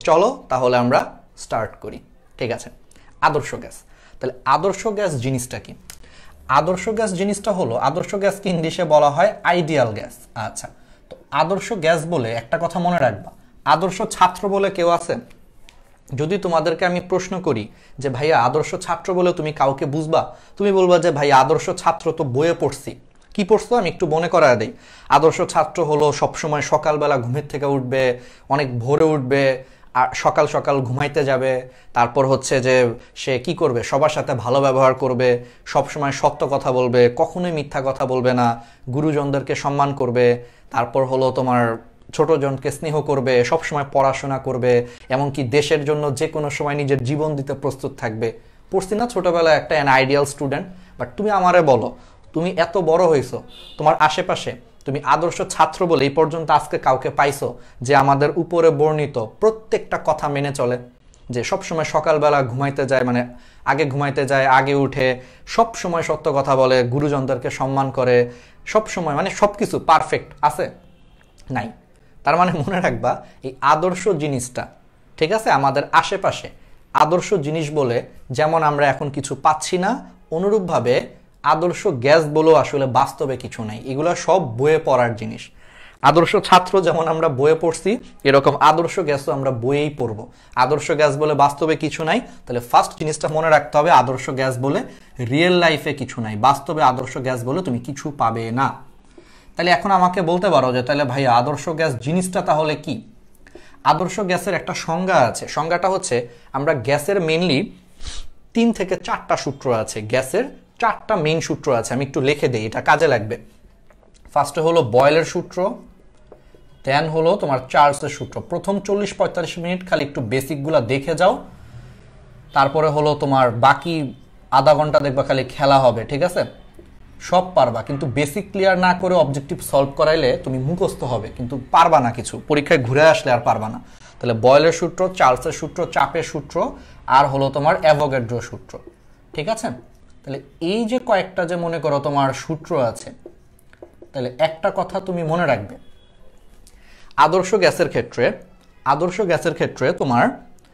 চলো তাহলে আমরা স্টার্ট করি। ঠিক আছে, আদর্শ গ্যাস। তাহলে আদর্শ গ্যাস জিনিসটা কি? আদর্শ গ্যাস জিনিসটা হলো, আদর্শ গ্যাসকে ইংলিশে বলা হয় আইডিয়াল গ্যাস। আচ্ছা, তো আদর্শ গ্যাস বলে একটা কথা মনে রাখবা, আদর্শ ছাত্র বলে কেউ আছে? যদি তোমাদেরকে আমি প্রশ্ন করি যে ভাইয়া আদর্শ ছাত্র বলে তুমি কাউকে বুঝবা, তুমি বলবা যে ভাই আদর্শ ছাত্র তো বইয়ে পড়ছি। কি পড়ছো? আমি একটু মনে করায় দিই। আদর্শ ছাত্র হলো সবসময় সকালবেলা ঘুমের থেকে উঠবে, অনেক ভোরে উঠবে, আর সকাল সকাল ঘুমাইতে যাবে, তারপর হচ্ছে যে সে কি করবে, সবার সাথে ভালো ব্যবহার করবে, সবসময় সত্য কথা বলবে, কখনোই মিথ্যা কথা বলবে না, গুরুজনদেরকে সম্মান করবে, তারপর হলো তোমার ছোটজনকে স্নেহ করবে, সবসময় পড়াশোনা করবে, এমনকি দেশের জন্য যে কোনো সময় নিজের জীবন দিতে প্রস্তুত থাকবে। পড়ছি না ছোটবেলায় একটা আইডিয়াল স্টুডেন্ট? বাট তুমি আমারে বলো, তুমি এত বড় হইছো, তোমার আশেপাশে তুমি আদর্শ ছাত্র বলে এই পর্যন্ত আজকে কাউকে পাইছো যে আমাদের উপরে বর্ণিত প্রত্যেকটা কথা মেনে চলে? যে সবসময় সকালবেলা ঘুমাইতে যায়, মানে আগে ঘুমাইতে যায়, আগে উঠে, সব সময় সত্য কথা বলে, গুরুজনদেরকে সম্মান করে, সব সময় মানে সবকিছু পারফেক্ট আছে? নাই। তার মানে মনে রাখবা এই আদর্শ জিনিসটা, ঠিক আছে, আমাদের আশেপাশে আদর্শ জিনিস বলে যেমন আমরা এখন কিছু পাচ্ছি না, অনুরূপভাবে আদর্শ গ্যাস বলেও আসলে বাস্তবে কিছু নাই। এগুলো সব বইয়ে পড়ার জিনিস। আদর্শ ছাত্র যেমন আমরা বইয়ে পড়ছি, এরকম আদর্শ গ্যাসও আমরা বইয়েই পড়ব। আদর্শ গ্যাস বলে বাস্তবে কিছু নাই। তাহলে ফার্স্ট জিনিসটা মনে রাখতে হবে, আদর্শ গ্যাস বলে রিয়েল লাইফে কিছু নাই, বাস্তবে আদর্শ গ্যাস বলে তুমি কিছু পাবে না। তাহলে এখন আমাকে বলতে পারো যে তাহলে ভাই আদর্শ গ্যাস জিনিসটা তাহলে কি? আদর্শ গ্যাসের একটা সংজ্ঞা আছে। সংজ্ঞাটা হচ্ছে, আমরা গ্যাসের মেইনলি 3 থেকে 4টা সূত্র আছে, গ্যাসের 4টা মেইন সূত্র আছে। আমি একটু লিখে দেই, এটা কাজে লাগবে। ফার্স্টে হলো বয়েলের সূত্র, দেন হলো তোমার চার্লসের সূত্র। প্রথম 40-45 মিনিট খালি একটু বেসিকগুলো দেখে যাও, তারপরে হলো তোমার বাকি আধা ঘন্টা দেখবা খালি খেলা হবে। ঠিক আছে, সব পারবা, কিন্তু বেসিক ক্লিয়ার না করে অবজেক্টিভ সলভ করাইলে তুমি মুখস্থ হবে কিন্তু পারবা না কিছু, পরীক্ষায় ঘুরে আসলে আর পারবা না। তাহলে বয়েলের সূত্র, চার্লসের সূত্র, চাপের সূত্র, আর হলো তোমার অ্যাভোগাড্রো সূত্র। ঠিক আছে, তাহলে এই যে কয়েকটা যে মনে করো তোমার সূত্র আছে, তাহলে একটা কথা তুমি মনে রাখবে, আদর্শ গ্যাসের ক্ষেত্রে তোমার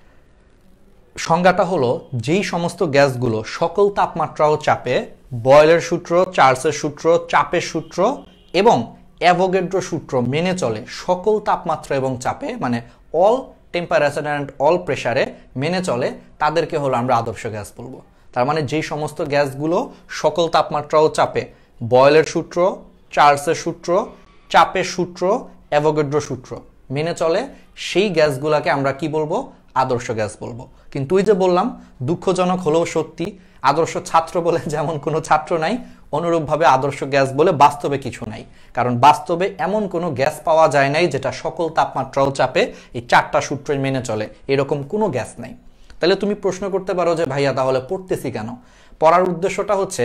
সংজ্ঞাটা হলো, যেই সমস্ত গ্যাসগুলো সকল তাপমাত্রা ও চাপে বয়েলের সূত্র, চার্লসের সূত্র, চাপের সূত্র এবং অ্যাভোগাড্রো সূত্র মেনে চলে, সকল তাপমাত্রা এবং চাপে, মানে অল টেম্পারেচার অ্যান্ড অল প্রেসারে মেনে চলে, তাদেরকে হলো আমরা আদর্শ গ্যাস বলবো। তার মানে যেই সমস্ত গ্যাসগুলো সকল তাপমাত্রা ও চাপে বয়েলের সূত্র, চার্লসের সূত্র, চাপের সূত্র, অ্যাভোগাড্রো সূত্র মেনে চলে, সেই গ্যাসগুলোকে আমরা কি বলবো? আদর্শ গ্যাস বলবো। কিন্তু ওই যে বললাম, দুঃখজনক হলেও সত্যি, আদর্শ ছাত্র বলে যেমন কোনো ছাত্র নাই, অনুরূপভাবে আদর্শ গ্যাস বলে বাস্তবে কিছু নাই। কারণ বাস্তবে এমন কোনো গ্যাস পাওয়া যায় নাই যেটা সকল তাপমাত্রা ও চাপে এই 4টা সূত্রই মেনে চলে, এরকম কোনো গ্যাস নাই। তাহলে তুমি প্রশ্ন করতে পারো যে ভাইয়া তাহলে পড়তেছি কেন? পড়ার উদ্দেশ্যটা হচ্ছে,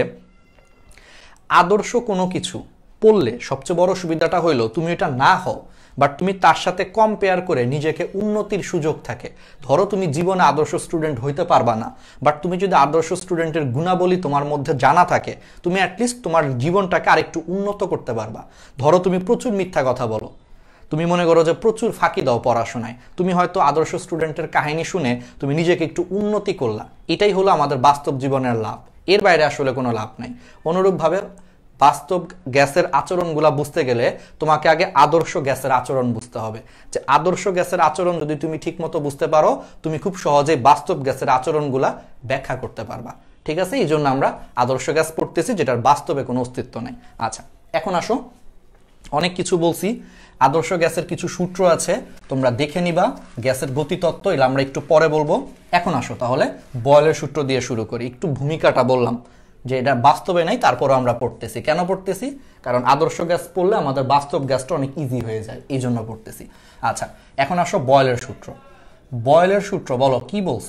আদর্শ কোনো কিছু পড়লে সবচেয়ে বড় সুবিধাটা হইলো তুমি এটা না হও, বাট তুমি তার সাথে কম্পেয়ার করে নিজেকে উন্নতির সুযোগ থাকে। ধরো তুমি জীবনে আদর্শ স্টুডেন্ট হইতে পারবা না, বাট তুমি যদি আদর্শ স্টুডেন্টের গুণাবলী তোমার মধ্যে জানা থাকে, তুমি অ্যাটলিস্ট তোমার জীবনটাকে আরেকটু উন্নত করতে পারবা। ধরো তুমি প্রচুর মিথ্যা কথা বলো, তুমি মনে করো যে প্রচুর ফাঁকি দাও পড়াশোনায়, তুমি হয়তো আদর্শ স্টুডেন্টের কাহিনী শুনে তুমি নিজেকে একটু উন্নতি করলা। এটাই হলো আমাদের বাস্তব জীবনের লাভ, এর বাইরে আসলে কোনো লাভ নাই। অনুরূপভাবে বাস্তব গ্যাসের আচরণগুলা বুঝতে গেলে তোমাকে আগে আদর্শ গ্যাসের আচরণ বুঝতে হবে। যে আদর্শ গ্যাসের আচরণ যদি তুমি ঠিকমতো বুঝতে পারো, তুমি খুব সহজেই বাস্তব গ্যাসের আচরণগুলা ব্যাখ্যা করতে পারবা। ঠিক আছে, এই জন্য আমরা আদর্শ গ্যাস পড়তেছি যেটার বাস্তবে কোনো অস্তিত্ব নেই। আচ্ছা, এখন আসো, অনেক কিছু বলছি, আদর্শ গ্যাসের কিছু সূত্র আছে, তোমরা দেখে নিবা। গ্যাসের গতিতত্ত্ব এগুলো আমরা একটু পরে বলবো। এখন আসো তাহলে বয়েলের সূত্র দিয়ে শুরু করি। একটু ভূমিকাটা বললাম যে এটা বাস্তবে নাই, তারপরও আমরা পড়তেছি। কেন পড়তেছি? কারণ আদর্শ গ্যাস পড়লে আমাদের বাস্তব গ্যাসটা অনেক ইজি হয়ে যায়, এই জন্য পড়তেছি। আচ্ছা, এখন আসো বয়েলের সূত্র। বয়েলের সূত্র বলো কি বলছে?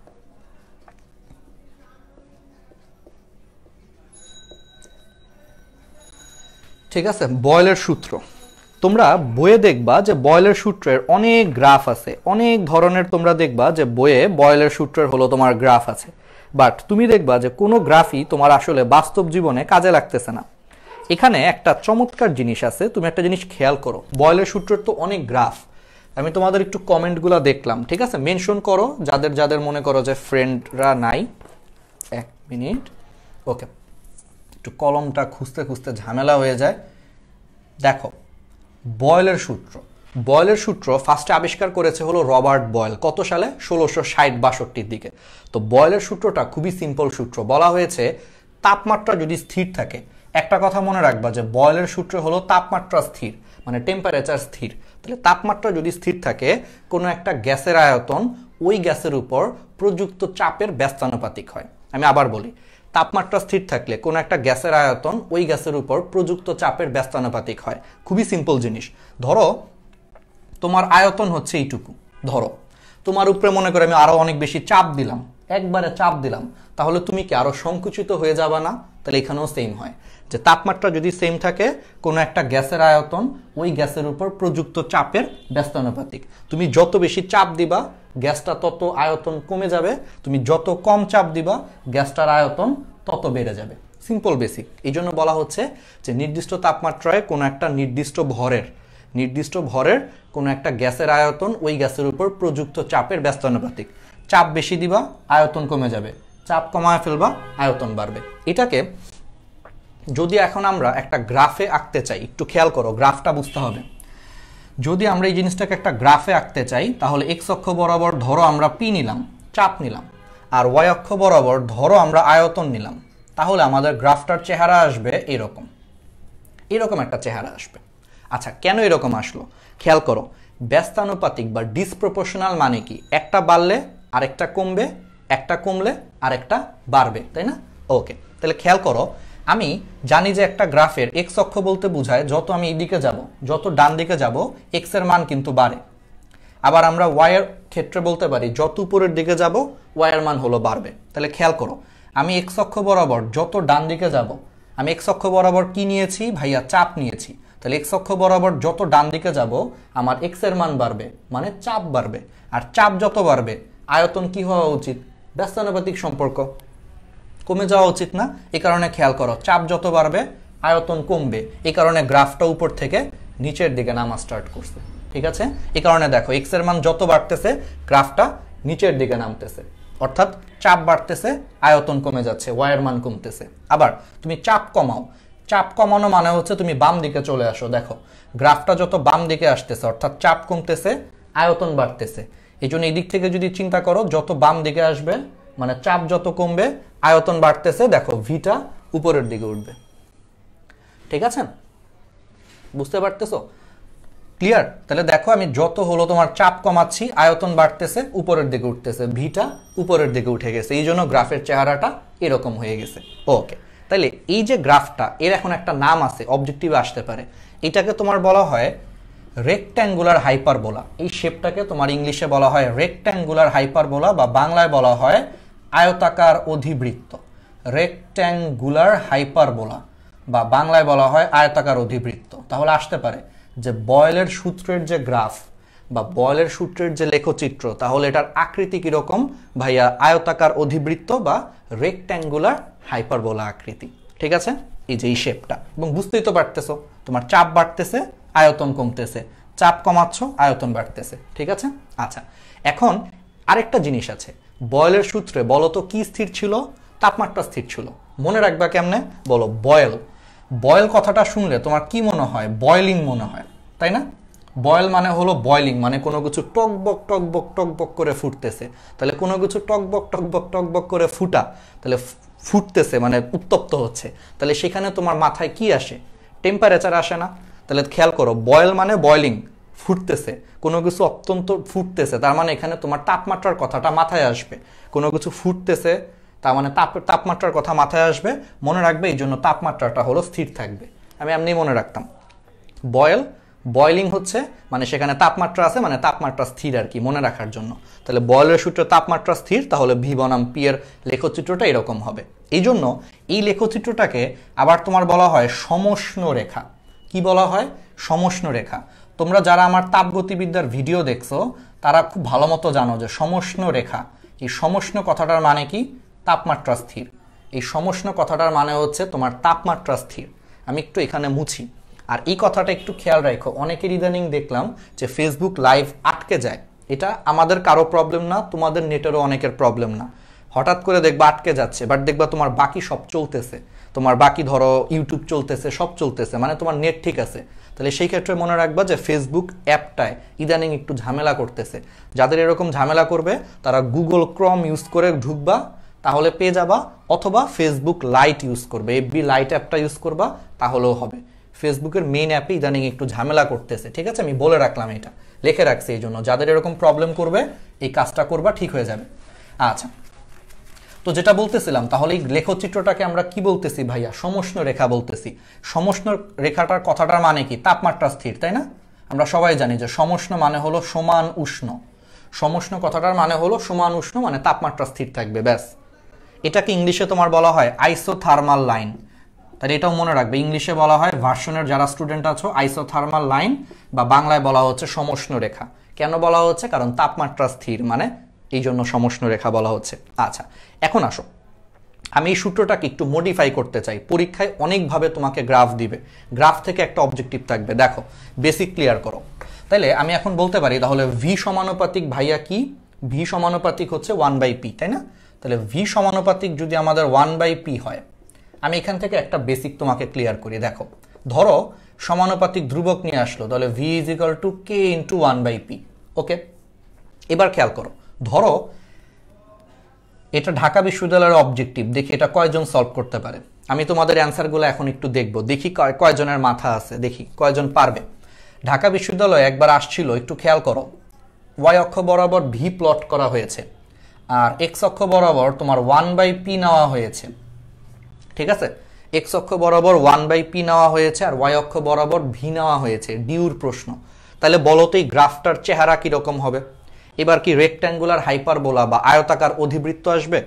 ঠিক আছে, বয়েলের সূত্র তোমরা বইয়ে দেখবা যে বয়েলের সূত্রের অনেক গ্রাফ আছে, অনেক ধরনের তোমরা দেখবা যে বইয়ে বয়েলের সূত্রের হলো তোমার গ্রাফ আছে, বাট তুমি দেখবা যে কোনো গ্রাফই তোমার আসলে বাস্তব জীবনে কাজে লাগতেছে না। এখানে একটা চমৎকার জিনিস আছে, তুমি একটা জিনিস খেয়াল করো, বয়েলের সূত্রের তো অনেক গ্রাফ, আমি তোমাদের একটু কমেন্টগুলো দেখলাম, ঠিক আছে? মেনশন করো যাদের যাদের মনে করো যে ফ্রেন্ডরা নাই। 1 মিনিট, ওকে। একটু কলমটা খুঁজতে খুঁজতে ঝামেলা হয়ে যায়। দেখো, বয়েলের সূত্র, বয়েলের সূত্র ফার্স্টে আবিষ্কার করেছে হলো রবার্ট বয়েল। কত সালে? 1660-62 দিকে। তো বয়েলের সূত্রটা খুবই সিম্পল সূত্র। বলা হয়েছে তাপমাত্রা যদি স্থির থাকে, একটা কথা মনে রাখবা যে বয়েলের সূত্র হলো তাপমাত্রা স্থির, মানে টেম্পারেচার স্থির। তাহলে তাপমাত্রা যদি স্থির থাকে, কোনো একটা গ্যাসের আয়তন ওই গ্যাসের উপর প্রযুক্ত চাপের ব্যস্তানুপাতিক হয়। আমি আবার বলি, তাপমাত্রা স্থির থাকলে কোনো একটা গ্যাসের আয়তন ওই গ্যাসের উপর প্রযুক্ত চাপের ব্যস্তানুপাতিক হয়। খুবই সিম্পল জিনিস। ধরো তোমার আয়তন হচ্ছে এইটুকু, ধরো তোমার উপরে মনে করে আমি আরো অনেক বেশি চাপ দিলাম, একবারে চাপ দিলাম, তাহলে তুমি কি আরো সংকুচিত হয়ে যাবা না? তাহলে এখানেও সেম হয় যে তাপমাত্রা যদি সেম থাকে, কোনো একটা গ্যাসের আয়তন ওই গ্যাসের উপর প্রযুক্ত চাপের ব্যস্তানুপাতিক। তুমি যত বেশি চাপ দিবা গ্যাসটা তত আয়তন কমে যাবে, তুমি যত কম চাপ দিবা গ্যাসটার আয়তন তত বেড়ে যাবে। Simple basic. এই জন্য বলা হচ্ছে যে নির্দিষ্ট তাপমাত্রায় কোনো একটা নির্দিষ্ট ভরের কোনো একটা গ্যাসের আয়তন ওই গ্যাসের উপর প্রযুক্ত চাপের ব্যস্তানুপাতিক। চাপ বেশি দিবা আয়তন কমে যাবে, চাপ কমায় ফেলবা আয়তন বাড়বে। এটাকে যদি এখন আমরা একটা গ্রাফে আঁকতে চাই, একটু খেয়াল করো, গ্রাফটা বুঝতে হবে। যদি আমরা এই জিনিসটাকে একটা গ্রাফে আঁকতে চাই, তাহলে এক্স অক্ষ বরাবর ধরো আমরা পি নিলাম, চাপ নিলাম, আর ওয়াই অক্ষ বরাবর ধরো আমরা আয়তন নিলাম, তাহলে আমাদের গ্রাফটার চেহারা আসবে এরকম, এরকম একটা চেহারা আসবে। আচ্ছা, কেন এরকম আসলো? খেয়াল করো, ব্যস্তানুপাতিক বা ডিসপ্রপোর্শনাল মানে কি? একটা বাড়লে আরেকটা কমবে, একটা কমলে আরেকটা বাড়বে, তাই না? ওকে, তাহলে খেয়াল করো, আমি জানি যে একটা গ্রাফের এক্স অক্ষ বলতে বোঝায় যত আমি এইদিকে যাব, যত ডান দিকে যাব এক্স এর মান কিন্তু বাড়ে। আবার আমরা ওয়াই এর ক্ষেত্রে বলতে পারি যত উপরের দিকে যাব ওয়াই এর মান হলো বাড়বে। তাহলে খেয়াল করো, আমি এক্স অক্ষ বরাবর যত ডান দিকে যাব, আমি এক্স অক্ষ বরাবর কি নিয়েছি ভাইয়া? চাপ নিয়েছি। তাহলে এক্স অক্ষ বরাবর যত ডান দিকে যাব আমার এক্স এর মান বাড়বে, মানে চাপ বাড়বে। আর চাপ যত বাড়বে আয়তন কি হওয়া উচিত? ব্যস্তানুপাতিক সম্পর্ক, কমে যাওয়া উচিত না? এই কারণে খেয়াল করো, চাপ যত বাড়বে আয়তন কমবে। এই কারণে গ্রাফটা উপর থেকে নিচের দিকে নামা স্টার্ট করছে, ঠিক আছে? এই কারণে দেখো এক্স এর মান যত বাড়তেছে গ্রাফটা নিচের দিকে নামতেছে, অর্থাৎ চাপ বাড়তেছে আয়তন কমে যাচ্ছে, ওয়াই এর মান কমতেছে। আবার তুমি চাপ কমাও, চাপ কমানো মানে হচ্ছে তুমি বাম দিকে চলে আসো। দেখো গ্রাফটা যত বাম দিকে আসতেছে অর্থাৎ চাপ কমতেছে আয়তন বাড়তেছে। এই জন্য এই দিক থেকে যদি চিন্তা করো, যত বাম দিকে আসবে মানে চাপ যত কমবে আয়তন বাড়তেছে, দেখো ভিটা উপরের দিকে উঠবে। ঠিক আছে, বুঝতে পারতেছো? ক্লিয়ার? তাহলে দেখো আমি যত হলো তোমার চাপ কমাচ্ছি আয়তন বাড়তেছে, উপরের দিকে উঠতেছে, ভিটা উপরের দিকে উঠে গেছে। এই জন্য গ্রাফের চেহারাটা এরকম হয়ে গেছে। ওকে, তাহলে এই যে গ্রাফটা, এর এখন একটা নাম আছে, অবজেক্টিভে আসতে পারে। এটাকে তোমার বলা হয় রেক্ট্যাঙ্গুলার হাইপারবোলা। এই শেপটাকে তোমার ইংলিশে বলা হয় রেক্ট্যাঙ্গুলার হাইপারবোলা, বা বাংলায় বলা হয় আয়তাকার অধিবৃত্ত। রেক্ট্যাঙ্গুলার হাইপারবোলা বা বাংলায় বলা হয় আয়তাকার অধিবৃত্ত। তাহলে আসতে পারে যে বয়েলের সূত্রের যে গ্রাফ বা বয়েলের সূত্রের যে লেখচিত্র, তাহলে এটার আকৃতি কিরকম ভাইয়া? আয়তাকার অধিবৃত্ত বা রেক্ট্যাঙ্গুলার হাইপারবোলা আকৃতি। ঠিক আছে, এই যে এই শেপটা। এবং বুঝতেই তো পারতেছো, তোমার চাপ বাড়তেছে আয়তন কমতেছে, চাপ কমাচ্ছ আয়তন বাড়তেছে। ঠিক আছে, আচ্ছা এখন আরেকটা জিনিস আছে, বয়েলের সূত্রে বলো তো কি স্থির ছিল? তাপমাত্রা স্থির ছিল। মনে রাখবা কেমনে বলো? বয়েল, বয়েল কথাটা শুনলে তোমার কি মনে হয়? বয়েলিং মনে হয়, তাই না? বয়েল মানে হলো বয়েলিং, মানে কোনো কিছু টকবক টকবক টকবক করে ফুটতেছে। তাহলে কোনো কিছু টকবক টকবক টকবক করে ফুটা, তাহলে ফুটতেছে মানে উত্তপ্ত হচ্ছে, তাহলে সেখানে তোমার মাথায় কি আসে? টেম্পারেচার আসে না? তাহলে খেয়াল করো, বয়েল মানে বয়েলিং, ফুটতেছে, কোনো কিছু অত্যন্ত ফুটতেছে, তার মানে এখানে তোমার তাপমাত্রার কথাটা মাথায় আসবে। কোনো কিছু ফুটতেছে তার মানে তাপমাত্রার কথা মাথায় আসবে, মনে রাখবে। এই জন্য তাপমাত্রাটা হলো স্থির থাকবে। আমি এমনি মনে রাখতাম, বয়েল, বয়েলিং হচ্ছে মানে সেখানে তাপমাত্রা আছে, মানে তাপমাত্রা স্থির আর কি, মনে রাখার জন্য। তাহলে বয়েলের সূত্রে তাপমাত্রা স্থির, তাহলে ভি বনাম পি এর লেখচিত্রটা এরকম হবে। এই জন্য এই লেখচিত্রটাকে আবার তোমার বলা হয় সমষ্ণ রেখা। কি বলা হয়? সমষ্ণ রেখা। তোমরা যারা আমার তাপগতিবিদ্যার ভিডিও দেখছো তারা খুব ভালো মতো জানো যে সমষ্ণ রেখা, এই সমষ্ণ কথাটার মানে কি? তাপমাত্রা স্থির। এই সমষ্ণ কথাটার মানে হচ্ছে তোমার তাপমাত্রা স্থির। আমি একটু এখানে মুছি, আর এই কথাটা একটু খেয়াল রাখো, অনেকের ইদানিং দেখলাম যে ফেসবুক লাইভ আটকে যায়। এটা আমাদের কারো প্রবলেম না, তোমাদের নেটেরও অনেকের প্রবলেম না। হঠাৎ করে দেখবা আটকে যাচ্ছে, বাট দেখবা তোমার বাকি সব চলতেছে, তোমার বাকি ধরো ইউটিউব চলতেছে, সব চলতেছে, মানে তোমার নেট ঠিক আছে। তাহলে সেই ক্ষেত্রে মনে রাখবা যে ফেসবুক অ্যাপটায় ইদানিং একটু ঝামেলা করতেছে। যাদের এরকম ঝামেলা করবে তারা গুগল ক্রম ইউজ করে ঢুকবা, তাহলে পেয়ে যাবা, অথবা ফেসবুক লাইট ইউজ করবে, এফবি লাইট অ্যাপটা ইউজ করবা, তাহলেও হবে। ফেসবুকের মেইন অ্যাপে ইদানিং একটু ঝামেলা করতেছে, ঠিক আছে? আমি বলে রাখলাম, এটা লিখে রাখছি এই জন্য, যাদের এরকম প্রবলেম করবে এই কাজটা করবা, ঠিক হয়ে যাবে। আচ্ছা, তো যেটা বলতেছিলাম, তাহলে এই লেখচিত্রটাকে আমরা কি বলতেছি ভাইয়া? সমষ্ণ রেখা বলতেছি। সমষ্ণ রেখাটার কথাটার মানে কি? তাপমাত্রা স্থির, তাই না? আমরা সবাই জানি যে সমষ্ণ মানে হলো সমান উষ্ণ। সমষ্ণ কথাটার মানে হলো সমান উষ্ণ, মানে তাপমাত্রা স্থির থাকবে, ব্যাস। এটাকে ইংলিশে তোমার বলা হয় আইসোথার্মাল লাইন। তাহলে এটাও মনে রাখবে, ইংলিশে বলা হয়, ভার্সনের যারা স্টুডেন্ট আছো, আইসোথার্মাল লাইন, বা বাংলায় বলা হচ্ছে সমষ্ণ রেখা। কেন বলা হচ্ছে? কারণ তাপমাত্রা স্থির, মানে এই জন্য সমষ্ণ রেখা বলা হচ্ছে। আচ্ছা, এখন আসো, আমি এই সূত্রটাকে একটু মডিফাই করতে চাই। পরীক্ষায় অনেকভাবে তোমাকে গ্রাফ দিবে, গ্রাফ থেকে একটা অবজেক্টিভ থাকবে। দেখো, বেসিক ক্লিয়ার করো। তাইলে আমি এখন বলতে পারি, তাহলে ভি সমানুপাতিক ভাইয়া কি? ভি সমানুপাতিক হচ্ছে 1/p, তাই না? তাহলে ভি সমানুপাতিক যদি আমাদের 1/p হয়, আমি এখান থেকে একটা বেসিক তোমাকে ক্লিয়ার করি। দেখো, ধরো সমানুপাতিক ধ্রুবক নিয়ে আসলো, তাহলে V is equal to K into 1/p। Okay, এবার খেয়াল করো, ধরো এটা ঢাকা বিশ্ববিদ্যালয়ের অবজেক্টিভ, দেখি এটা কয়জন সলভ করতে পারে। আমি তোমাদের অ্যান্সারগুলো এখন একটু দেখবো, দেখি কয়জনের মাথা আছে, দেখি কয়জন পারবে। ঢাকা বিশ্ববিদ্যালয়ে একবার আসছিল, একটু খেয়াল করো, ওয়াই অক্ষ বরাবর ভি প্লট করা হয়েছে, আর এক্স অক্ষ বরাবর তোমার 1/p নেওয়া হয়েছে, ঠিক আছে? এক্স অক্ষ বরাবর 1/p নেওয়া হয়েছে, আর ওয়াই অক্ষ বরাবর ভি নেওয়া হয়েছে। ডিউর প্রশ্ন, তাহলে বলো তো এই গ্রাফটার চেহারা কিরকম হবে? এবার কি রেক্ট্যাঙ্গুলার হাইপারবোলা বা আয়তাকার অধিবৃত্ত আসবে?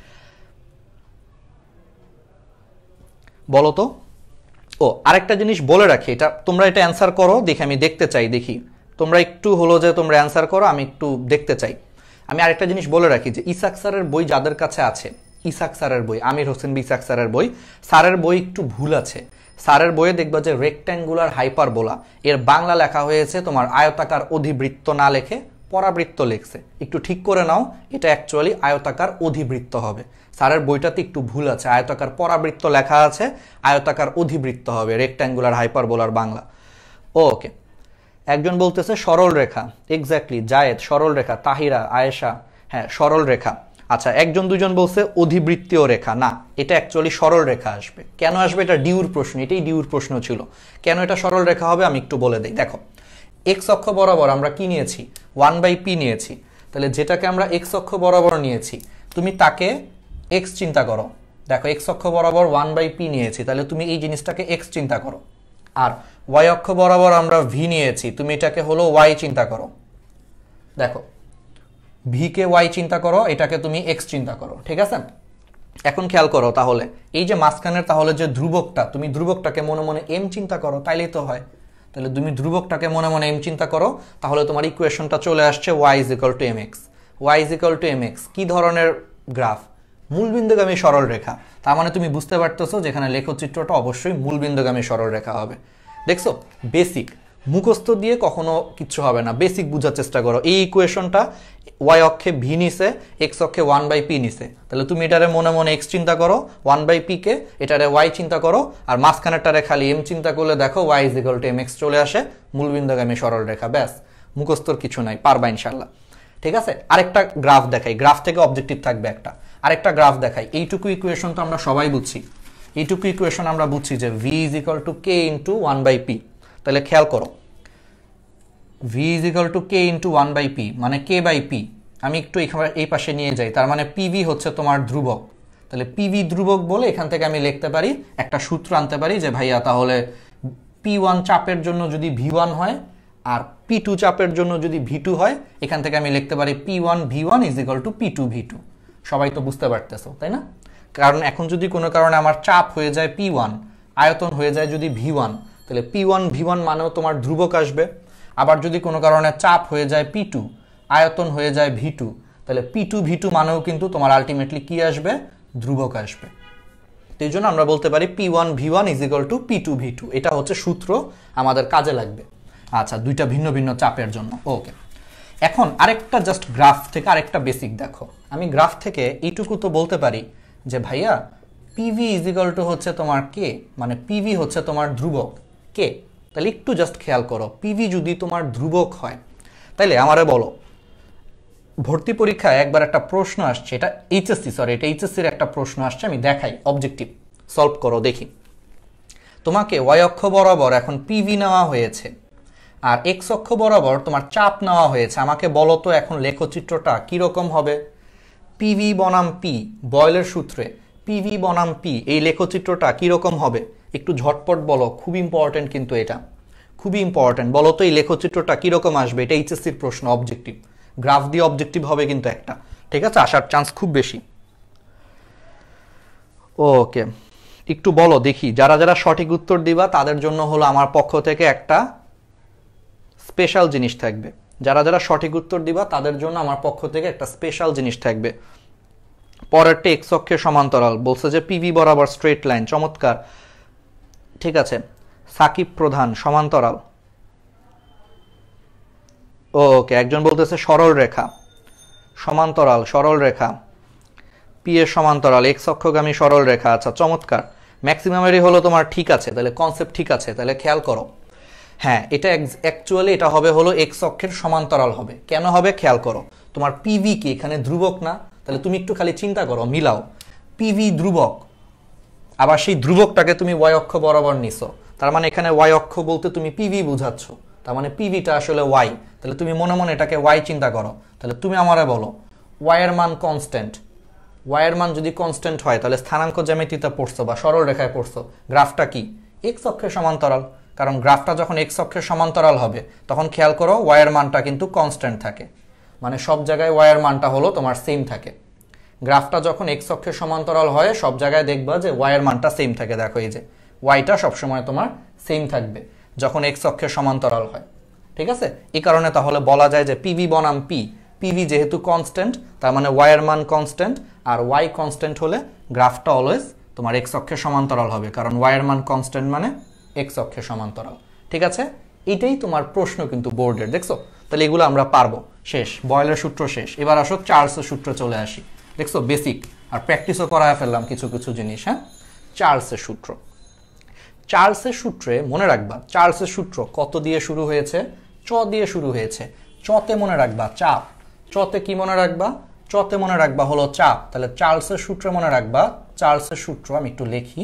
বলো তো। ও, আরেকটা জিনিস বলে রাখি, এটা তোমরা এটা অ্যান্সার করো, দেখি আমি দেখতে চাই, দেখি তোমরা একটু হলো যে তোমরা অ্যান্সার করো, আমি একটু দেখতে চাই। আমি আরেকটা জিনিস বলে রাখি যে ইসাক স্যারের বই যাদের কাছে আছে, ইসাক স্যারের বই, আমির হোসেন ইসাক স্যারের বই, স্যারের বই একটু ভুল আছে। স্যারের বইয়ে দেখবা যে রেক্ট্যাঙ্গুলার হাইপারবোলা এর বাংলা লেখা হয়েছে তোমার আয়তাকার অধিবৃত্ত না লেখে পরাবৃত্ত লেখছে, একটু ঠিক করে নাও, এটা অ্যাকচুয়ালি আয়তাকার অধিবৃত্ত হবে। স্যারের বইটাতে একটু ভুল আছে, আয়তাকার পরাবৃত্ত লেখা আছে, আয়তাকার অধিবৃত্ত হবে রেক্ট্যাঙ্গুলার হাইপারবোলার বাংলা। ওকে, একজন বলতেছে সরল রেখা, এক্স্যাক্টলি জায়েদ, সরল রেখা। তাহিরা, আয়েশা, হ্যাঁ সরল রেখা। আচ্ছা, একজন দুজন বলছে অধিবৃত্তীয় রেখা, না, এটা অ্যাকচুয়ালি সরল রেখা আসবে। কেন আসবে? এটা ডিউর প্রশ্ন, এটাই ডিউর প্রশ্ন ছিল। কেন এটা সরল রেখা হবে আমি একটু বলে দিই। দেখো, এক্স অক্ষ বরাবর আমরা কি নিয়েছি? 1/p নিয়েছি। তাহলে যেটাকে আমরা এক্স অক্ষ বরাবর নিয়েছি, তুমি তাকে এক্স চিন্তা করো। দেখো, এক্স অক্ষ বরাবর 1/p নিয়েছি, তাহলে তুমি এই জিনিসটাকে এক্স চিন্তা করো। আর ওয়াই অক্ষ বরাবর আমরা ভি নিয়েছি, তুমি এটাকে হলো ওয়াই চিন্তা করো। দেখো, ভি কে ওয়াই চিন্তা করো, এটাকে তুমি এক্স চিন্তা করো, ঠিক আছে? এখন খেয়াল করো, তাহলে এই যে মাঝখানের তাহলে যে ধ্রুবকটা, তুমি ধ্রুবকটাকে মনে মনে এম চিন্তা করো, তাইলেই তো হয়। তাহলে তুমি ধ্রুবকটাকে মনে মনে এম চিন্তা করো, তাহলে তোমার ইকুয়েশনটা চলে আসছে Y is equal to M X. Y is equal to M X কি ধরনের গ্রাফ? মূলবিন্দুগামী সরল রেখা। তার মানে তুমি বুঝতে পারতেছো যেখানে লেখচিত্রটা অবশ্যই মূলবিন্দুগামী সরল রেখা হবে। দেখছো, বেসিক, মুখস্থ দিয়ে কখনো কিচ্ছু হবে না, বেসিক বোঝার চেষ্টা করো। এই ইকুয়েশনটা ওয়াই অক্ষে ভি নিছে, এক্স অক্ষে 1/p নিছে, তাহলে তুমি এটারে মনে মনে এক্স চিন্তা করো, 1/p কে এটারে ওয়াই চিন্তা করো, আর মাঝখানেরটারে খালি এম চিন্তা করলে দেখো Y is equal to M X চলে আসে, মূলবিন্দুগামী সরল রেখা। ব্যাস, মুখস্থর কিছু নাই, পারবা ইনশাল্লাহ। ঠিক আছে, আরেকটা গ্রাফ দেখাই, গ্রাফ থেকে অবজেক্টিভ থাকবে একটা। আরেকটা গ্রাফ দেখাই। এইটুকু ইকুয়েশন তো আমরা সবাই বুঝছি, এইটুকু ইকুয়েশন আমরা বুঝছি যে v is equal to K into 1/p। তাহলে খেয়াল করো, v is equal to K into 1/p মানে কে বাই পি। আমি একটু এই পাশে নিয়ে যাই, তার মানে পিভি হচ্ছে তোমার ধ্রুবক। তাহলে পিভি ধ্রুবক বলে এখান থেকে আমি লিখতে পারি, একটা সূত্র আনতে পারি যে ভাইয়া তাহলে P1 চাপের জন্য যদি V1 হয় আর P2 চাপের জন্য যদি V2 হয়, এখান থেকে আমি লিখতে পারি P1 V1 is equal two P2 V2। সবাই তো বুঝতে পারতেছো, তাই না? কারণ এখন যদি কোনো কারণে আমার চাপ হয়ে যায় P1, আয়তন হয়ে যায় যদি V1, তাহলে P1 V1 মানেও তোমার ধ্রুবক আসবে। আবার যদি কোনো কারণে চাপ হয়ে যায় P2, আয়তন হয়ে যায় V2, তাহলে P2 V2 মানেও কিন্তু তোমার আলটিমেটলি কি আসবে? ধ্রুবক আসবে। তো এই জন্য আমরা বলতে পারি P1V1 = P2V2, এটা হচ্ছে সূত্র, আমাদের কাজে লাগবে। আচ্ছা, দুইটা ভিন্ন ভিন্ন চাপের জন্য। ওকে, এখন আরেকটা জাস্ট গ্রাফ থেকে আরেকটা বেসিক দেখো। আমি গ্রাফ থেকে এইটুকু তো বলতে পারি যে ভাইয়া PV = হচ্ছে তোমার কে, মানে PV হচ্ছে তোমার ধ্রুবক কে। তাহলে একটু জাস্ট খেয়াল করো, PV যদি তোমার ধ্রুবক হয় তাহলে আমারে বলো, ভর্তি পরীক্ষায় একবার একটা প্রশ্ন আসছে, এটা এইচএসসির একটা প্রশ্ন আসছে, আমি দেখাই, অবজেক্টিভ সলভ করো দেখি। তোমাকে ওয়াই অক্ষ বরাবর এখন PV নেওয়া হয়েছে আর এক্স অক্ষ বরাবর তোমার চাপ নেওয়া হয়েছে। আমাকে বলো তো এখন লেখচিত্রটা কিরকম হবে? PV বনাম P, বয়েলের সূত্রে PV বনাম P, এই লেখচিত্রটা কিরকম হবে? একটু ঝটপট বলো, খুব ইম্পর্টেন্ট কিন্তু এটা, খুবই ইম্পর্টেন্ট। বলো তো এই লেখচিত্রটা কিরকম আসবে? এটা এইচএসসির প্রশ্ন, অবজেক্টিভ, গ্রাফ দিয়ে অবজেক্টিভ হবে কিন্তু একটা, ঠিক আছে, আসার চান্স খুব বেশি। ওকে, একটু বলো দেখি, যারা যারা সঠিক উত্তর দিবা তাদের জন্য হলো আমার পক্ষ থেকে একটা স্পেশাল জিনিস থাকবে। যারা যারা সঠিক উত্তর দিবা তাদের জন্য আমার পক্ষ থেকে একটা স্পেশাল জিনিস থাকবে। পরেরটা এক্স অক্ষের সমান্তরাল বলছে যে PV বরাবর স্ট্রেট লাইন, চমৎকার, ঠিক আছে। সাকিব প্রধান, সমান্তরাল। ওকে, একজন বলতেছে সরল রেখা, সমান্তরাল, সরল রেখা, P এর সমান্তরাল, এক্স অক্ষগামী সরল রেখা। আচ্ছা, চমৎকার, ম্যাক্সিমামেরই হলো তোমার ঠিক আছে, তাহলে কনসেপ্ট ঠিক আছে। তাহলে খেয়াল করো, হ্যাঁ এটা অ্যাকচুয়ালি এটা হবে হলো এক্স অক্ষের সমান্তরাল হবে। কেন হবে খেয়াল করো, তোমার PV কি এখানে ধ্রুবক না? তাহলে তুমি একটু খালি চিন্তা করো, মিলাও, PV ধ্রুবক, আবার সেই ধ্রুবকটাকে তুমি ওয়াই অক্ষ বরাবর নিছো, তার মানে এখানে ওয়াই অক্ষ বলতে তুমি PV বুঝাচ্ছ, তার মানে PVটা আসলে ওয়াই। তাহলে তুমি মনে মনে এটাকে ওয়াই চিন্তা করো। তাহলে তুমি আমারে বলো ওয়াই এর মান কনস্ট্যান্ট, ওয়াই এর মান যদি কনস্ট্যান্ট হয় তাহলে স্থানাঙ্ক জ্যামিতিতে পড়ছো বা সরল রেখায় পড়ছো, গ্রাফটা কি এক্স অক্ষের সমান্তরাল। কারণ গ্রাফটা যখন এক্স অক্ষের সমান্তরাল হবে তখন খেয়াল করো ওয়াই এর মানটা কিন্তু কনস্ট্যান্ট থাকে, মানে সব জায়গায় ওয়াই এর মানটা হলো তোমার সেম থাকে। গ্রাফটা যখন এক্স অক্ষের সমান্তরাল হয় সব জায়গায় দেখবা যে ওয়াই এর মানটা সেম থাকে। দেখো এই যে ওয়াইটা সবসময় তোমার সেম থাকবে যখন এক্স অক্ষের সমান্তরাল হয়, ঠিক আছে। এই কারণে তাহলে বলা যায় যে PV বনাম P, PV যেহেতু কনস্ট্যান্ট তার মানে ওয়াই এর মান কনস্ট্যান্ট, আর ওয়াই কনস্ট্যান্ট হলে গ্রাফটা অলওয়েজ তোমার এক্স অক্ষের সমান্তরাল হবে, কারণ ওয়াই এর মান কনস্ট্যান্ট মানে এক্স অক্ষের সমান্তরাল, ঠিক আছে। এইটাই তোমার প্রশ্ন কিন্তু বোর্ডের, দেখছো। তাহলে এগুলো আমরা পারবো, শেষ, বয়েলের সূত্র শেষ। এবার আসো চার্লসের সূত্র চলে আসি, দেখছো বেসিক, আর প্র্যাকটিসও করায় ফেললাম কিছু কিছু জিনিস। হ্যাঁ, চার্লসের সূত্র, চার্লসের সূত্রে মনে রাখবা, চার্লসের সূত্র কত দিয়ে শুরু হয়েছে? চ দিয়ে শুরু হয়েছে। চতে মনে রাখবা চাপ, চতে কি মনে রাখবা? চতে মনে রাখবা হলো চাপ। তাহলে চার্লসের সূত্র মনে রাখবা, চার্লসের সূত্র আমি একটু লিখি,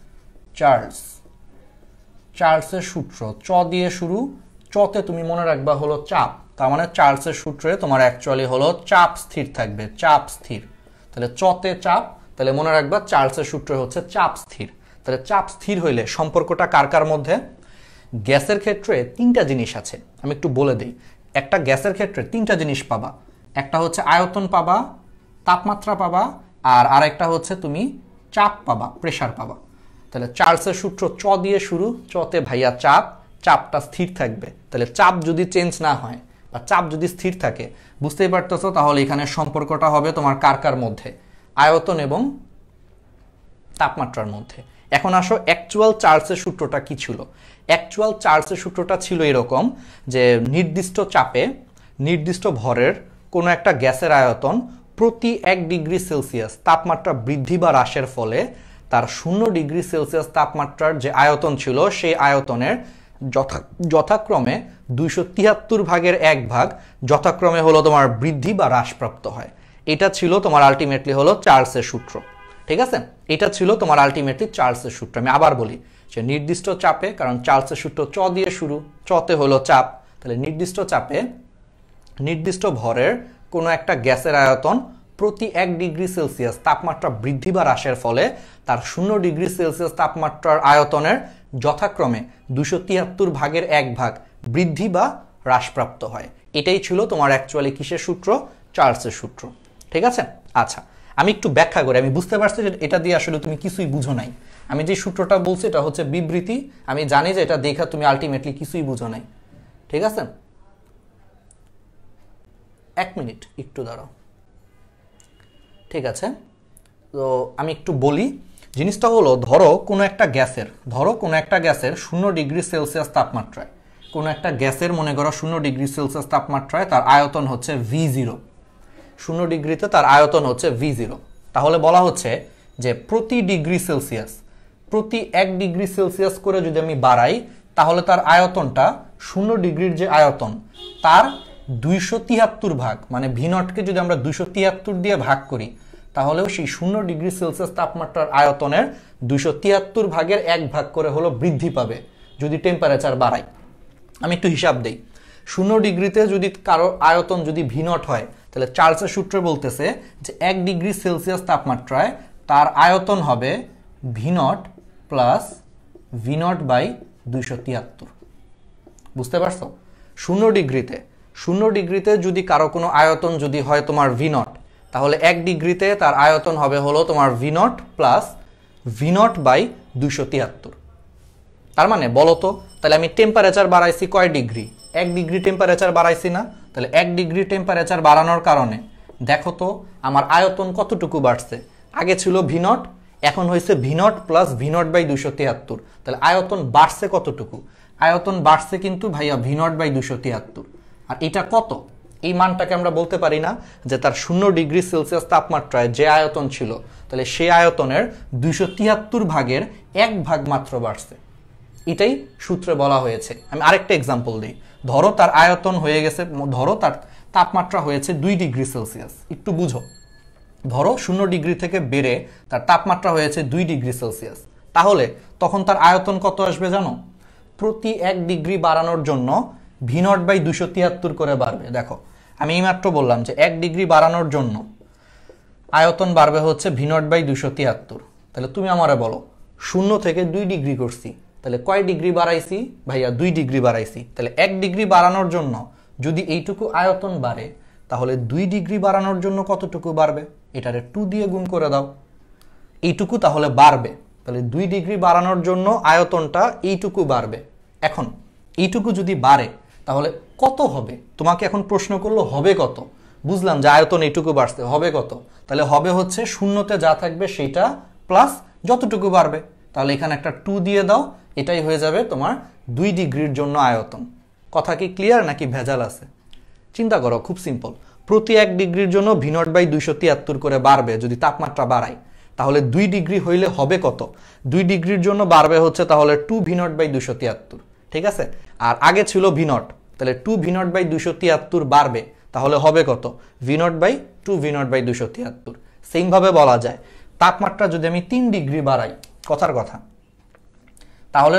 চার্লসের সূত্র চ দিয়ে শুরু, চতে তুমি মনে রাখবা হলো চাপ, তার মানে চার্লসের সূত্রে তোমার অ্যাকচুয়ালি হলো চাপ স্থির থাকবে, চাপ স্থির। তাহলে চতে চাপ, তাহলে মনে রাখবা চার্লসের সূত্র হচ্ছে চাপ স্থির। তাহলে চাপ স্থির হইলে সম্পর্কটা কার কার মধ্যে? গ্যাসের ক্ষেত্রে তিনটা জিনিস আছে, আমি একটু বলে দিই। একটা গ্যাসের ক্ষেত্রে তিনটা জিনিস পাবা, একটা হচ্ছে আয়তন পাবা, তাপমাত্রা পাবা, আর আরেকটা হচ্ছে তুমি চাপ পাবা, প্রেসার পাবা। তাহলে চার্লসের সূত্র চ দিয়ে শুরু, চতে ভাইয়া চাপ, চাপটা স্থির থাকবে। তাহলে চাপ যদি চেঞ্জ না হয় বা চাপ যদি স্থির থাকে, বুঝতেই পারতেছো তাহলে এখানে সম্পর্কটা হবে তোমার কার কার মধ্যে? আয়তন এবং তাপমাত্রার মধ্যে। এখন আসো অ্যাকচুয়াল চার্লসের সূত্রটা কি ছিল? অ্যাকচুয়াল চার্লসের সূত্রটা ছিল এরকম যে নির্দিষ্ট চাপে নির্দিষ্ট ভরের কোনো একটা গ্যাসের আয়তন প্রতি 1 ডিগ্রি সেলসিয়াস তাপমাত্রা বৃদ্ধি বা হ্রাসের ফলে তার 0 ডিগ্রি সেলসিয়াস তাপমাত্রার যে আয়তন ছিল সেই আয়তনের যথাক্রমে 273 ভাগের 1 ভাগ যথাক্রমে হলো তোমার বৃদ্ধি বা হ্রাসপ্রাপ্ত হয়। এটা ছিল তোমার আলটিমেটলি হলো চার্লসের সূত্র, ঠিক আছে। এটা ছিল তোমার আলটিমেটলি চার্লসের সূত্র। আমি আবার বলি যে নির্দিষ্ট চাপে, কারণ চার্লসের সূত্র চ দিয়ে শুরু, চতে হলো চাপ, তাহলে নির্দিষ্ট চাপে নির্দিষ্ট ভরের কোনো একটা গ্যাসের আয়তন প্রতি 1 ডিগ্রি সেলসিয়াস তাপমাত্রা বৃদ্ধি বা হ্রাসের ফলে তার 0 ডিগ্রি সেলসিয়াস তাপমাত্রার আয়তনের যথাক্রমে 273 ভাগের 1 ভাগ বৃদ্ধি বা হ্রাসপ্রাপ্ত হয়। এটাই ছিল তোমার অ্যাকচুয়ালি কিসের সূত্র? চার্লসের সূত্র, ঠিক আছে। আচ্ছা, আমি একটু ব্যাখ্যা করি। আমি বুঝতে পারছি যে এটা দিয়ে আসলে তুমি কিছুই বুঝো নাই। আমি যে সূত্রটা বলছি এটা হচ্ছে বিবৃতি, আমি জানি যে এটা দেখা তুমি আলটিমেটলি কিছুই বুঝো নাই, ঠিক আছে। 1 মিনিট একটু দাঁড়াও, ঠিক আছে। তো আমি একটু বলি জিনিসটা হলো ধরো কোনো একটা গ্যাসের 0 ডিগ্রি সেলসিয়াস তাপমাত্রায়, কোনো একটা গ্যাসের মনে করো 0 ডিগ্রি সেলসিয়াস তাপমাত্রায় তার আয়তন হচ্ছে V0, 0 ডিগ্রিতে তার আয়তন হচ্ছে V0। তাহলে বলা হচ্ছে যে প্রতি 1 ডিগ্রি সেলসিয়াস করে যদি আমি বাড়াই তাহলে তার আয়তনটা 0 ডিগ্রির যে আয়তন তার 273 ভাগ, মানে V0কে যদি আমরা 273 দিয়ে ভাগ করি তাহলেও সেই 0 ডিগ্রি সেলসিয়াস তাপমাত্রার আয়তনের 273 ভাগের 1 ভাগ করে হলো বৃদ্ধি পাবে যদি টেম্পারেচার বাড়াই। আমি একটু হিসাব দেই, 0 ডিগ্রিতে যদি কারো আয়তন যদি V0 হয় তাহলে চার্লসের সূত্র বলতেছে যে 1 ডিগ্রি সেলসিয়াস তাপমাত্রায় তার আয়তন হবে V0 প্লাস V0 বাই 273। বুঝতে পারছো? 0 ডিগ্রিতে যদি কারো কোনো আয়তন যদি হয় তোমার V0, তাহলে 1 ডিগ্রিতে তার আয়তন হবে হলো তোমার V0 প্লাস V0 বাই 273। তার মানে বলো তো, তাহলে আমি টেম্পারেচার বাড়াইছি কয় ডিগ্রি? 1 ডিগ্রি টেম্পারেচার বাড়াইছি না? তাহলে 1 ডিগ্রি টেম্পারেচার বাড়ানোর কারণে দেখো তো আমার আয়তন কতটুকু বাড়ছে। আগে ছিল V0, এখন হয়েছে V0 প্লাস V0 বাই 273। তাহলে আয়তন বাড়ছে কতটুকু? আয়তন বাড়ছে কিন্তু ভাইয়া V0 বাই 273। আর এটা কত? এই মানটাকে আমরা বলতে পারি না যে তার 0 ডিগ্রি সেলসিয়াস তাপমাত্রায় যে আয়তন ছিল তাহলে সেই আয়তনের 273 ভাগের 1 ভাগ মাত্র বাড়ছে। এটাই সূত্রে বলা হয়েছে। আমি আরেকটা এক্সাম্পল দিই। ধরো তার আয়তন হয়ে গেছে, ধরো তার তাপমাত্রা হয়েছে 2 ডিগ্রি সেলসিয়াস। একটু বুঝো, ধরো 0 ডিগ্রি থেকে বেড়ে তার তাপমাত্রা হয়েছে 2 ডিগ্রি সেলসিয়াস, তাহলে তখন তার আয়তন কত আসবে জানো? প্রতি 1 ডিগ্রি বাড়ানোর জন্য V0 বাই 273 করে বাড়বে। দেখো আমি এইমাত্র বললাম যে 1 ডিগ্রি বাড়ানোর জন্য আয়তন বাড়বে হচ্ছে V0 বাই 273। তাহলে তুমি আমারে বলো 0 থেকে 2 ডিগ্রি করছি, তাহলে কয় ডিগ্রি বাড়াইছি ভাইয়া? 2 ডিগ্রি বাড়াইছি। তাহলে 1 ডিগ্রি বাড়ানোর জন্য যদি এইটুকু আয়তন বাড়ে তাহলে 2 ডিগ্রি বাড়ানোর জন্য কতটুকু বাড়বে? এটারে 2 দিয়ে গুণ করে দাও, এইটুকু তাহলে বাড়বে। তাহলে 2 ডিগ্রি বাড়ানোর জন্য আয়তনটা এইটুকু বাড়বে। এখন এইটুকু যদি বাড়ে তাহলে কত হবে? তোমাকে এখন প্রশ্ন করলো হবে কত? বুঝলাম যে আয়তন এইটুকু বাড়ছে, হবে কত? তাহলে হবে হচ্ছে শূন্যতে যা থাকবে সেটা প্লাস যতটুকু বাড়বে। তাহলে এখানে একটা 2 দিয়ে দাও, এটাই হয়ে যাবে তোমার 2 ডিগ্রির জন্য আয়তন। কথা কি ক্লিয়ার নাকি ভেজাল আছে? চিন্তা করো, খুব সিম্পল। প্রতি 1 ডিগ্রির জন্য V0 বাই 273 করে বাড়বে যদি তাপমাত্রা বাড়ায়, তাহলে 2 ডিগ্রি হইলে হবে কত? 2 ডিগ্রির জন্য বাড়বে হচ্ছে তাহলে 2 V0 বাই 273। ঠিক আছে? আর আগে ছিল V0, তাহলে 2 V0 বাই 273 বাড়বে, তাহলে হবে কত? V0 by 2 V0 by 273। Same ভাবে বলা যায় তাপমাত্রা যদি আমি 3 ডিগ্রি বাড়াই, কথার কথা, তাহলে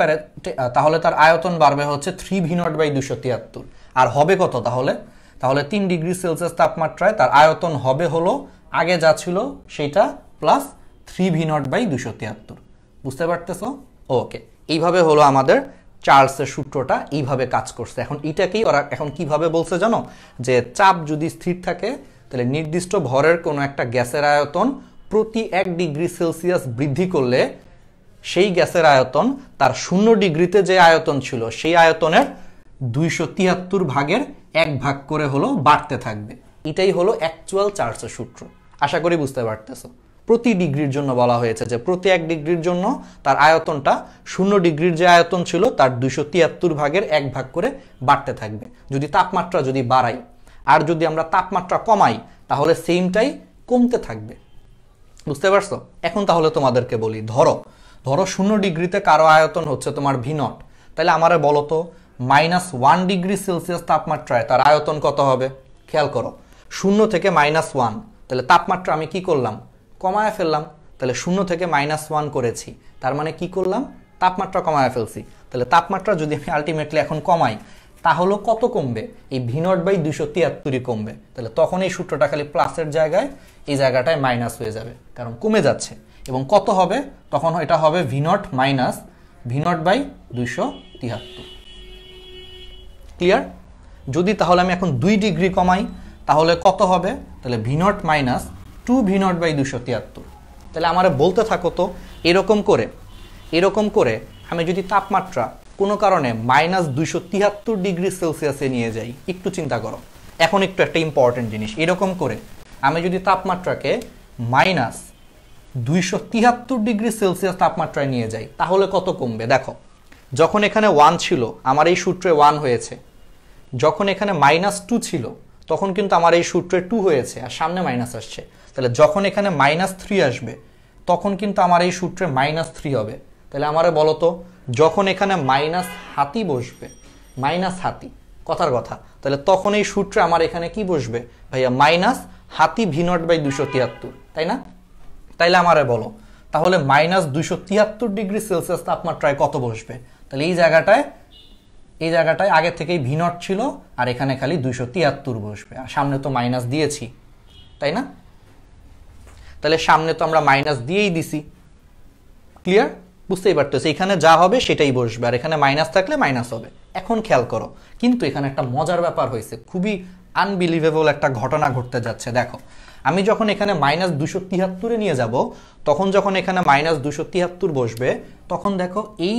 তার আয়তন বাড়বে হচ্ছে 3 V0 বাই 273। আর হবে কত তাহলে? 3 ডিগ্রি সেলসিয়াস তাপমাত্রায় তার আয়তন হবে হলো আগে যা ছিল সেটা প্লাস 3 V0 বাই 273। বুঝতে পারতেছো? ওকে, এইভাবে হলো আমাদের চার্লসের সূত্রটা, এইভাবে কাজ করছে। এখন এটাকেই ওরা এখন কিভাবে বলছে জানো? যে চাপ যদি স্থির থাকে তাহলে নির্দিষ্ট ভরের কোনো একটা গ্যাসের আয়তন প্রতি 1 ডিগ্রি সেলসিয়াস বৃদ্ধি করলে সেই গ্যাসের আয়তন তার 0 ডিগ্রিতে যে আয়তন ছিল সেই আয়তনের 273 ভাগের 1 ভাগ করে হলো বাড়তে থাকবে। এটাই হলো অ্যাকচুয়াল চার্লসের সূত্র। আশা করি বুঝতে পারতেছো। প্রতি ডিগ্রির জন্য বলা হয়েছে যে প্রতি 1 ডিগ্রির জন্য তার আয়তনটা 0 ডিগ্রির যে আয়তন ছিল তার 273 ভাগের 1 ভাগ করে বাড়তে থাকবে যদি তাপমাত্রা যদি বাড়াই। আর যদি আমরা তাপমাত্রা কমাই তাহলে সেমটাই কমতে থাকবে। বুঝতে পারছো? এখন তাহলে তোমাদেরকে বলি, ধরো 0 ডিগ্রিতে কারো আয়তন হচ্ছে তোমার V0, তাহলে আমারে বলো তো -1 ডিগ্রি সেলসিয়াস তাপমাত্রায় তার আয়তন কত হবে? খেয়াল করো, 0 থেকে -1, তাহলে তাপমাত্রা আমি কি করলাম? কমায় ফেললাম। তাহলে 0 থেকে -1 করেছি, তার মানে কি করলাম? তাপমাত্রা কমায় ফেলছি। তাহলে তাপমাত্রা যদি আমি আলটিমেটলি এখন কমাই তাহলে কত কমবে? এই V0 বাই 273 কমবে। তাহলে তখন এই সূত্রটা খালি প্লাসের জায়গায় এই জায়গাটায় মাইনাস হয়ে যাবে, কারণ কমে যাচ্ছে। এবং কত হবে? তখন এটা হবে V0 minus V0 by 273। Clear? যদি তাহলে আমি এখন 2 ডিগ্রি কমাই তাহলে কত হবে? তাহলে V0 মাইনাস 2 V0 বাই 273। তাহলে আমার বলতে থাকো তো, এরকম করে আমি যদি তাপমাত্রা কোনো কারণে -273 ডিগ্রি সেলসিয়াসে নিয়ে যাই, একটু চিন্তা করো। এখন একটু একটা ইম্পর্টেন্ট জিনিস, এরকম করে আমি যদি তাপমাত্রাকে 273 ডিগ্রি সেলসিয়াস তাপমাত্রায় নিয়ে যাই, তাহলে কত কমবে? দেখো, যখন এখানে 1 ছিল আমার এই সূত্রে 1 হয়েছে, যখন এখানে -2 ছিল তখন কিন্তু আমার এই সূত্রে 2 হয়েছে, আর সামনে মাইনাস আসছে। তাহলে যখন এখানে -3 আসবে তখন কিন্তু আমার এই সূত্রে -3 হবে। তাহলে আমারে বলো তো, যখন এখানে মাইনাস হাতি বসবে, মাইনাস হাতি কথার কথা, তাহলে তখন এই সূত্রে আমার এখানে কি বসবে ভাইয়া? মাইনাস হাতি v0/273, তাই না? তাইলে আমারে বলো, তাহলে -273 ডিগ্রি সেলসিয়াস তাপমাত্রায় কত বসবে? তাহলে এই জায়গাটায় আগে থেকেই v0 ছিল, আর এখানে খালি 273 বসবে, আর সামনে তো মাইনাস দিয়েছি, তাই না? তাহলে সামনে তো আমরা মাইনাস দিয়েই দিছি। ক্লিয়ার? বুঝতেই পারতেছি, এখানে যা হবে সেটাই বসবে, আর এখানে মাইনাস থাকলে মাইনাস হবে। এখন খেয়াল করো, কিন্তু এখানে একটা মজার ব্যাপার হয়েছে, খুবই আনবিলিভেবল একটা ঘটনা ঘটতে যাচ্ছে। দেখো, আমি যখন এখানে -273 নিয়ে যাব, তখন যখন এখানে -273 বসবে, তখন দেখো এই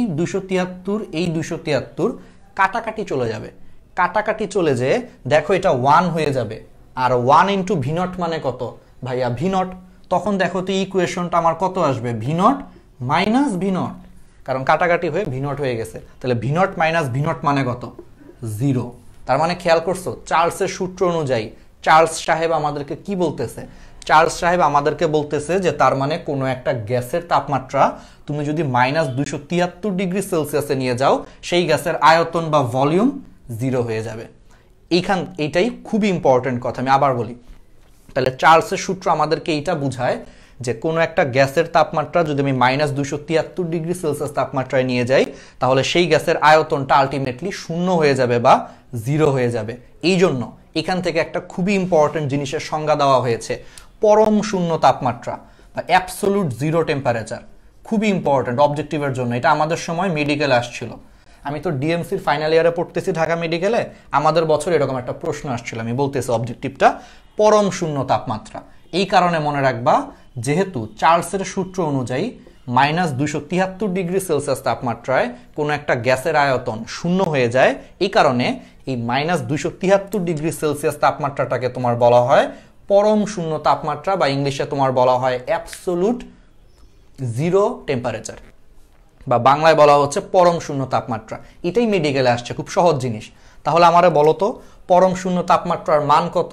273 কাটাকাটি চলে যাবে। কাটাকাটি চলে যেয়ে দেখো এটা 1 হয়ে যাবে, আর 1 ইন্টু v0 মানে কত ভাইয়া? v0। তখন দেখো তো ইকুয়েশনটা আমার কত আসবে? v0 মাইনাস v0, কারণ কাটাকাটি হয়ে v0 হয়ে গেছে। তাহলে v0 মাইনাস v0 মানে কত? 0। তার মানে খেয়াল করছো, চার্লসের সূত্র অনুযায়ী চার্লস সাহেব আমাদেরকে কি বলতেছে? চার্লস সাহেব আমাদেরকে বলতেছে যে তার মানে কোনো একটা গ্যাসের তাপমাত্রা তুমি যদি -273 ডিগ্রি সেলসিয়াসে নিয়ে যাও, সেই গ্যাসের আয়তন বা ভলিউম 0 হয়ে যাবে। এইটাই খুবই ইম্পর্টেন্ট কথা, আমি আবার বলি। তাহলে চার্লসের সূত্র আমাদেরকে এইটা বুঝায় যে কোনো একটা গ্যাসের তাপমাত্রা যদি আমি -273 ডিগ্রি সেলসিয়াস তাপমাত্রায় নিয়ে যাই, তাহলে সেই গ্যাসের আয়তনটা আলটিমেটলি 0 হয়ে যাবে বা 0 হয়ে যাবে। এই জন্য এখান থেকে একটা খুবই ইম্পর্টেন্ট জিনিসের সংজ্ঞা দেওয়া হয়েছে, পরম শূন্য তাপমাত্রা বা অ্যাবসোলুট জিরো টেম্পারেচার। খুবই ইম্পর্টেন্ট অবজেক্টিভের জন্য, এটা আমাদের সময় মেডিকেলে আসছিল। আমি তো ডিএমসির ফাইনাল ইয়ারে পড়তেছি ঢাকা মেডিকেলে, আমাদের বছর এরকম একটা প্রশ্ন আসছিল, আমি বলতেছি অবজেক্টিভটা পরম শূন্য তাপমাত্রা। এই কারণে মনে রাখবা, যেহেতু চার্লসের সূত্র অনুযায়ী -273 ডিগ্রি সেলসিয়াস তাপমাত্রায় কোনো একটা গ্যাসের আয়তন 0 হয়ে যায়, এই কারণে এই -273 ডিগ্রি সেলসিয়াস তাপমাত্রাটাকে তোমার বলা হয় পরম শূন্য তাপমাত্রা, বা ইংলিশে তোমার বলা হয় অ্যাবসোলুট জিরো টেম্পারেচার, বা বাংলায় বলা হচ্ছে পরম শূন্য তাপমাত্রা। এটাই মেডিকেলে আসছে, খুব সহজ জিনিস। তাহলে আমারে বলো তো, পরম শূন্য তাপমাত্রার মান কত?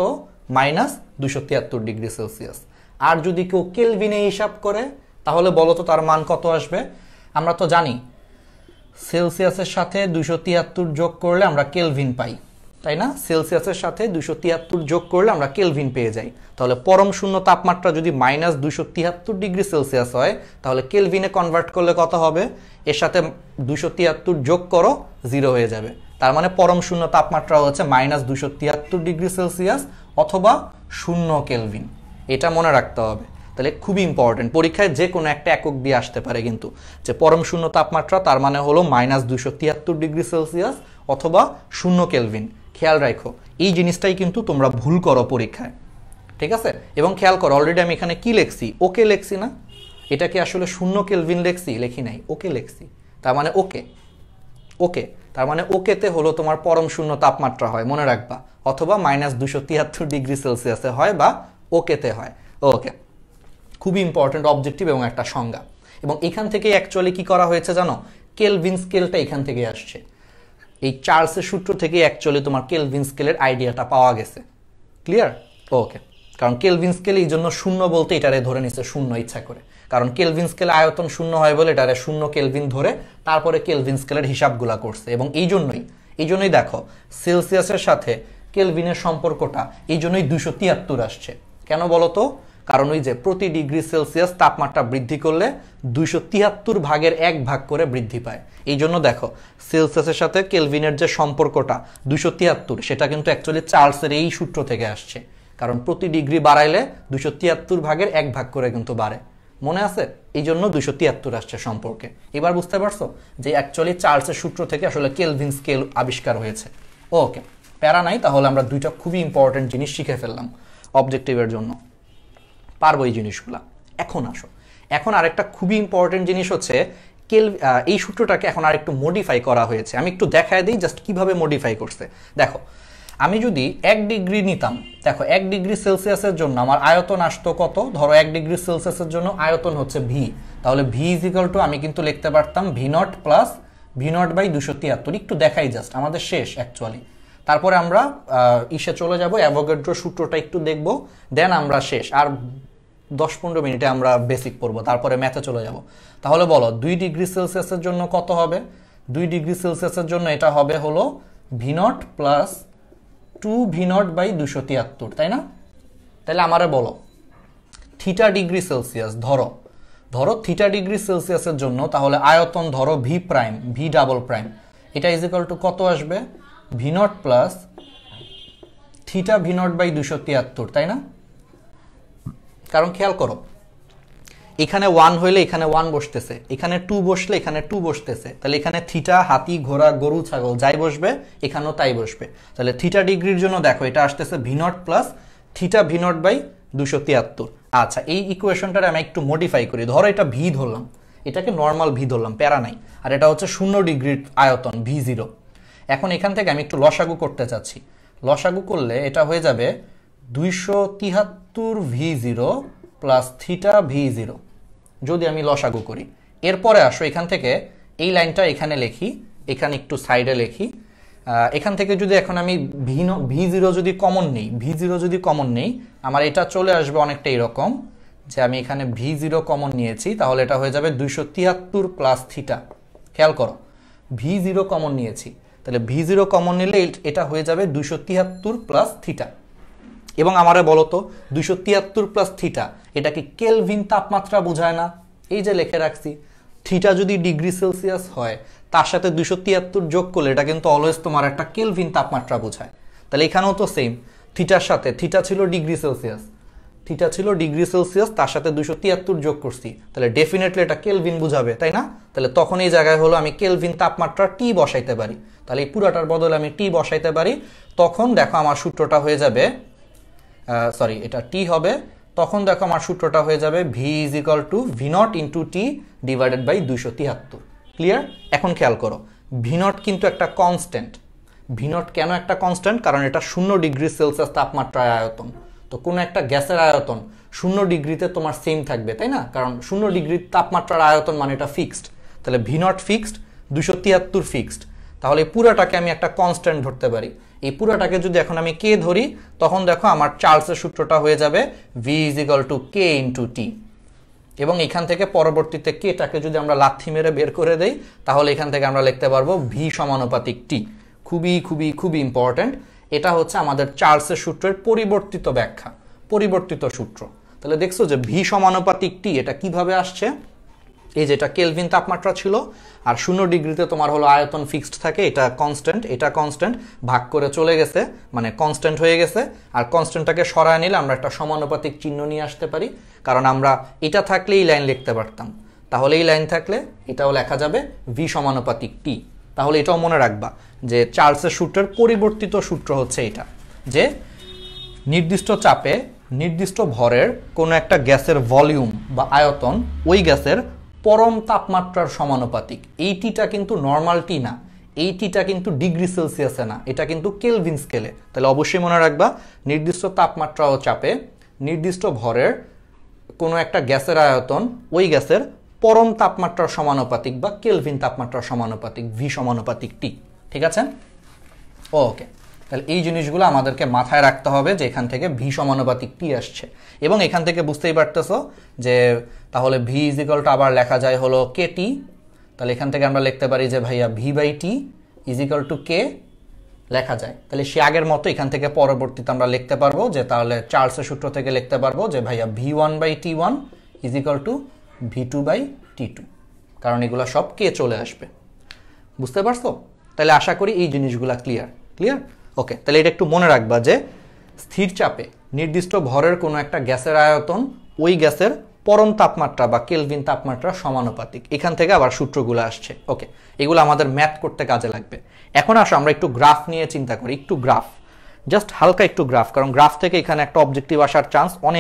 -273 ডিগ্রি সেলসিয়াস। আর যদি কেউ কেলভিনে হিসাব করে, তাহলে বলো তো তার মান কত আসবে? আমরা তো জানি সেলসিয়াসের সাথে 273 যোগ করলে আমরা কেলভিন পাই, তাই না? সেলসিয়াসের সাথে 273 যোগ করলে আমরা কেলভিন পেয়ে যাই। তাহলে পরম শূন্য তাপমাত্রা যদি -273 ডিগ্রি সেলসিয়াস হয়, তাহলে কেলভিনে কনভার্ট করলে কত হবে? এর সাথে 273 যোগ করো, 0 হয়ে যাবে। তার মানে পরম শূন্য তাপমাত্রা হচ্ছে -273 ডিগ্রি সেলসিয়াস অথবা 0 কেলভিন। এটা মনে রাখতে হবে। তাহলে খুবই ইম্পর্টেন্ট, পরীক্ষায় যে কোনো একটা একক দিয়ে আসতে পারে কিন্তু, যে পরম শূন্য তাপমাত্রা তার মানে হলো -273 ডিগ্রি সেলসিয়াস অথবা 0 কেলভিন। খেয়াল রাখো, এই জিনিসটাই কিন্তু তোমরা ভুল করো পরীক্ষায়, ঠিক আছে? এবং খেয়াল করো, অলরেডি আমি এখানে কি লিখছি? ওকে লিখছি না? এটা কি আসলে 0 কেলভিন লিখছি? লিখি নাই, ওকে লিখছি। তার মানে ওকে তার মানে ওকেতে হলো তোমার পরম শূন্য তাপমাত্রা হয়, মনে রাখবা, অথবা -273 ডিগ্রি সেলসিয়াসে হয় বা ওকেতে হয়। ওকে, খুবই ইম্পর্টেন্ট অবজেক্টিভ এবং একটা সংজ্ঞা। এবং এখান থেকে অ্যাকচুয়ালি কি করা হয়েছে জানো? কেলভিন স্কেলটা এখান থেকে আসছে, এই চার্লসের সূত্র থেকে অ্যাকচুয়ালি তোমার কেলভিন স্কেলের আইডিয়াটা পাওয়া গেছে। ক্লিয়ার? ওকে, কারণ কেলভিন স্কেল এই জন্য 0 বলতে এটারে ধরে নিচ্ছে 0 ইচ্ছা করে, কারণ কেলভিন স্কেলে আয়তন 0 হয় বলে এটারে 0 কেলভিন ধরে তারপরে কেলভিন স্কেলের হিসাবগুলা করছে। এবং এই জন্যই দেখো সেলসিয়াসের সাথে কেলভিনের সম্পর্কটা এই জন্যই 273 আসছে। কেন বলো তো? কারণ ওই যে প্রতি ডিগ্রি সেলসিয়াস তাপমাত্রা বৃদ্ধি করলে 273 ভাগের 1 ভাগ করে বৃদ্ধি পায়। এই জন্য দেখো সেলসিয়াসের সাথে কেলভিনের যে সম্পর্কটা 273, সেটা কিন্তু অ্যাকচুয়ালি চার্লসের এই সূত্র থেকে আসছে, কারণ প্রতি ডিগ্রি বাড়াইলে 273 ভাগের 1 ভাগ করে কিন্তু বাড়ে, মনে আছে? এই জন্য 273 আসছে সম্পর্কে। এবার বুঝতে পারছো যে অ্যাকচুয়ালি চার্লসের সূত্র থেকে আসলে কেলভিন স্কেল আবিষ্কার হয়েছে। ওকে, প্যারা নাই। তাহলে আমরা দুইটা খুবই ইম্পর্টেন্ট জিনিস শিখে ফেললাম অবজেক্টিভের জন্য, পারবো এই জিনিসগুলা। এখন আসো, এখন আরেকটা খুবই ইম্পর্টেন্ট জিনিস হচ্ছে এই সূত্রটাকে এখন আরেকটু মডিফাই করা হয়েছে। আমি একটু দেখায় দিই জাস্ট কিভাবে মডিফাই করছে। দেখো, আমি যদি 1 ডিগ্রি নিতাম, দেখো 1 ডিগ্রি সেলসিয়াসের জন্য আমার আয়তন আসতো কত, ধরো 1 ডিগ্রি সেলসিয়াসের জন্য আয়তন হচ্ছে ভি, তাহলে ভি ইজ ইকুয়াল টু আমি কিন্তু লিখতে পারতাম V nought plus V nought by 273। একটু দেখাই জাস্ট, আমাদের শেষ অ্যাকচুয়ালি। তারপরে আমরা ইসে চলে যাব, অ্যাভোগাড্রো সূত্রটা একটু দেখব, দেন আমরা শেষ। আর 10-15 মিনিটে আমরা বেসিক পড়বো, তারপরে ম্যাথে চলে যাব। তাহলে বলো 2 ডিগ্রি সেলসিয়াসের জন্য কত হবে? 2 ডিগ্রি সেলসিয়াসের জন্য এটা হবে হলো V nought plus 2 V nought by 273, তাই না? তাহলে আমারে বলো থিটা ডিগ্রি সেলসিয়াস, ধরো থিটা ডিগ্রি সেলসিয়াসের জন্য তাহলে আয়তন ধরো V prime, V double prime, এটা ইজ ইকুয়াল টু কত আসবে? V nought plus theta V nought by 273, তাই না? কারণ খেয়াল করো, এখানে 1 হইলে এখানে 1 বসতেছে, এখানে 2 বসলে এখানে 2 বসতেছে, তাহলে এখানে থিটা, হাতি, ঘোড়া, গরু, ছাগল যাই বসবে এখানেও তাই বসবে। তাহলে থিটা ডিগ্রির জন্য দেখো এটা আসতেছে V nought plus theta V nought by 273। আচ্ছা, এই ইকুয়েশনটার আমি একটু মডিফাই করি। ধরো এটা ভি ধরলাম, এটাকে নর্মাল ভি ধরলাম, প্যারা নাই, আর এটা হচ্ছে 0 ডিগ্রির আয়তন ভি জিরো। এখন এখান থেকে আমি একটু লসাগু করতে চাচ্ছি। লসাগু করলে এটা হয়ে যাবে 273 V zero plus theta V zero, যদি আমি লসাগু করি। এরপরে আসো এখান থেকে এই লাইনটা এখানে লিখি, এখানে একটু সাইডে লিখি। এখান থেকে যদি এখন আমি ভি জিরো যদি কমন নেই, আমার এটা চলে আসবে অনেকটা এরকম, যে আমি এখানে ভি জিরো কমন নিয়েছি, তাহলে এটা হয়ে যাবে 273 প্লাস থিটা। খেয়াল করো, ভি জিরো কমন নিয়েছি, তাহলে ভি জিরো কমন নিলে এটা হয়ে যাবে 273 প্লাস থিটা। এবং আমারে বলো তো 273 প্লাস থিটা এটা কি কেলভিন তাপমাত্রা বোঝায় না? এই যে লিখে রাখছি, থিটা যদি ডিগ্রি সেলসিয়াস হয় তার সাথে 273 যোগ করলে এটা কিন্তু অলওয়েজ তোমার একটা কেলভিন তাপমাত্রা বোঝায়। তাহলে এখানেও তো সেম, থিটার সাথে, থিটা ছিল ডিগ্রি সেলসিয়াস, তার সাথে 273 যোগ করছি, তাহলে ডেফিনেটলি এটা কেলভিন বুঝাবে, তাই না? তাহলে তখন এই জায়গায় হলো আমি কেলভিন তাপমাত্রা টি বসাইতে পারি, তাহলে এই পুরাটার বদলে আমি টি বসাইতে পারি। তখন দেখো আমার সূত্রটা হয়ে যাবে, এটা টি হবে, তখন দেখো আমার সূত্রটা হয়ে যাবে V is equal to V nought into T divided by 273। Clear? এখন খেয়াল করো, ভি নট কিন্তু একটা কনস্ট্যান্ট। ভি নট কেন একটা কনস্ট্যান্ট? কারণ এটা 0 ডিগ্রি সেলসিয়াস তাপমাত্রার আয়তন। তো কোনো একটা গ্যাসের আয়তন 0 ডিগ্রিতে তোমার সেম থাকবে, তাই না? কারণ 0 ডিগ্রি তাপমাত্রার আয়তন মানে এটা ফিক্সড। তাহলে ভি নট ফিক্সড, 273 ফিক্সড, তাহলে পুরাটাকে আমি একটা কনস্ট্যান্ট ধরতে পারি। এই পুরাটাকে যদি এখন আমি কে ধরি, তখন দেখো আমার চার্লসের সূত্রটা হয়ে যাবে V is equal to K into T. এবং এখান থেকে পরবর্তীতে কেটাকে যদি আমরা লাথি মেরে বের করে দেই, তাহলে এখান থেকে আমরা লিখতে পারবো ভি সমানুপাতিক টি। খুবই ইম্পর্ট্যান্ট। এটা হচ্ছে আমাদের চার্লসের সূত্রের পরিবর্তিত ব্যাখ্যা, পরিবর্তিত সূত্র। তাহলে দেখছো যে ভি সমানুপাতিক টি এটা কিভাবে আসছে? এই যেটা কেলভিন তাপমাত্রা ছিল, আর 0 ডিগ্রিতে তোমার হলো আয়তন ফিক্সড থাকে, এটা কনস্ট্যান্ট ভাগ করে চলে গেছে, মানে কনস্ট্যান্ট হয়ে গেছে। আর কনস্ট্যান্টটাকে সরায় নিলে আমরা একটা সমানুপাতিক চিহ্ন নিয়ে আসতে পারি, কারণ আমরা এটা থাকলে এই লাইন লিখতে পারতাম, তাহলে এই লাইন থাকলে এটাও লেখা যাবে ভি সমানুপাতিক টি। তাহলে এটাও মনে রাখবা যে চার্লসের সূত্রের পরিবর্তিত সূত্র হচ্ছে এটা, যে নির্দিষ্ট চাপে নির্দিষ্ট ভরের কোনো একটা গ্যাসের ভলিউম বা আয়তন ওই গ্যাসের পরম তাপমাত্রার সমানুপাতিক। এই টিটা কিন্তু নর্মাল টি না, এই টিটা কিন্তু ডিগ্রি সেলসিয়াসে না, এটা কিন্তু কেলভিন স্কেলে। তাহলে অবশ্যই মনে রাখবা, নির্দিষ্ট তাপমাত্রা ও চাপে নির্দিষ্ট ভরের কোনো একটা গ্যাসের আয়তন ওই গ্যাসের পরম তাপমাত্রার সমানুপাতিক বা কেলভিন তাপমাত্রার সমানুপাতিক, ভি সমানুপাতিক টি। ঠিক আছে? ওকে, তাহলে এই জিনিসগুলো আমাদেরকে মাথায় রাখতে হবে যে এখান থেকে ভি সমানুপাতিক টি আসছে। এবং এখান থেকে বুঝতেই পারতেছো যে তাহলে ভি ইজ ইকুয়াল টু আবার লেখা যায় হলো কে টি। তাহলে এখান থেকে আমরা লিখতে পারি যে ভাইয়া V by T is equal to K লেখা যায়। তাহলে সে আগের মতো এখান থেকে পরবর্তীতে আমরা লিখতে পারবো যে তাহলে চার্লসের সূত্র থেকে লিখতে পারবো যে ভাইয়া V one by T one is equal to V two by T two, কারণ এগুলো সব কে চলে আসবে। বুঝতে পারছো? তাহলে আশা করি এই জিনিসগুলো ক্লিয়ার। ওকে, তাহলে এটা একটু মনে রাখবা যে স্থির চাপে নির্দিষ্ট ভরের কোনো একটা গ্যাসের আয়তন ওই গ্যাসের পরম তাপমাত্রা বা কেলভিন তাপমাত্রা সমানুপাতিক। এখান থেকে আবার সূত্রগুলো আসছে। ওকে, এগুলো আমাদের ম্যাথ করতে কাজে লাগবে। এখন আসো আমরা একটু গ্রাফ নিয়ে চিন্তা করি, একটু গ্রাফ, জাস্ট হালকা একটু গ্রাফ, কারণ গ্রাফ থেকে এখানে একটা অবজেক্টিভ আসার চান্স অনেক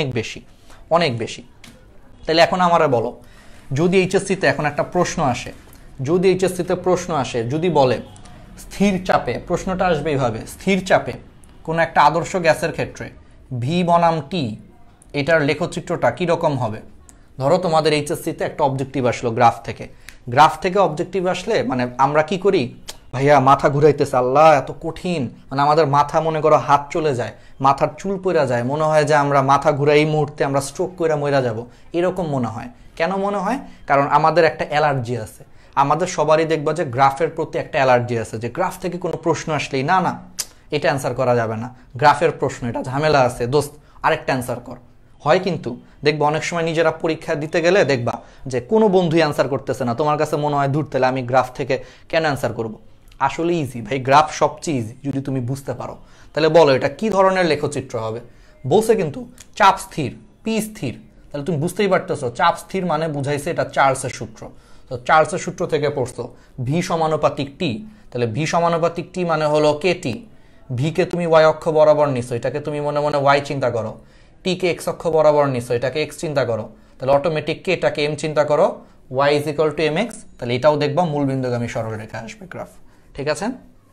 বেশি। তাহলে এখন আমারে বলো, যদি এইচএসসিতে এখন একটা প্রশ্ন আসে, যদি বলে স্থির চাপে, প্রশ্নটা আসবে এইভাবে, স্থির চাপে কোনো একটা আদর্শ গ্যাসের ক্ষেত্রে ভি বনাম টি এটার লেখচিত্রটা কীরকম হবে। ধরো তোমাদের এইচএসসিতে একটা অবজেক্টিভ আসলো গ্রাফ থেকে অবজেক্টিভ আসলে মানে আমরা কি করি, ভাইয়া মাথা ঘুরাইতেছে, আল্লাহ এত কঠিন, মানে আমাদের মাথা মনে করো হাত চলে যায়, মাথার চুল পড়া যায়, মনে হয় যে আমরা মাথা ঘুরাই এই মুহূর্তে আমরা স্ট্রোক করে মরে যাব, এরকম মনে হয়। কেন মনে হয়? কারণ আমাদের একটা অ্যালার্জি আছে। আমাদের সবারই দেখবা যে গ্রাফের প্রতি একটা অ্যালার্জি আছে, যে গ্রাফ থেকে কোনো প্রশ্ন আসলেই না না এটা অ্যান্সার করা যাবে না, গ্রাফের প্রশ্ন এটা ঝামেলা আছে, দোস্ত আরেকটা অ্যান্সার কর। হয় কিন্তু দেখবা অনেক সময় নিজেরা পরীক্ষা দিতে গেলে দেখবা যে কোনো বন্ধুই অ্যান্সার করতেছে না, তোমার কাছে মনে হয় দূর তাহলে আমি গ্রাফ থেকে কেন অ্যান্সার করব। আসলে ইজি ভাই, গ্রাফ সবচেয়ে ইজি যদি তুমি বুঝতে পারো। তাহলে বলো এটা কি ধরনের লেখচিত্র হবে। বলছে কিন্তু চাপ স্থির, পি স্থির, তাহলে তুমি বুঝতেই পারতেছো চাপ স্থির মানে বুঝাইছে এটা চার্লসের সূত্র। তো চার্লসের সূত্র থেকে পড়ছো ভি সমানুপাতিক টি, তাহলে ভি সমানুপাতিক টি মানে হলো কে টি। ভিকে তুমি ওয়াই অক্ষ বরাবর নিছো, এটাকে তুমি মনে মনে ওয়াই চিন্তা করো। টিকে এক্স অক্ষ বরাবর নিছো, এটাকে এক্স চিন্তা করো, তাহলে অটোমেটিক কে এটাকে এম চিন্তা করো, Y is equal to M X, তাহলে এটাও দেখবা মূলবিন্দুগামী সরলরেখা আসবে গ্রাফ। ঠিক আছে,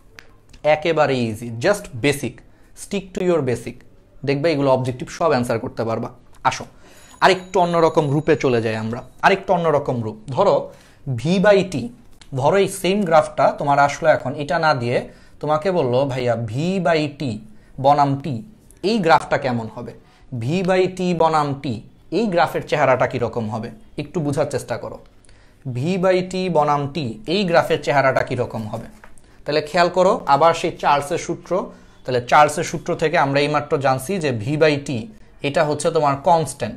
একেবারে easy, just basic, stick to your basic, দেখবে এগুলো অবজেক্টিভ সব অ্যান্সার করতে পারবা। আসো আরেকটু অন্যরকম রূপে চলে যাই আমরা, আরেকটু অন্যরকম রূপ। ধরো ভি বাই টি, ধরো এই সেম গ্রাফটা তোমার আসলো এখন এটা না দিয়ে তোমাকে বললো ভাইয়া ভি বাই টি বনাম টি এই গ্রাফটা কেমন হবে। ভি বাই টি বনাম টি এই গ্রাফের চেহারাটা কীরকম হবে একটু বোঝার চেষ্টা করো। ভি বাই টি বনাম টি এই গ্রাফের চেহারাটা কীরকম হবে। তাহলে খেয়াল করো আবার সেই চার্লসের সূত্র, তাহলে চার্লসের সূত্র থেকে আমরা এইমাত্র জানছি যে ভি বাই টি এটা হচ্ছে তোমার কনস্ট্যান্ট।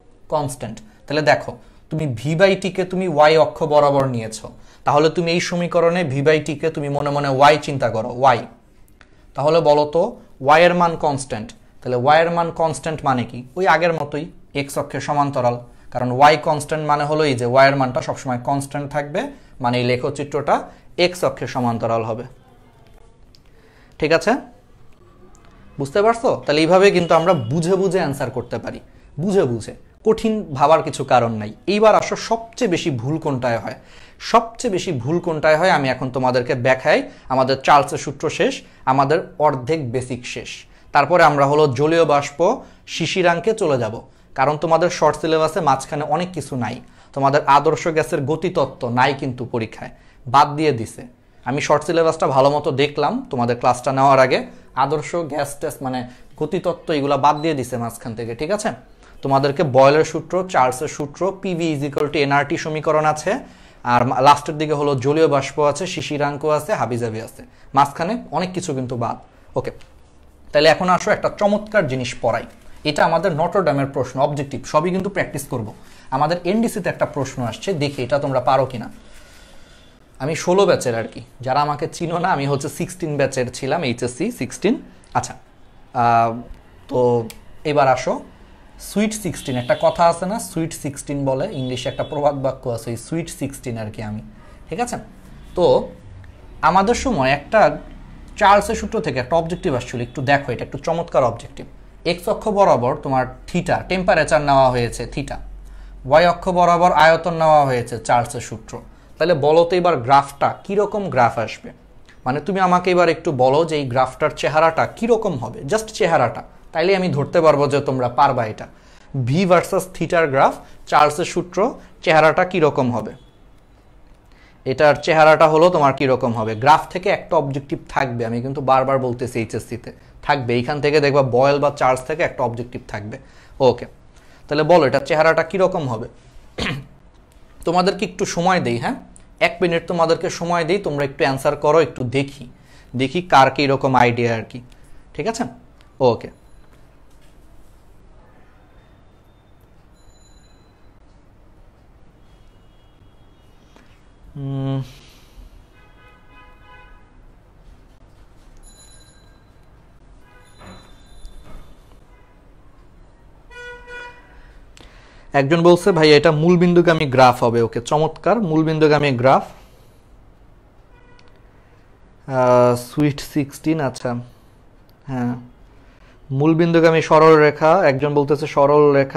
তাহলে দেখো তুমি ভি বাই টিকে তুমি ওয়াই অক্ষ বরাবর নিয়েছো, তাহলে তুমি এই সমীকরণে ভি বাই টিকে তুমি মনে মনে ওয়াই চিন্তা করো, ওয়াই। তাহলে বলো তো ওয়াই এর মান কনস্ট্যান্ট, তাহলে ওয়াই এর মান কনস্ট্যান্ট মানে কি, ওই আগের মতোই এক্স অক্ষের সমান্তরাল, কারণ ওয়াই কনস্ট্যান্ট মানে হলো এই যে ওয়াই এর মানটা সবসময় কনস্ট্যান্ট থাকবে, মানে এই লেখচিত্রটা এক্স অক্ষের সমান্তরাল হবে। ঠিক আছে, বুঝতে পারছো? তাহলে এইভাবে কিন্তু আমরা বুঝে বুঝে অ্যান্সার করতে পারি, বুঝে বুঝে, কঠিন ভাবার কিছু কারণ নাই। এইবার আসো সবচেয়ে বেশি ভুল কোনটায় হয়, সবচেয়ে বেশি ভুল কোনটায় হয় আমি এখন তোমাদেরকে দেখাই। আমাদের চার্লসের সূত্র শেষ, আমাদের অর্ধেক বেসিক শেষ, তারপরে আমরা হলো জলীয় বাষ্প শিশিরাঙ্কে চলে যাব, কারণ তোমাদের শর্ট সিলেবাসে মাঝখানে অনেক কিছু নাই। তোমাদের আদর্শ গ্যাসের গতিতত্ত্ব নাই কিন্তু পরীক্ষায়, বাদ দিয়ে দিছে। আমি শর্ট সিলেবাসটা ভালো মতো দেখলাম তোমাদের ক্লাসটা নেওয়ার আগে, আদর্শ গ্যাস টেস্ট মানে গতিতত্ত্ব এগুলো বাদ দিয়ে দিছে মাঝখান থেকে। ঠিক আছে, তোমাদেরকে বয়েলের সূত্র, চার্লসের সূত্র, PV is equal to NRT সমীকরণ আছে, আর লাস্টের দিকে হলো জলীয় বাষ্প আছে, শিশিরাঙ্ক আছে, হাবিজাবি আছে, মাঝখানে অনেক কিছু কিন্তু বাদ। ওকে, তাহলে এখন আসো একটা চমৎকার জিনিস পড়াই, এটা আমাদের নটরডেমের প্রশ্ন, অবজেক্টিভ সবই কিন্তু প্র্যাকটিস করব। আমাদের এনডিসিতে একটা প্রশ্ন আসছে, দেখি এটা তোমরা পারো কিনা। আমি 16 ব্যাচের আর কি, যারা আমাকে চিনো না আমি হচ্ছে 16 ব্যাচের ছিলাম, এইচএসসি 16। আচ্ছা, তো এবার আসো সুইট 16, একটা কথা আছে না সুইট 16 বলে, ইংলিশে একটা প্রবাদ বাক্য আছে, এই সুইট 16 আর কি আমি। ঠিক আছে, তো আমাদের সময় একটা চার্লসের সূত্র থেকে একটা অবজেক্টিভ আসছিল, একটু দেখো, এটা একটু চমৎকার অবজেক্টিভ। এক্স অক্ষ বরাবর তোমার থিটা টেম্পারেচার নেওয়া হয়েছে থিটা, ওয়াই অক্ষ বরাবর আয়তন নেওয়া হয়েছে চার্লসের সূত্র। তাহলে বলো তো এবার গ্রাফটা কীরকম গ্রাফ আসবে, মানে তুমি আমাকে এবার একটু বলো যে এই গ্রাফটার চেহারাটা কীরকম হবে, জাস্ট চেহারাটা, তাইলে আমি ধরতে পারবো যে তোমরা পারবা এটা। ভি ভার্সাস থিটার গ্রাফ, চার্লসের সূত্র, চেহারাটা কীরকম হবে, এটার চেহারাটা হলো তোমার কীরকম হবে। গ্রাফ থেকে একটা অবজেক্টিভ থাকবে, আমি কিন্তু বারবার বলতেছি এইচএসসিতে থাকবে, এইখান থেকে দেখবা বয়েল বা চার্লস থেকে একটা অবজেক্টিভ থাকবে। ওকে, তাহলে বলো এটার চেহারাটা কীরকম হবে। তোমাদেরকে একটু সময় দেই, হ্যাঁ 1 মিনিট তোমাদেরকে সময় দিই, তোমরা একটু অ্যান্সার করো, একটু দেখি কার কি এরকম আইডিয়া আর কি। ঠিক আছে, ওকে। একজন বলছে ভাই এটা মূলবিন্দুগামী গ্রাফ হবে। ওকে, চমৎকার, মূলবিন্দুগামী গ্রাফ, সুইট 16। আচ্ছা, হ্যাঁ মূলবিন্দুগামী সরল রেখা, একজন বলতেছে সরল রেখা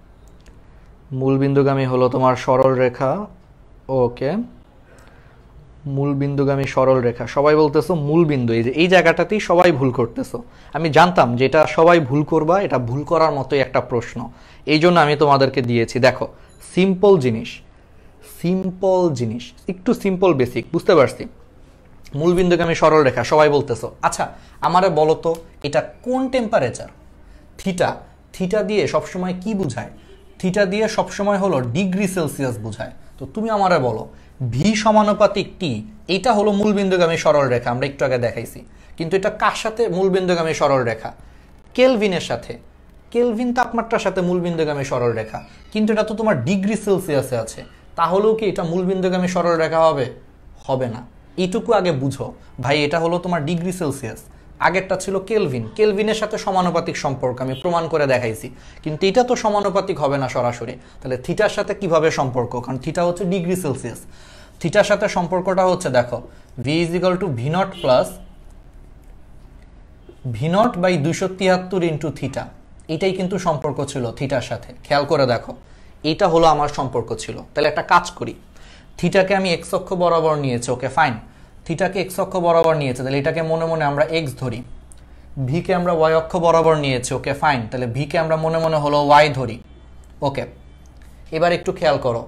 মূলবিন্দুগামী হলো তোমার সরল রেখা। ওকে, মূলবিন্দুগামী সরল রেখা, সবাই বলতেছো মূলবিন্দু, এই যে এই জায়গাটাতেই সবাই ভুল করতেছো। আমি জানতাম যে এটা সবাই ভুল করবা, এটা ভুল করার মতোই একটা প্রশ্ন, এই জন্য আমি তোমাদেরকে দিয়েছি। দেখো সিম্পল জিনিস, সিম্পল জিনিস, একটু সিম্পল বেসিক, বুঝতে পারছি। মূলবিন্দুগামী সরল রেখা সবাই বলতেছো। আচ্ছা আমারে বলো তো এটা কোন টেম্পারেচার? থিটা, থিটা দিয়ে সবসময় কি বুঝায়? থিটা দিয়ে সবসময় হলো ডিগ্রি সেলসিয়াস বুঝায়। তো তুমি আমারে বলো ভি সমানুপাতিক টি, এটা হলো মূলবিন্দুগামী সরল রেখা, আমরা একটু আগে দেখাইছি। কিন্তু এটা কার সাথে মূলবিন্দুগামী সরল রেখা? কেলভিনের সাথে, কেলভিন তাপমাত্রার সাথে মূলবিন্দুগামী সরল রেখা। কিন্তু এটা তো তোমার ডিগ্রি সেলসিয়াসে আছে, তাহলেও কি এটা মূলবিন্দুগামী সরল রেখা হবে? হবে না। এইটুকু আগে বুঝো ভাই, এটা হলো তোমার ডিগ্রি সেলসিয়াস, আগেরটা ছিল কেলভিন, কেলভিনের সাথে সমানুপাতিক সম্পর্ক আমি প্রমাণ করে দেখাইছি। কিন্তু এটা তো সমানুপাতিক হবে না সরাসরি, তাহলে থিটার সাথে কিভাবে সম্পর্ক? কারণ থিটা হচ্ছে ডিগ্রি সেলসিয়াস। থিটার সাথে সম্পর্কটা হচ্ছে দেখো V is equal to V nought plus V nought by 273 into theta, এটাই কিন্তু সম্পর্ক ছিল থিটার সাথে। খেয়াল করে দেখো এটা হলো আমার সম্পর্ক ছিল। তাহলে একটা কাজ করি, থিটাকে আমি এক্স অক্ষ বরাবর নিয়েছি, ওকে ফাইন, থিটাকে এক্স অক্ষ বরাবর নিয়েছে, তাহলে এটাকে মনে মনে আমরা এক্স ধরি। ভিকে আমরা ওয়াই অক্ষ বরাবর নিয়েছি, ওকে ফাইন, তাহলে ভিকে আমরা মনে মনে হলো ওয়াই ধরি। ওকে, এবার একটু খেয়াল করো,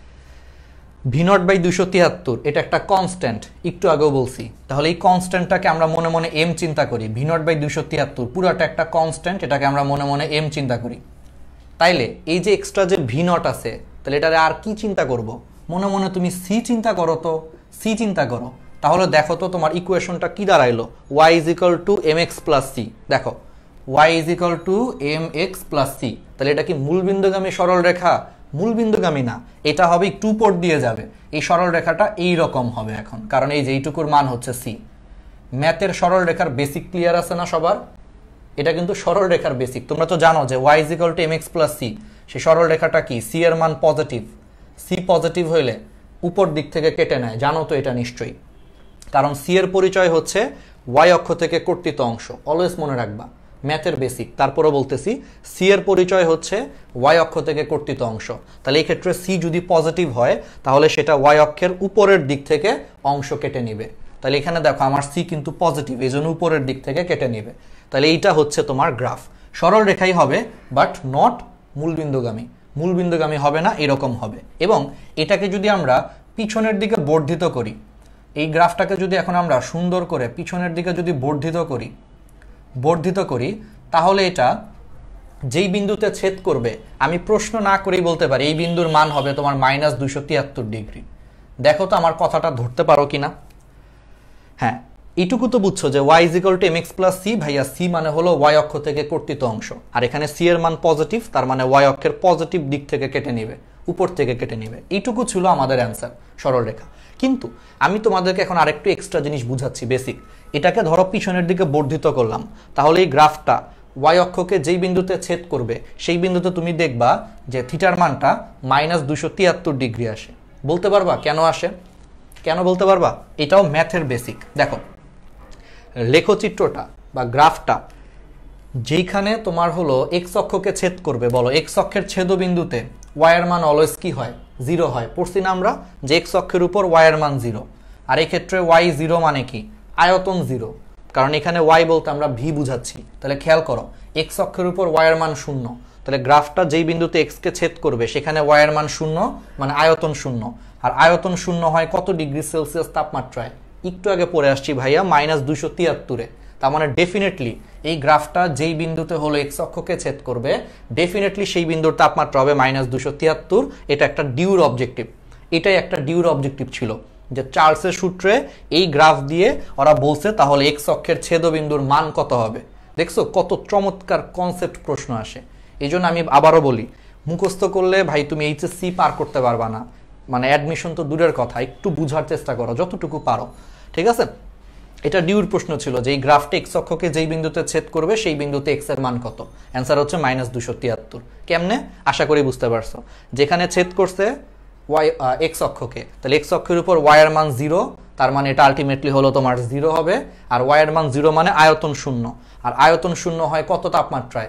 ভি নট বাই 273 এটা একটা কনস্ট্যান্ট, একটু আগেও বলছি। তাহলে এই কনস্ট্যান্টটাকে আমরা মনে মনে এম চিন্তা করি। ভি নট বাই 273 পুরোটা একটা কনস্ট্যান্ট, এটাকে আমরা মনে মনে এম চিন্তা করি। তাইলে এই যে এক্সট্রা যে ভি নট আছে, তাহলে এটারে আর কি চিন্তা করব? মনে মনে তুমি সি চিন্তা করো, তো সি চিন্তা করো। তাহলে দেখো তো তোমার ইকুয়েশনটা কি দাঁড়াইলো? Y is equal to M X plus C. দেখো Y is equal to M X plus C, তাহলে এটা কি মূলবিন্দুগামী সরল রেখা? মূলবিন্দুগামী না, এটা হবে একটু উপর দিয়ে যাবে। এই সরল রেখাটা এই রকম হবে এখন, কারণ এই যে এইটুকুর মান হচ্ছে সি। ম্যাথের সরল রেখার বেসিক ক্লিয়ার আছে না সবার? এটা কিন্তু সরল রেখার বেসিক। তোমরা তো জানো যে Y is equal to M X plus C, সেই সরল রেখাটা কি? সি এর মান পজিটিভ, সি পজিটিভ হইলে উপর দিক থেকে কেটে নেয়, জানো তো এটা নিশ্চয়ই। কারণ সি এর পরিচয় হচ্ছে ওয়াই অক্ষ থেকে কর্তিত অংশ, অলওয়েজ মনে রাখবা, ম্যাথের বেসিক। তারপরে বলতেছি সি এর পরিচয় হচ্ছে ওয়াই অক্ষ থেকে কর্তিত অংশ। তাহলে এই ক্ষেত্রে সি যদি পজিটিভ হয় তাহলে সেটা ওয়াই অক্ষের উপরের দিক থেকে অংশ কেটে নিবে। তাহলে এখানে দেখো আমার সি কিন্তু পজিটিভ, এই জন্য উপরের দিক থেকে কেটে নিবে। তাহলে এইটা হচ্ছে তোমার গ্রাফ, সরল রেখাই হবে বাট নট মূলবিন্দুগামী। মূলবিন্দুগামী হবে না, এরকম হবে। এবং এটাকে যদি আমরা পিছনের দিকে বর্ধিত করি, এই গ্রাফটাকে যদি এখন আমরা সুন্দর করে পিছনের দিকে যদি বর্ধিত করি তাহলে এটা যেই বিন্দুতে ছেদ করবে, আমি প্রশ্ন না করেই বলতে পারি এই বিন্দুর মান হবে তোমার -273 ডিগ্রি। দেখো তো আমার কথাটা ধরতে পারো কিনা? হ্যাঁ, এইটুকু তো বুঝছো যে y is equal to mx plus c, ভাইয়া c মানে হলো y অক্ষ থেকে কর্তিত অংশ, আর এখানে c এর মান পজিটিভ, তার মানে y অক্ষের পজিটিভ দিক থেকে কেটে নিবে, উপর থেকে কেটে নিবে। এইটুকু ছিল আমাদের অ্যান্সার, সরল রেখা। কিন্তু আমি তোমাদেরকে এখন আরেকটু এক্সট্রা জিনিস বুঝাচ্ছি, বেসিক। এটাকে ধরো পিছনের দিকে বর্ধিত করলাম, তাহলে এই গ্রাফটা y অক্ষকে যেই বিন্দুতে ছেদ করবে সেই বিন্দুতে তুমি দেখবা যে থিটার মানটা -273 ডিগ্রি আসে। বলতে পারবা কেন আসে? কেন বলতে পারবা? এটাও ম্যাথের বেসিক। দেখো লেখচিত্রটা বা গ্রাফটা যেইখানে তোমার হলো এক্স অক্ষকে ছেদ করবে, বলো এক্স অক্ষের ছেদবিন্দুতে ওয়াই এর মান অলওয়েজ কি হয়? 0 হয়। পড়ছি না আমরা যে এক্স অক্ষের উপর ওয়াই এর মান 0, আর এই ক্ষেত্রে ওয়াই 0 মানে কি? আয়তন 0, কারণ এখানে ওয়াই বলতে আমরা ভি বুঝাচ্ছি। তাহলে খেয়াল করো এক্স অক্ষের উপর ওয়াই এর মান 0, তাহলে গ্রাফটা যেই বিন্দুতে এক্স কে ছেদ করবে সেখানে ওয়াই এর মান 0, মানে আয়তন 0। আর আয়তন 0 হয় কত ডিগ্রি সেলসিয়াস তাপমাত্রায়? একটু আগে পড়ে আসছি ভাইয়া, -273-এ। তার মানে ডেফিনেটলি এই গ্রাফটা যেই বিন্দুতে হলো এক্স অক্ষকে ছেদ করবে, ডেফিনেটলি সেই বিন্দুর তাপমাত্রা হবে -273। এটা একটা ডিউর অবজেক্টিভ, এটাই একটা ডিউর অবজেক্টিভ ছিল যে চার্লসের সূত্রে এই গ্রাফ দিয়ে ওরা বলছে তাহলে এক্স অক্ষের ছেদবিন্দুর মান কত হবে। দেখছো কত চমৎকার কনসেপ্ট প্রশ্ন আসে। এই জন্য আমি আবারও বলি, মুখস্থ করলে ভাই তুমি এইচএসসি পার করতে পারবা না, মানে অ্যাডমিশন তো দূরের কথা, একটু বুঝার চেষ্টা করো যতটুকু পারো, ঠিক আছে? এটা ডিউর প্রশ্ন ছিল যে এই গ্রাফটা এক্স অক্ষকে যেই বিন্দুতে ছেদ করবে সেই বিন্দুতে এক্স এর মান কত? অ্যান্সার হচ্ছে -273। কেমনে? আশা করি বুঝতে পারছো। যেখানে ছেদ করছে ওয়াই এক্স অক্ষকে, তাহলে এক্স অক্ষের উপর ওয়াই এর মান 0, তার মানে এটা আলটিমেটলি হলো তোমার 0 হবে। আর ওয়াই এর মান 0 মানে আয়তন 0, আর আয়তন 0 হয় কত তাপমাত্রায়?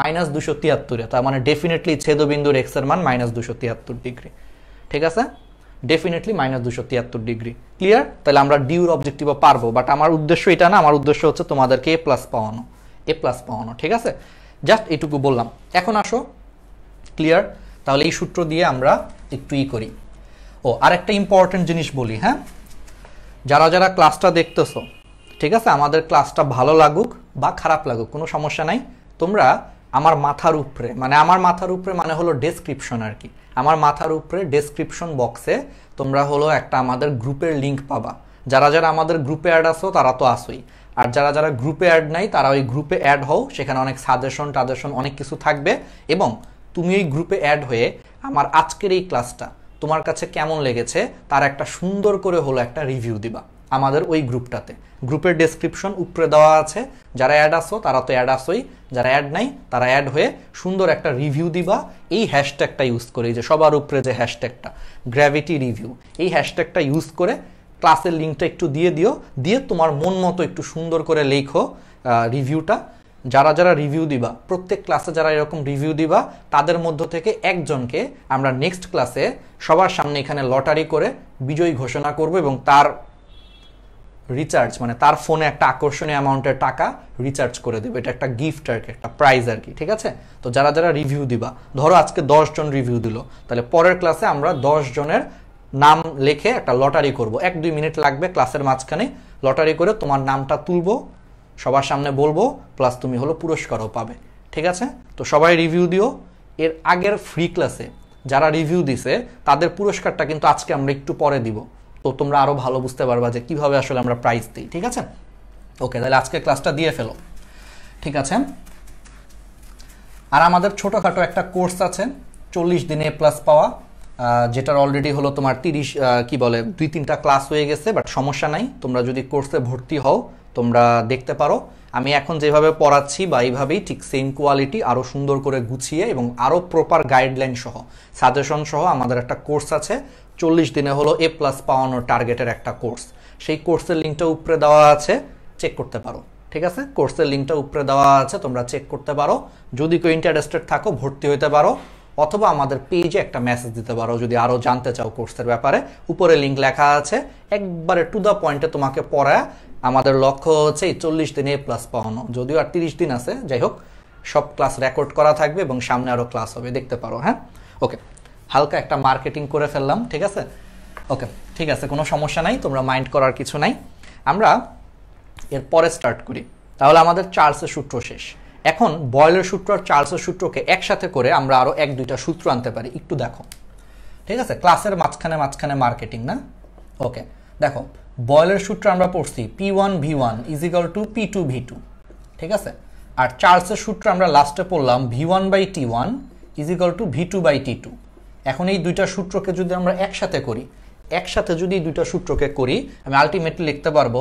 -273-এ। তার মানে ডেফিনেটলি ছেদবিন্দুর এক্স এর মান -273 ডিগ্রি। ঠিক আছে? Definitely -273 degree. ক্লিয়ার? তাহলে আমরা ডিউর অবজেক্টিভও পারবো, বাট আমার উদ্দেশ্য এটা না, আমার উদ্দেশ্য হচ্ছে তোমাদেরকে এ প্লাস পাওয়ানো। ঠিক আছে, জাস্ট এইটুকু বললাম। এখন আসো, ক্লিয়ার? তাহলে এই সূত্র দিয়ে আমরা একটু করি। আরেকটা ইম্পর্টেন্ট জিনিস বলি, হ্যাঁ, যারা যারা ক্লাসটা দেখতেছো, ঠিক আছে, আমাদের ক্লাসটা ভালো লাগুক বা খারাপ লাগুক কোনো সমস্যা নাই, তোমরা আমার মাথার উপরে মানে হলো ডেসক্রিপশন আর কি, আমার মাথার উপরে ডেসক্রিপশন বক্সে তোমরা হলো একটা আমাদের গ্রুপের লিঙ্ক পাবা। যারা যারা আমাদের গ্রুপে অ্যাড আসো তারা তো আসোই, আর যারা যারা গ্রুপে অ্যাড নাই তারা ওই গ্রুপে অ্যাড হও, সেখানে অনেক সাজেশন অনেক কিছু থাকবে। এবং তুমি এই গ্রুপে অ্যাড হয়ে আমার আজকের এই ক্লাসটা তোমার কাছে কেমন লেগেছে তার একটা সুন্দর করে হলো একটা রিভিউ দিবা আমাদের ওই গ্রুপটাতে। গ্রুপের ডেসক্রিপশন উপরে দেওয়া আছে, যারা অ্যাড আসো তারা তো অ্যাড আসোই, যারা অ্যাড নাই তারা অ্যাড হয়ে সুন্দর একটা রিভিউ দিবা এই হ্যাশট্যাগটা ইউজ করে, এই যে সবার উপরে যে হ্যাশট্যাগটা গ্র্যাভিটি রিভিউ, এই হ্যাশট্যাগটা ইউজ করে ক্লাসের লিঙ্কটা একটু দিয়ে তোমার মন মতো একটু সুন্দর করে লেখো রিভিউটা। যারা যারা রিভিউ দিবা, প্রত্যেক ক্লাসে যারা এরকম রিভিউ দিবা তাদের মধ্য থেকে একজনকে আমরা নেক্সট ক্লাসে সবার সামনে এখানে লটারি করে বিজয়ী ঘোষণা করব এবং তার রিচার্জ মানে তার ফোনে একটা আকর্ষণীয় অ্যামাউন্টের টাকা রিচার্জ করে দেবে। এটা একটা গিফট আর কি, একটা প্রাইজ আর কি। ঠিক আছে, তো যারা যারা রিভিউ দিবা, ধরো আজকে 10 জন রিভিউ দিল, তাহলে পরের ক্লাসে আমরা 10 জনের নাম লিখে একটা লটারি করব। 1-2 মিনিট লাগবে ক্লাসের মাঝখানে, লটারি করে তোমার নামটা তুলবো, সবার সামনে বলবো, প্লাস তুমি হলো পুরস্কারও পাবে। ঠিক আছে, তো সবাই রিভিউ দিও। এর আগের ফ্রি ক্লাসে যারা রিভিউ দিছে তাদের পুরস্কারটা কিন্তু আজকে আমরা একটু পরে দিব, তো তোমরা আরো ভালো বুঝতে পারবা যে কিভাবে আসলে আমরা প্রাইজ দিই। ঠিক আছে, ওকে, তাহলে আজকে ক্লাসটা দিয়ে ফেলো। ঠিক আছে, আর আমাদের ছোটখাটো একটা কোর্স আছে 40 দিনে প্লাস পাওয়া, যেটার অলরেডি হলো তোমার 2-3টা ক্লাস হয়ে গেছে, বাট সমস্যা নাই, তোমরা যদি কোর্সে ভর্তি হও তোমরা দেখতে পারো। আমি এখন যেভাবে পড়াচ্ছি বা এইভাবেই ঠিক সেম কোয়ালিটি আরও সুন্দর করে গুছিয়ে এবং আরও প্রপার গাইডলাইন সহ সাজেশন সহ আমাদের একটা কোর্স আছে 40 দিনে হলো এ প্লাস পাওয়ানোর টার্গেটের একটা কোর্স। সেই কোর্সের লিঙ্কটা উপরে দেওয়া আছে, চেক করতে পারো। ঠিক আছে, কোর্সের লিঙ্কটা উপরে দেওয়া আছে, তোমরা চেক করতে পারো। যদি কেউ ইন্টারেস্টেড থাকো ভর্তি হতে পারো, অথবা আমাদের পেজে একটা মেসেজ দিতে পারো যদি আরও জানতে চাও কোর্সের ব্যাপারে। উপরে লিঙ্ক লেখা আছে, একবারে টু দ্য পয়েন্টে তোমাকে পড়ায়। আমাদের লক্ষ্য হচ্ছে এই 40 দিনে এ প্লাস পাওয়ানো, যদিও আর 30 দিন আছে, যাই হোক সব ক্লাস রেকর্ড করা থাকবে এবং সামনে আরও ক্লাস হবে, দেখতে পারো। হ্যাঁ, ওকে, হালকা একটা মার্কেটিং করে ফেললাম। ঠিক আছে, ওকে, ঠিক আছে, কোনো সমস্যা নাই, তোমরা মাইন্ড করার কিছু নাই। আমরা এর পরে স্টার্ট করি। তাহলে আমাদের চার্লসের সূত্র শেষ। এখন বয়েলের সূত্র আর চার্লসের সূত্রকে একসাথে করে আমরা আরও 1-2টা সূত্র আনতে পারি, একটু দেখো। ঠিক আছে, ক্লাসের মাঝখানে মার্কেটিং না। ওকে, দেখো, বয়েলের সূত্র আমরা পড়ছি P1V1 = P2V2। ঠিক আছে, আর চার্লসের সূত্র আমরা লাস্টে পড়লাম V1/T1 = V2/T2। এখন এই দুইটা সূত্রকে যদি আমরা একসাথে করি, যদি দুইটা সূত্রকে করি, আমি আলটিমেটলি লিখতে পারবো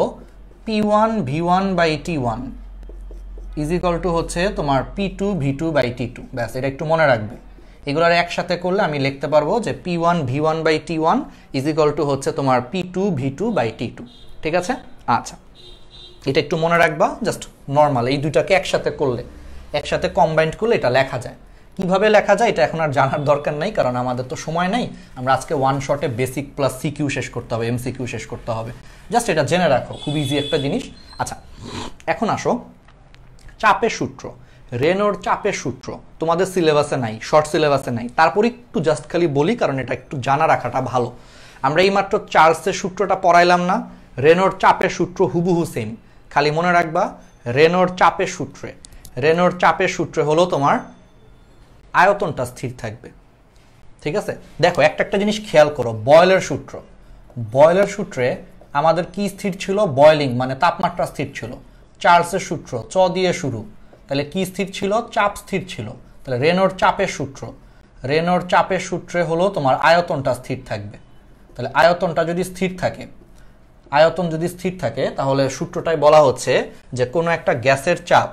P1V1/T1 = হচ্ছে তোমার P2V2/T2। ব্যাস, এটা একটু মনে রাখবে। এগুলোর একসাথে করলে আমি লিখতে পারবো যে P1V1/T1 = হচ্ছে তোমার P2V2/T2। ঠিক আছে, আচ্ছা, এটা একটু মনে রাখবা। জাস্ট নর্মাল এই দুইটাকে একসাথে কম্বাইন্ড করলে এটা লেখা যায়। কিভাবে লেখা যায় এটা এখন আর জানার দরকার নাই, কারণ আমাদের তো সময় নাই। আমরা আজকে ওয়ান শটে বেসিক প্লাস CQ শেষ করতে হবে, MCQ শেষ করতে হবে। জাস্ট এটা জেনে রাখো, খুব ইজি একটা জিনিস। আচ্ছা, এখন আসো চাপের সূত্র, রেনোর চাপের সূত্র তোমাদের সিলেবাসে নাই, শর্ট সিলেবাসে নাই, তারপর একটু জাস্ট খালি বলি কারণ এটা একটু জানা রাখাটা ভালো। আমরা এইমাত্র চার্লসের সূত্রটা পড়াইলাম না, রেনোর চাপের সূত্র হুবহু সেম। খালি মনে রাখবা রেনোর চাপের সূত্রে হলো তোমার আয়তনটা স্থির থাকবে। ঠিক আছে, দেখো একটা জিনিস খেয়াল করো, বয়েলের সূত্রে আমাদের কি স্থির ছিল? বয়েলিং মানে তাপমাত্রা স্থির ছিল। চার্লসের সূত্র চ দিয়ে শুরু, তাহলে কি স্থির ছিল? চাপ স্থির ছিল। তাহলে রেনোর চাপের সূত্রে হলো তোমার আয়তনটা স্থির থাকবে। তাহলে আয়তন যদি স্থির থাকে তাহলে সূত্রটাই বলা হচ্ছে যে কোনো একটা গ্যাসের চাপ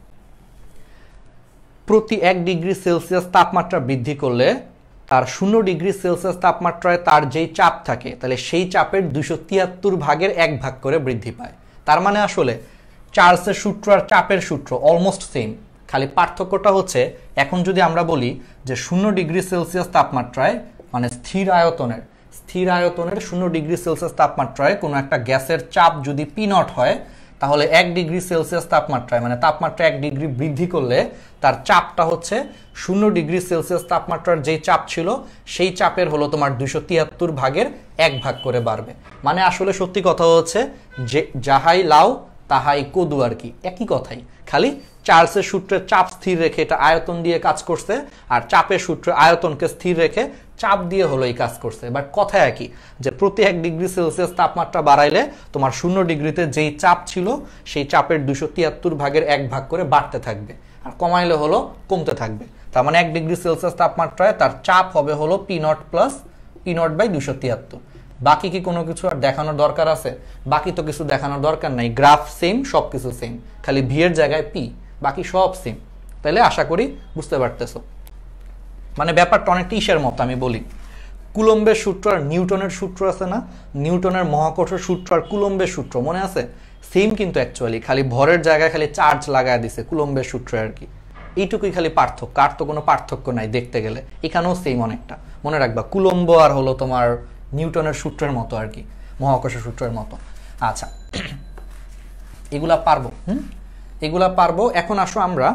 প্রতি 1 ডিগ্রি সেলসিয়াস তাপমাত্রা বৃদ্ধি করলে তার 0 ডিগ্রি সেলসিয়াস তাপমাত্রায় তার যেই চাপ থাকে তাহলে সেই চাপের 273/1 করে বৃদ্ধি পায়। তার মানে আসলে চার্লসের সূত্র আর চাপের সূত্র অলমোস্ট সেম, খালি পার্থক্যটা হচ্ছে এখন যদি আমরা বলি যে 0 ডিগ্রি সেলসিয়াস তাপমাত্রায় মানে স্থির স্থির আয়তনের 0 ডিগ্রি সেলসিয়াস তাপমাত্রায় কোনো একটা গ্যাসের চাপ যদি পি নট হয়, তাহলে 1 ডিগ্রি সেলসিয়াস তাপমাত্রায় মানে তাপমাত্রা 1 ডিগ্রি বৃদ্ধি করলে তার চাপটা হচ্ছে 0 ডিগ্রি সেলসিয়াস তাপমাত্রার যেই চাপ ছিল সেই চাপের হলো তোমার 273 ভাগের 1 ভাগ করে বাড়বে। মানে আসলে সত্যি কথা হচ্ছে যে যাহাই লাও তাহাই কদু আর কি, একই কথাই, খালি চার্লসের সূত্রে চাপ স্থির রেখে এটা আয়তন দিয়ে কাজ করছে, আর চাপের সূত্রে আয়তনকে স্থির রেখে চাপ দিয়ে হলো এই কাজ করছে। বাট কথা একই, যে প্রতি 1 ডিগ্রি সেলসিয়াস তাপমাত্রা বাড়াইলে তোমার 0 ডিগ্রিতে যেই চাপ ছিল সেই চাপের 273 ভাগের 1 ভাগ করে বাড়তে থাকবে, আর কমাইলে হলো কমতে থাকবে। তার মানে 1 ডিগ্রি সেলসিয়াস তাপমাত্রায় তার চাপ হবে হলো P nought plus P nought by 273। বাকি কি কোনো কিছু আর দেখানোর দরকার আছে? বাকি তো কিছু দেখানোর দরকার নাই, গ্রাফ সেম, সব কিছু সেম, খালি ভি এর জায়গায় পি, বাকি সব সেম। তাহলে আশা করি বুঝতে পারতেছো। মানে ব্যাপারটা অনেকটা ইসের মতো, আমি বলি কুলম্বের সূত্র আর নিউটনের সূত্র আছে না, নিউটনের মহাকর্ষের সূত্র আর কুলম্বের সূত্র মনে আছে? সেম কিন্তু অ্যাকচুয়ালি, খালি ভরের জায়গায় খালি চার্জ লাগায় দিছে কুলম্বের সূত্র আর কি, এইটুকুই খালি পার্থক্য, আর তো কোনো পার্থক্য নাই দেখতে গেলে। এখানেও সেম অনেকটা, মনে রাখবা কুলম্ব আর হলো তোমার নিউটনের সূত্রের মতো আর কি, মহাকর্ষের সূত্রের মতো। আচ্ছা, এগুলা পারবো, এগুলা পারবো। এখন আসো আমরা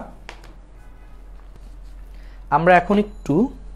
এখন একটু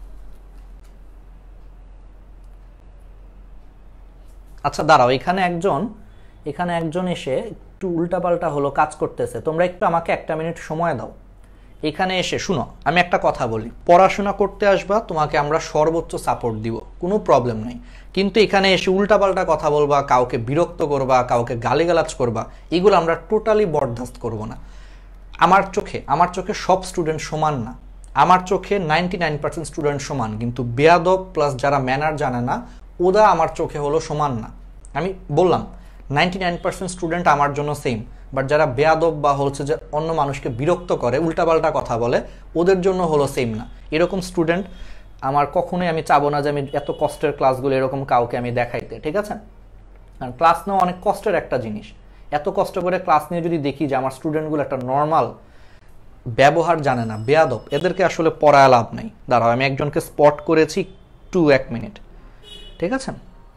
আচ্ছা দাঁড়াও, এখানে একজন এসে একটু উল্টাপাল্টা হলো কাজ করতেছে, তোমরা একটু আমাকে 1 মিনিট সময় দাও। এখানে এসে শুনো, আমি একটা কথা বলি, পড়াশোনা করতে আসবা, তোমাকে আমরা সর্বোচ্চ সাপোর্ট দিব, কোনো প্রবলেম নাই, কিন্তু এখানে এসে উল্টাপাল্টা কথা বলবা, কাউকে বিরক্ত করবা, কাউকে গালিগালাজ করবা, এগুলো আমরা টোটালি বরদাস্ত করব না। আমার চোখে সব স্টুডেন্ট সমান না, আমার চোখে 99% স্টুডেন্ট সমান, কিন্তু বেয়াদব প্লাস যারা ম্যানার জানে না ওরা আমার চোখে হলো সমান না। আমি বললাম 99% স্টুডেন্ট আমার জন্য সেম, বাট যারা বেয়াদব বা হচ্ছে যে অন্য মানুষকে বিরক্ত করে, উল্টাপাল্টা কথা বলে, ওদের জন্য হলো সেম না। এরকম স্টুডেন্ট আমার কখনোই আমি চাবো না যে আমি এত কষ্টের ক্লাসগুলো এরকম কাউকে আমি দেখাইতে, ঠিক আছে? কারণ ক্লাস নেওয়া অনেক কষ্টের একটা জিনিস, এত কষ্ট করে ক্লাস নিয়ে যদি দেখি যে আমার স্টুডেন্টগুলো একটা নর্মাল ব্যবহার জানে না, বেয়াদব, এদেরকে আসলে পড়ায় লাভ নেই। দাঁড়াও, আমি একজনকে স্পট করেছি, 1 মিনিট, ঠিক আছে?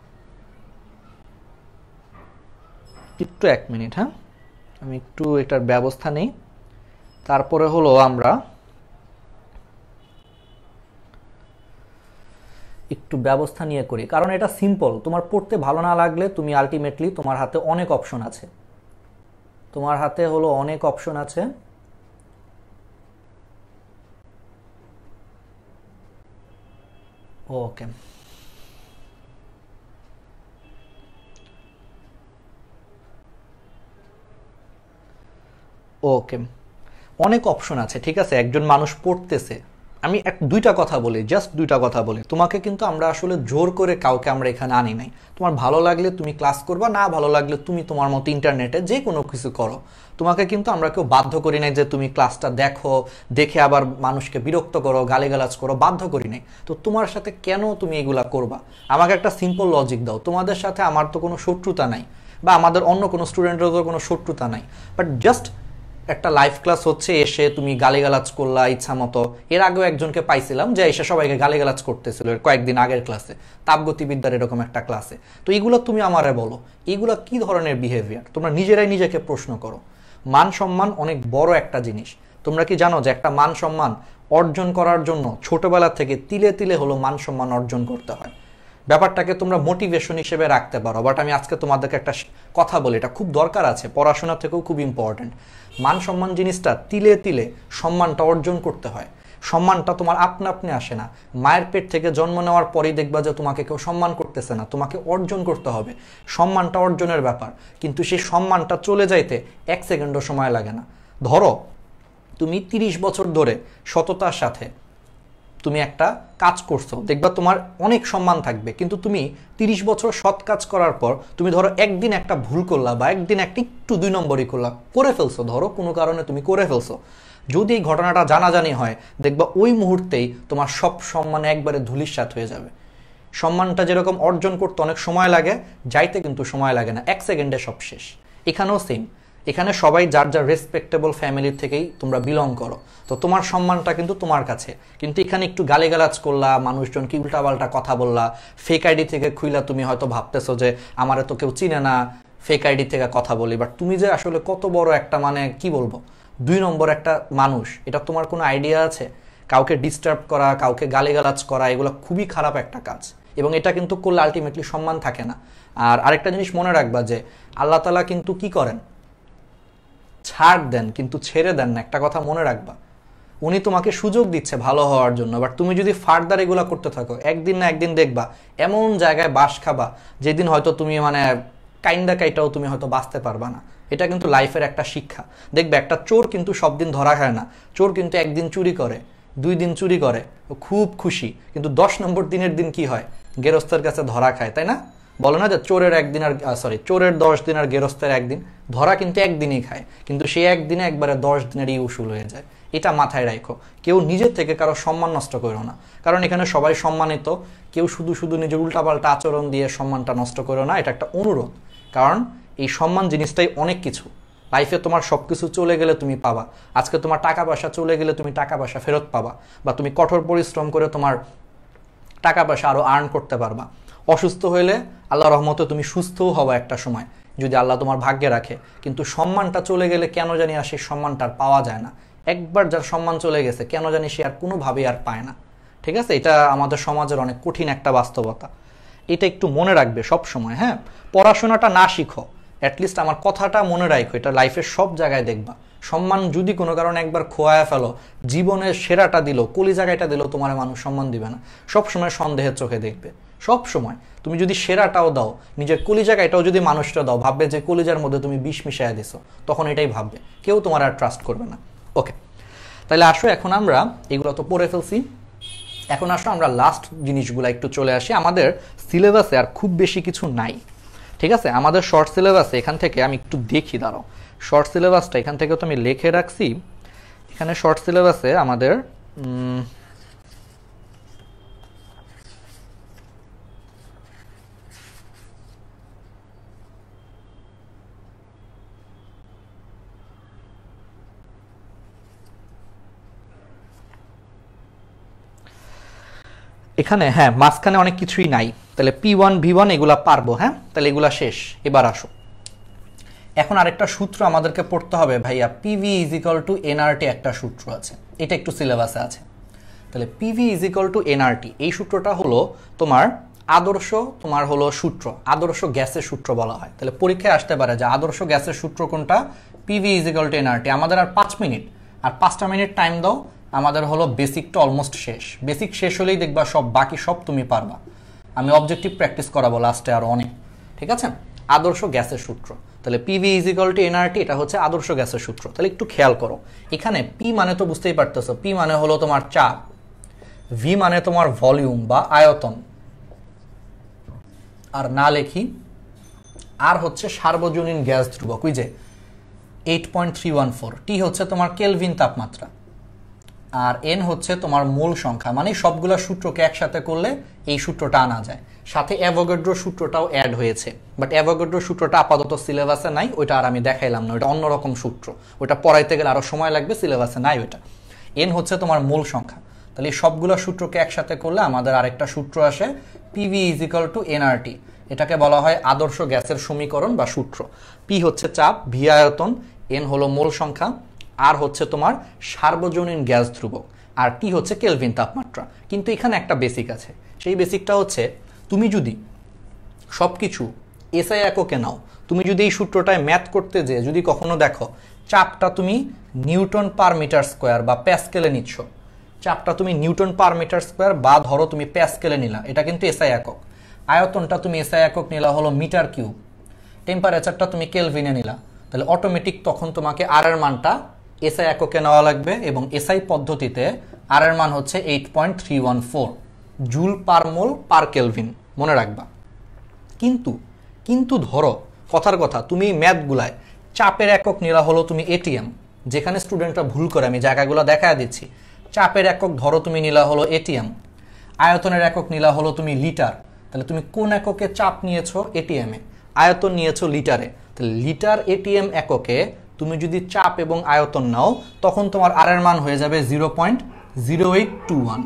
একটু 1 মিনিট, হ্যাঁ, আমি একটু এটার ব্যবস্থা নেই, তারপরে হলো আমরা একটু ব্যবস্থা নিয়ে করি, কারণ এটা সিম্পল। তোমার পড়তে ভালো না লাগলে তুমি আলটিমেটলি তোমার হাতে অনেক অপশন আছে, তোমার হাতে হলো অনেক অপশন আছে। ওকে, অনেক অপশন আছে, ঠিক আছে? একজন মানুষ পড়তেছে, আমি দুইটা কথা বলি, জাস্ট 2টা কথা বলি, তোমাকে কিন্তু আমরা আসলে জোর করে কাউকে আমরা এখানে আনি নাই। তোমার ভালো লাগলে তুমি ক্লাস করবা, না ভালো লাগলে তুমি তোমার মতো ইন্টারনেটে যে কোনো কিছু করো, তোমাকে কিন্তু আমরা কেউ বাধ্য করি নাই যে তুমি ক্লাসটা দেখে আবার মানুষকে বিরক্ত করো, গালিগালাজ করো, বাধ্য করি নাই। তো তোমার সাথে কেন তুমি এগুলা করবা? আমাকে একটা সিম্পল লজিক দাও, তোমাদের সাথে আমার তো কোনো শত্রুতা নাই, বা আমাদের অন্য কোনো স্টুডেন্টেরও কোনো শত্রুতা নাই, বাট জাস্ট একটা লাইভ ক্লাস হচ্ছে, এসে তুমি গালিগালাজ করলা ইচ্ছা মতো। এর আগেও একজনকে পাইছিলাম যে এসে সবাইকে গালিগালাজ করতেছিল কয়েকদিন আগের ক্লাসে, তাপগতিবিদ্যার এরকম একটা ক্লাসে। তো এইগুলো তুমি আমারে বলো, এইগুলো কি ধরনের বিহেভিয়ার? তোমরা নিজেরাই নিজেকে প্রশ্ন করো। মান সম্মান অনেক বড় একটা জিনিস। তোমরা কি জানো যে একটা মান সম্মান অর্জন করার জন্য ছোটবেলা থেকে তিলে তিলে হলো মান সম্মান অর্জন করতে হয়? ব্যাপারটাকে তোমরা মোটিভেশন হিসেবে রাখতে পারো, বাট আমি আজকে তোমাদেরকে একটা কথা বলি, এটা খুব দরকার আছে, পড়াশোনা থেকেও খুব ইম্পর্টেন্ট। মান সম্মান জিনিসটা তিলে তিলে সম্মানটা অর্জন করতে হয়। সম্মানটা তোমার আপনি আসে না। মায়ের পেট থেকে জন্ম নেওয়ার পরেই দেখবা যে তোমাকে কেউ সম্মান করতেছে না, তোমাকে অর্জন করতে হবে। সম্মানটা অর্জনের ব্যাপার, কিন্তু সেই সম্মানটা চলে যাইতে 1 সেকেন্ডও সময় লাগে না। ধরো তুমি 30 বছর ধরে সততার সাথে তুমি একটা কাজ করছো, দেখবা তোমার অনেক সম্মান থাকবে, কিন্তু তুমি 30 বছর সৎ কাজ করার পর তুমি ধরো একদিন একটা ভুল করলা, বা একদিন একটা একটু 2 নম্বরই করে ফেলছো, ধরো কোনো কারণে তুমি করে ফেলছো, যদি এই ঘটনাটা জানাজানি হয়, দেখবা ওই মুহূর্তেই তোমার সব সম্মান একবারে ধূলিসাৎ হয়ে যাবে। সম্মানটা যেরকম অর্জন করতে অনেক সময় লাগে, যাইতে কিন্তু সময় লাগে না, 1 সেকেন্ডে সব শেষ। এখানেও সেম, এখানে সবাই যার যার রেসপেক্টেবল ফ্যামিলির থেকেই তোমরা বিলং করো, তো তোমার সম্মানটা কিন্তু তোমার কাছে। কিন্তু এখানে একটু গালিগালাজ করলা, মানুষজনকে উল্টাপাল্টা কথা বললা, ফেক আইডি থেকে খুইলা, তুমি হয়তো ভাবতেছো যে আমারে তো কেউ চিনে না, ফেক আইডি থেকে কথা বলি, বাট তুমি যে আসলে কত বড় একটা মানে কি বলবো 2 নম্বর একটা মানুষ, এটা তোমার কোনো আইডিয়া আছে? কাউকে ডিস্টার্ব করা, কাউকে গালিগালাজ করা, এগুলো খুবই খারাপ একটা কাজ, এবং এটা কিন্তু করলে আলটিমেটলি সম্মান থাকে না। আর আরেকটা জিনিস মনে রাখবা যে আল্লাহ তাআলা কিন্তু কি করেন, ছাড় দেন কিন্তু ছেড়ে দেন না, একটা কথা মনে রাখবা। উনি তোমাকে সুযোগ দিচ্ছে ভালো হওয়ার জন্য, বাট তুমি যদি ফার্দার এগুলা করতে থাকো, একদিন না একদিন দেখবা এমন জায়গায় বাস খাবা যেদিন হয়তো তুমি মানে কাইটাও তুমি হয়তো বাঁচতে পারবা না। এটা কিন্তু লাইফের একটা শিক্ষা। দেখবে একটা চোর কিন্তু সব দিন ধরা খায় না, চোর কিন্তু একদিন চুরি করে, 2 দিন চুরি করে, খুব খুশি, কিন্তু 10 নম্বর দিনের দিন কি হয়, গেরস্তের কাছে ধরা খায়, তাই না? বলো না যে চোরের 10 দিন আর গেরস্তের একদিন, ধরা কিন্তু একদিনই খায়, কিন্তু সে একদিনে একবারে 10 দিনেরই উসুল হয়ে যায়। এটা মাথায় রাখো, কেউ নিজের থেকে কারো সম্মান নষ্ট করো না, কারণ এখানে সবাই সম্মানিত, কেউ শুধু শুধু নিজের উল্টাপাল্টা আচরণ দিয়ে সম্মানটা নষ্ট করো না, এটা একটা অনুরোধ। কারণ এই সম্মান জিনিসটাই অনেক কিছু, লাইফে তোমার সব কিছু চলে গেলে তুমি পাবা, আজকে তোমার টাকা পয়সা চলে গেলে তুমি টাকা পয়সা ফেরত পাবা, বা তুমি কঠোর পরিশ্রম করে তোমার টাকা পয়সা আরও আর্ন করতে পারবা। অসুস্থ হইলে আল্লাহ রহমতে তুমি সুস্থও হবা একটা সময়, যদি আল্লাহ তোমার ভাগ্যে রাখে। কিন্তু সম্মানটা চলে গেলে কেন জানি আর সেই সম্মানটা আর পাওয়া যায় না। একবার যার সম্মান চলে গেছে কেন জানি সে আর কোনোভাবেই আর পায় না। ঠিক আছে, এটা আমাদের সমাজের অনেক কঠিন একটা বাস্তবতা, এটা একটু মনে রাখবে সব সময়। হ্যাঁ, পড়াশোনাটা না শিখো, অ্যাটলিস্ট আমার কথাটা মনে রাখো, এটা লাইফের সব জায়গায় দেখবা। সম্মান যদি কোনো কারণে একবার খোয়ায় ফেলো, জীবনের সেরাটা দিল, কলিজাগাইটা দিল, তোমার মানুষ সম্মান দিবে না, সবসময় সন্দেহের চোখে দেখবে। সব সময় তুমি যদি সেরাটাও দাও, নিজের কলিজাগাইটাও যদি মানুষটা দাও, ভাববে যে কলিজার মধ্যে তুমি বিষ মিশাইয়া দিছো, তখন এটাই ভাববে, কেউ তোমার আর ট্রাস্ট করবে না। ওকে, তাহলে আসো এখন আমরা এগুলো তো পড়ে ফেলছি, এখন আসো আমরা লাস্ট জিনিসগুলো একটু চলে আসি। আমাদের সিলেবাসে আর খুব বেশি কিছু নাই, ঠিক আছে? আমাদের শর্ট সিলেবাসে এখান থেকে আমি একটু দেখি, দাঁড়াও, শর্ট সিলেবাসটা এখান থেকে তো আমি লিখে রাখছি। এখানে শর্ট সিলেবাসে আমাদের এখানে হ্যাঁ মাঝখানে অনেক কিছুই নাই, তাহলে P1 V1 এগুলা পারবো। হ্যাঁ, তাহলে এগুলা শেষ। এবার আসো, এখন আরেকটা সূত্র আমাদেরকে পড়তে হবে ভাইয়া, PV = nRT একটা সূত্র আছে, এটা একটু সিলেবাসে আছে। তাহলে PV = nRT, এই সূত্রটা হলো তোমার আদর্শ, তোমার হলো সূত্র, আদর্শ গ্যাসের সূত্র বলা হয়। তাহলে পরীক্ষায় আসতে পারে যে আদর্শ গ্যাসের সূত্র কোনটা, PV = nRT। আমাদের আর 5 মিনিট, আর 5টা মিনিট টাইম দাও, আমাদের হলো বেসিকটা অলমোস্ট শেষ। বেসিক শেষ হলেই দেখবা সব বাকি সব তুমি পারবা। আমি অবজেক্টিভ প্র্যাকটিস করাবো লাস্টে আরো অনেক, ঠিক আছে? আদর্শ গ্যাসের সূত্র, তাহলে PV = nRT, এটা হচ্ছে আদর্শ গ্যাসের সূত্র। তাহলে একটু খেয়াল করো, এখানে P মানে তো বুঝতেই পারতেছো, P মানে হলো তোমার চাপ, V মানে তোমার ভলিউম বা আয়তন, আর না লেখি আর হচ্ছে সার্বজনীন গ্যাস ধ্রুবক, ওই যে 8.314, T হচ্ছে তোমার কেলভিন তাপমাত্রা, আর N হচ্ছে তোমার মূল সংখ্যা। মানে সবগুলা সূত্রকে একসাথে করলে এই সূত্রটা আনা যায়, সাথে অ্যাভোগাড্রো সূত্রটাও অ্যাড হয়েছে, বাট অ্যাভোগাড্রো সূত্রটা আপাতত সিলেবাসে নাই, ওইটা আর আমি দেখাইলাম না, ওইটা অন্যরকম সূত্র, ওইটা পড়াইতে গেলে আরো সময় লাগবে, সিলেবাসে নাই ওইটা। N হচ্ছে তোমার মূল সংখ্যা। তাহলে এই সবগুলো সূত্রকে একসাথে করলে আমাদের আরেকটা সূত্র আসে, PV = nRT। এটাকে বলা হয় আদর্শ গ্যাসের সমীকরণ বা সূত্র। P হচ্ছে চাপ, V আয়তন, N হলো মূল সংখ্যা, আর হচ্ছে তোমার সার্বজনীন গ্যাস ধ্রুবক, আর T হচ্ছে কেলভিন তাপমাত্রা। কিন্তু এখানে একটা বেসিক আছে, সেই বেসিকটা হচ্ছে তুমি যদি সবকিছু এসআই এককে নাও, তুমি যদি এই সূত্রটায় ম্যাথ করতে যে যদি কখনো দেখো চাপটা তুমি নিউটন পার মিটার স্কোয়ার বা প্যাসকেলে নিচ্ছ, চাপটা তুমি নিউটন পার মিটার স্কোয়ার বা ধরো তুমি প্যাসকেলে নিলা, এটা কিন্তু এসআই একক। আয়তনটা তুমি এসআই একক নিলা হলো মিটার কিউব, টেম্পারেচারটা তুমি কেলভিনে নিলা, তাহলে অটোমেটিক তখন তোমাকে আর এর মানটা এসআই এককে নেওয়া লাগবে, এবং এসআই পদ্ধতিতে আর এর মান হচ্ছে 8.314 joule per mole per kelvin, মনে রাখবা। কিন্তু ধরো কথার কথা, তুমি ম্যাথগুলায় চাপের একক নিলা হলো তুমি এটিএম, যেখানে স্টুডেন্টরা ভুল করে, আমি জায়গাগুলো দেখায় দিচ্ছি। চাপের একক ধরো তুমি নিলা হলো এটিএম, আয়তনের একক নিলা হলো তুমি লিটার, তাহলে তুমি কোন এককে চাপ নিয়েছো এটিএম এ, আয়তন নিয়েছো লিটারে, তাহলে লিটার এটিএম এককে তুমি যদি চাপ এবং আয়তন নাও তখন তোমার আর এর মান হয়ে যাবে 0.0821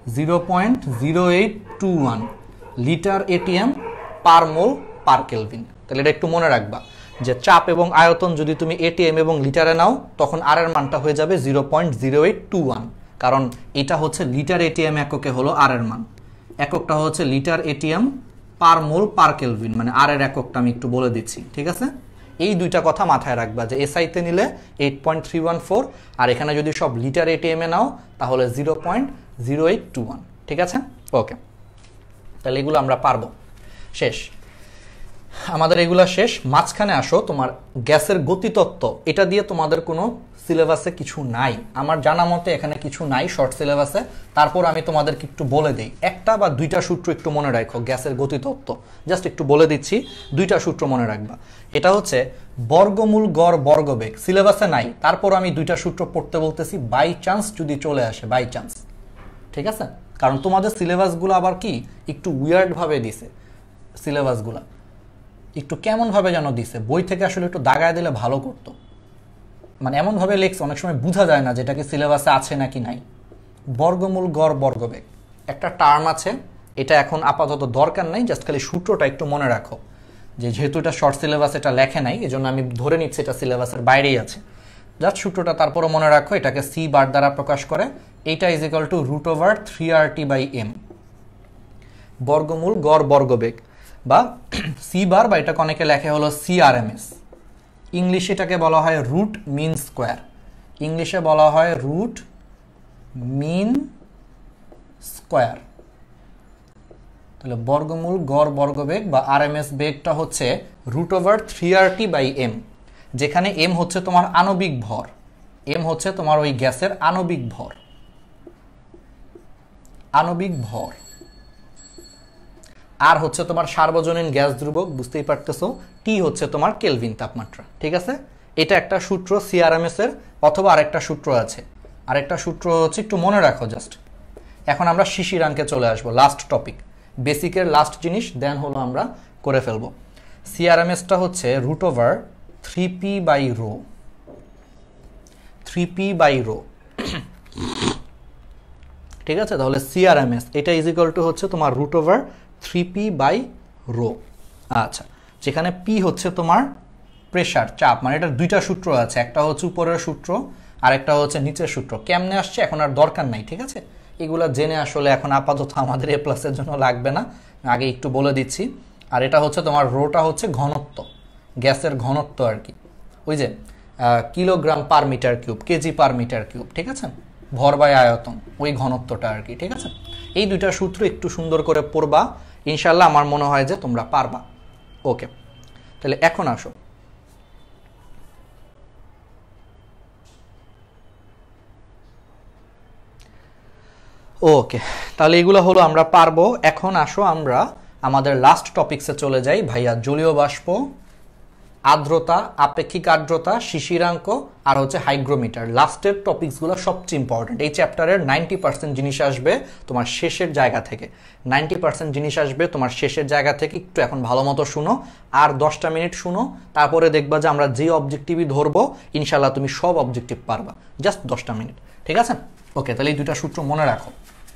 0.0821 litre ATM per mole per kelvin. তাহলে এটা একটু মনে রাখবা যে চাপ এবং আয়তন যদি তুমি এটিএম এবং লিটারে নাও তখন আর এর মানটা হয়ে যাবে 0.0821, কারণ এটা হচ্ছে লিটার এটিএম এককে হলো আর এর মান, এককটা হচ্ছে litre ATM per mole per kelvin, মানে আর এর এককটা আমি একটু বলে দিচ্ছি, ঠিক আছে? এই দুইটা কথা মাথায় রাখবা যে এসআইতে নিলে 8.314 আর এখানে যদি সব লিটার এটিএম এ নাও তাহলে 0.0821, ঠিক আছে? ওকে, তাহলে এগুলো আমরা পারবো। শেষ, আমাদের এগুলা শেষ। মাঝখানে আসো তোমার গ্যাসের গতিতত্ত্ব, এটা দিয়ে তোমাদের কোনো সিলেবাসে কিছু নাই, আমার জানা মতে এখানে কিছু নাই শর্ট সিলেবাসে। তারপর আমি তোমাদেরকে একটু বলে দিই, একটা বা দুইটা সূত্র একটু মনে রাখো গ্যাসের গতিতত্ত্ব, জাস্ট একটু বলে দিচ্ছি, দুইটা সূত্র মনে রাখবা। এটা হচ্ছে বর্গমূল গড় বর্গবেগ, সিলেবাসে নাই, তারপর আমি দুইটা সূত্র পড়তে বলতেছি বাই চান্স যদি চলে আসে, বাই চান্স, ঠিক আছে? কারণ তোমাদের সিলেবাসগুলো আবার কি একটু উইয়ার্ড ভাবে দিছে, সিলেবাসগুলো একটু কেমন ভাবে যেন দিছে, বই থেকে আসলে একটু দাগায় দিলে ভালো করতো, মানে এমনভাবে লেখছে অনেক সময় বোঝা যায় না যেটা কি সিলেবাসে আছে নাকি নাই। বর্গমূল গড় বর্গবেগ একটা টার্ম আছে, এটা এখন আপাতত দরকার নাই, জাস্ট খালি সূত্রটা একটু মনে রাখো, যে যেহেতু এটা শর্ট সিলেবাস এটা লেখে নাই এজন্য আমি ধরে নিচ্ছি এটা সিলেবাসের বাইরেই আছে, জাস্ট সূত্রটা তারপরও মনে রাখো, এটাকে সি বার দ্বারা প্রকাশ করে, এইটা ইজ ইকুয়াল টু √3RT/m, বর্গমূল গড় বর্গবেগ বা সি বার, বা এটাকে অনেকে লেখে হলো CRMS, ইংলিশে এটাকে বলা হয় রুট মিন স্কোয়ার, ইংলিশে বলা হয় রুট মিন স্কোয়ার। তাহলে বর্গমূল গড় বর্গবেগ বা RMS বেগটা হচ্ছে √3RT/m, যেখানে m হচ্ছে তোমার আণবিক ভর, m হচ্ছে তোমার ওই গ্যাসের আণবিক ভর, আণবিক ভর, আর হচ্ছে তোমার সার্বজনীন গ্যাস ধ্রুবক, বুঝতেই পারতেছো, টি হচ্ছে তোমার কেলভিন তাপমাত্রা, ঠিক আছে? এটা একটা সূত্র CRMS এর, অথবা আরেকটা সূত্র আছে, আরেকটা সূত্র হচ্ছে একটু মনে রাখো জাস্ট। এখন আমরা শিশিরাঙ্কে চলে আসবো, লাস্ট টপিক, বেসিকের লাস্ট জিনিস, দেন হলো আমরা করে ফেলবো। CRMSটা হচ্ছে √3p/ρ, 3p/ρ, ঠিক আছে? তাহলে CRMS এটা ইজ ইকুয়াল টু হচ্ছে তোমার √3p/ρ। আচ্ছা, যেখানে p হচ্ছে তোমার প্রেসার, চাপ, মানে এটা দুইটা সূত্র আছে, একটা হচ্ছে উপরের সূত্র আর একটা হচ্ছে নিচের সূত্র, কেমনে আসছে এখন আর দরকার নাই, ঠিক আছে? এগুলা জেনে আসলে এখন আপাতত আমাদের A+ এর জন্য লাগবে না, আগে একটু বলে দিচ্ছি। আর এটা হচ্ছে তোমার রোটা হচ্ছে ঘনত্ব, গ্যাসের ঘনত্ব আর কি, ওই যে kilogram per metre cube, KG per metre cube, ঠিক আছে? ভর বাই আয়তন, ওই ঘনত্বটা আর কি, ঠিক আছে? এই দুইটা সূত্র একটু সুন্দর করে পড়বা, ইনশাল্লাহ আমার মনে হয় যে তোমরা পারবা। ওকে, তাহলে এখন আসো, ওকে, তাহলে এগুলো হলো আমরা পারবো। এখন আসো আমরা আমাদের লাস্ট টপিকসে চলে যাই ভাইয়া, জলীয় বাষ্প, আর্দ্রতা, আপেক্ষিক আর্দ্রতা, শিশিরাঙ্ক আর হচ্ছে হাইগ্রোমিটার। লাস্টের টপিকসগুলো সবচেয়ে ইম্পর্টেন্ট, এই চ্যাপ্টারের 90% জিনিস আসবে তোমার শেষের জায়গা থেকে, 90% জিনিস আসবে তোমার শেষের জায়গা থেকে। একটু এখন ভালো মতো শুনো, আর 10টা মিনিট শুনো, তারপরে দেখবা যে আমরা যে অবজেক্টিভই ধরবো ইনশাল্লাহ তুমি সব অবজেক্টিভ পারবা, জাস্ট 10টা মিনিট, ঠিক আছে? ওকে, তাহলে এই দুইটা সূত্র মনে রাখো।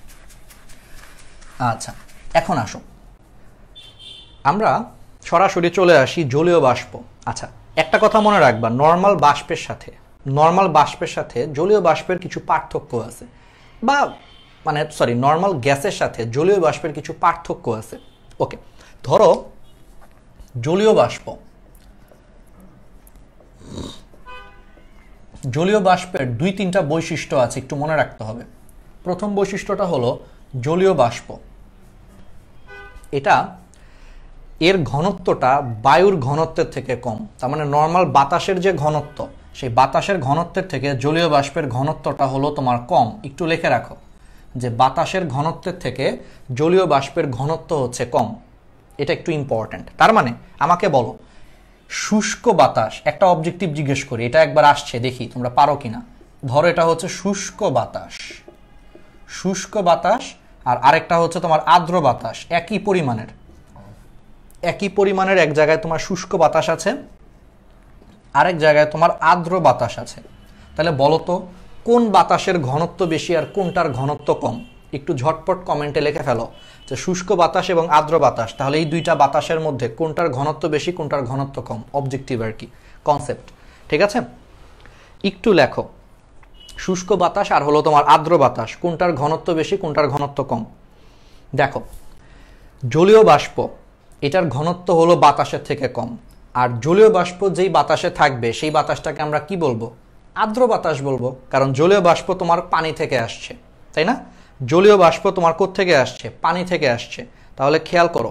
আচ্ছা, এখন আসো আমরা সরাসরি চলে আসি জলীয় বাষ্প। আচ্ছা, একটা কথা মনে রাখবা, নর্মাল বাষ্পের সাথে জলীয় বাষ্পের কিছু পার্থক্য আছে, বা মানে সরি নর্মাল গ্যাসের সাথে জলীয় বাষ্পের কিছু পার্থক্য আছে। ওকে, ধরো জলীয় বাষ্পের 2-3টা বৈশিষ্ট্য আছে, একটু মনে রাখতে হবে। প্রথম বৈশিষ্ট্যটা হলো জলীয় বাষ্প, এটা এর ঘনত্বটা বায়ুর ঘনত্বের থেকে কম, তার মানে নর্মাল বাতাসের যে ঘনত্ব, সেই বাতাসের ঘনত্বের থেকে জলীয় বাষ্পের ঘনত্বটা হলো তোমার কম। একটু লিখে রাখো যে বাতাসের ঘনত্বের থেকে জলীয় বাষ্পের ঘনত্ব হচ্ছে কম, এটা একটু ইম্পর্ট্যান্ট। তার মানে আমাকে বলো, শুষ্ক বাতাস, একটা অবজেক্টিভ জিজ্ঞেস করি, এটা একবার আসছে দেখি তোমরা পারো কিনা। ধরো এটা হচ্ছে শুষ্ক বাতাস, আর আরেকটা হচ্ছে তোমার আর্দ্র বাতাস, একই পরিমাণের এক জায়গায় তোমার শুষ্ক বাতাস আছে, আরেক জায়গায় তোমার আর্দ্র বাতাস আছে। তাহলে বলো তো কোন বাতাসের ঘনত্ব বেশি আর কোনটার ঘনত্ব কম? একটু ঝটপট কমেন্টে লিখে ফেলো যে শুষ্ক বাতাস এবং আর্দ্র বাতাস, তাহলে এই দুইটা বাতাসের মধ্যে কোনটার ঘনত্ব বেশি কোনটার ঘনত্ব কম, অবজেক্টিভ আর কি, কনসেপ্ট। ঠিক আছে, একটু লেখো শুষ্ক বাতাস আর হলো তোমার আর্দ্র বাতাস, কোনটার ঘনত্ব বেশি কোনটার ঘনত্ব কম। দেখো জলীয় বাষ্প এটার ঘনত্ব হলো বাতাসের থেকে কম, আর জলীয় বাষ্প যেই বাতাসে থাকবে সেই বাতাসটাকে আমরা কি বলবো? আর্দ্র বাতাস বলবো, কারণ জলীয় বাষ্প তোমার পানি থেকে আসছে, তাই না? জলীয় বাষ্প তোমার কোথা থেকে আসছে? পানি থেকে আসছে। তাহলে খেয়াল করো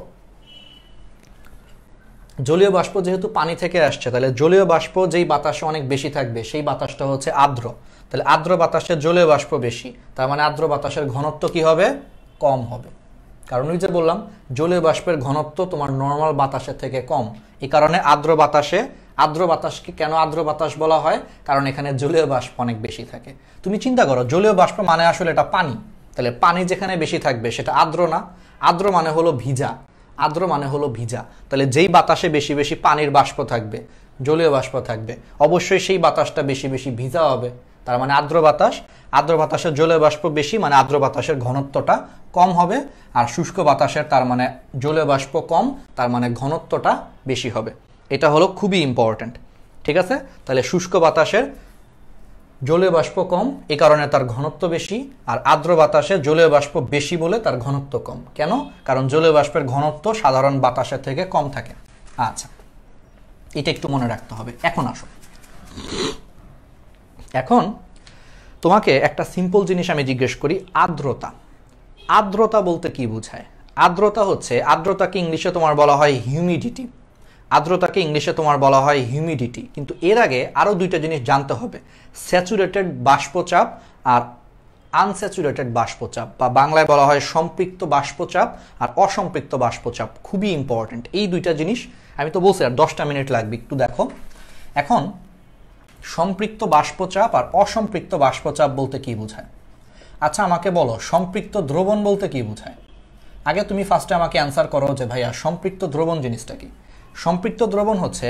জলীয় বাষ্প যেহেতু পানি থেকে আসছে, তাহলে জলীয় বাষ্প যেই বাতাসে অনেক বেশি থাকবে সেই বাতাসটা হচ্ছে আর্দ্র। তাহলে আর্দ্র বাতাসের জলীয় বাষ্প বেশি, তার মানে আর্দ্র বাতাসের ঘনত্ব কি হবে? কম হবে। কারণ ওই যে বললাম জলীয় বাষ্পের ঘনত্ব তোমার নর্মাল বাতাসের থেকে কম, এই কারণে আর্দ্র বাতাসকে কেন আর্দ্র বাতাস বলা হয়? কারণ এখানে জলীয় বাষ্প অনেক বেশি থাকে। তুমি চিন্তা করো জলীয় বাষ্প মানে আসলে এটা পানি, তাহলে পানি যেখানে বেশি থাকবে সেটা আর্দ্র না? আর্দ্র মানে হলো ভিজা, আর্দ্র মানে হলো ভিজা। তাহলে যেই বাতাসে বেশি বেশি পানির বাষ্প থাকবে, জলীয় বাষ্প থাকবে, অবশ্যই সেই বাতাসটা বেশি বেশি ভিজা হবে। তার মানে আর্দ্র বাতাসের জলীয় বাষ্প বেশি, মানে আর্দ্র বাতাসের ঘনত্বটা কম হবে। আর শুষ্ক বাতাসের তার মানে জলীয় বাষ্প কম, তার মানে ঘনত্বটা বেশি হবে। এটা হলো খুবই ইম্পর্ট্যান্ট। ঠিক আছে, তাহলে শুষ্ক বাতাসের জলীয় বাষ্প কম, এই কারণে তার ঘনত্ব বেশি, আর আর্দ্র বাতাসে জলীয় বাষ্প বেশি বলে তার ঘনত্ব কম। কেন? কারণ জলীয় বাষ্পের ঘনত্ব সাধারণ বাতাসের থেকে কম থাকে। আচ্ছা, এটা একটু মনে রাখতে হবে। এখন আসো, এখন তোমাকে একটা সিম্পল জিনিস আমি জিজ্ঞেস করি, আর্দ্রতা। আর্দ্রতা বলতে কি বোঝায়? আর্দ্রতাকে ইংলিশে তোমার বলা হয় হিউমিডিটি। কিন্তু এর আগে আরো দুইটা জিনিস জানতে হবে, স্যাচুরেটেড বাষ্পচাপ আর আনস্যাচুরেটেড বাষ্পচাপ, বা বাংলায় বলা হয় সম্পৃক্ত বাষ্পচাপ আর অসম্পৃক্ত বাষ্পচাপ। খুবই ইম্পর্টেন্ট এই দুইটা জিনিস। আমি তো বলছি আর 10টা মিনিট লাগবে, একটু দেখো। এখন সম্পৃক্ত বাষ্পচাপ আর অসম্পৃক্ত বাষ্পচাপ বলতে কি বোঝায়? আচ্ছা আমাকে বলো সম্পৃক্ত দ্রবণ বলতে কি বোঝায়? আগে তুমি ফার্স্টে আমাকে অ্যান্সার করো যে ভাইয়া সম্পৃক্ত দ্রবণ জিনিসটা কি? সম্পৃক্ত দ্রবণ হচ্ছে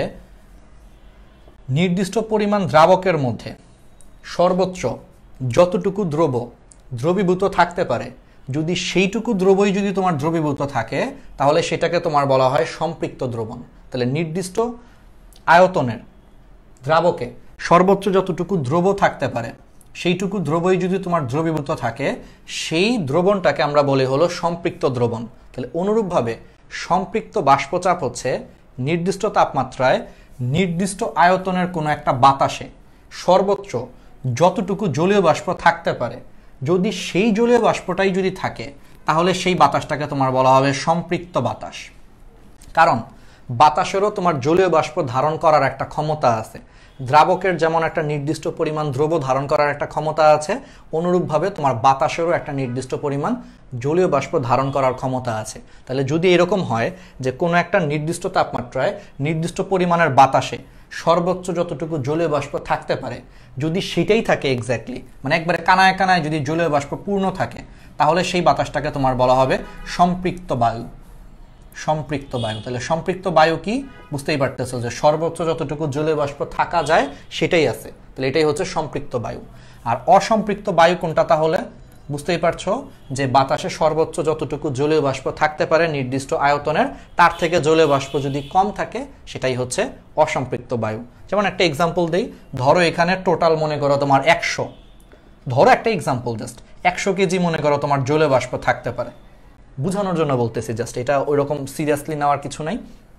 নির্দিষ্ট পরিমাণ দ্রাবকের মধ্যে সর্বোচ্চ যতটুকু দ্রবীভূত থাকতে পারে, যদি সেইটুকু দ্রবই যদি তোমার দ্রবীভূত থাকে তাহলে সেটাকে তোমার বলা হয় সম্পৃক্ত দ্রবণ। তাহলে নির্দিষ্ট আয়তনের দ্রাবকে সর্বোচ্চ যতটুকু দ্রব থাকতে পারে সেইটুকু দ্রবই যদি তোমার দ্রবীভূত থাকে, সেই দ্রবণটাকে আমরা বলি হলো সম্পৃক্ত দ্রবণ। তাহলে অনুরূপভাবে সম্পৃক্ত বাষ্পচাপ হচ্ছে নির্দিষ্ট তাপমাত্রায় নির্দিষ্ট আয়তনের কোনো একটা বাতাসে সর্বোচ্চ যতটুকু জলীয় বাষ্প থাকতে পারে, যদি সেই জলীয় বাষ্পটাই যদি থাকে তাহলে সেই বাতাসটাকে তোমার বলা হবে সম্পৃক্ত বাতাস। কারণ বাতাসেরও তোমার জলীয় বাষ্প ধারণ করার একটা ক্ষমতা আছে। দ্রাবকের যেমন একটা নির্দিষ্ট পরিমাণ দ্রব ধারণ করার একটা ক্ষমতা আছে, অনুরূপভাবে তোমার বাতাসেরও একটা নির্দিষ্ট পরিমাণ জলীয় বাষ্প ধারণ করার ক্ষমতা আছে। তাহলে যদি এরকম হয় যে কোনো একটা নির্দিষ্ট তাপমাত্রায় নির্দিষ্ট পরিমাণের বাতাসে সর্বোচ্চ যতটুকু জলীয় বাষ্প থাকতে পারে, যদি সেটাই থাকে এক্স্যাক্টলি, মানে একবারে কানায় কানায় যদি জলীয় বাষ্প পূর্ণ থাকে, তাহলে সেই বাতাসটাকে তোমার বলা হবে সম্পৃক্ত বায়ু। সম্পৃক্ত বায়ু। তাহলে সম্পৃক্ত বায়ু কি বুঝতেই পারতেছো যে সর্বোচ্চ যতটুকু জলীয় বাষ্প থাকা যায় সেটাই আছে, তাহলে এটাই হচ্ছে সম্পৃক্ত বায়ু। আর অসম্পৃক্ত বায়ু কোনটা? তাহলে বুঝতেই পারছো যে বাতাসে সর্বোচ্চ যতটুকু জলীয় বাষ্প থাকতে পারে নির্দিষ্ট আয়তনের, তার থেকে জলীয় বাষ্প যদি কম থাকে সেটাই হচ্ছে অসম্পৃক্ত বায়ু। যেমন একটা এক্সাম্পল দেই, ধরো এখানে টোটাল মনে করো তোমার 100, ধরো একটা এক্সাম্পল জাস্ট 100 কেজি মনে করো তোমার জলীয় বাষ্প থাকতে পারে, বুঝানোর জন্য বলতেছি জাস্ট, এটা ওইরকম সিরিয়াসলি নেওয়ার কিছু নাই।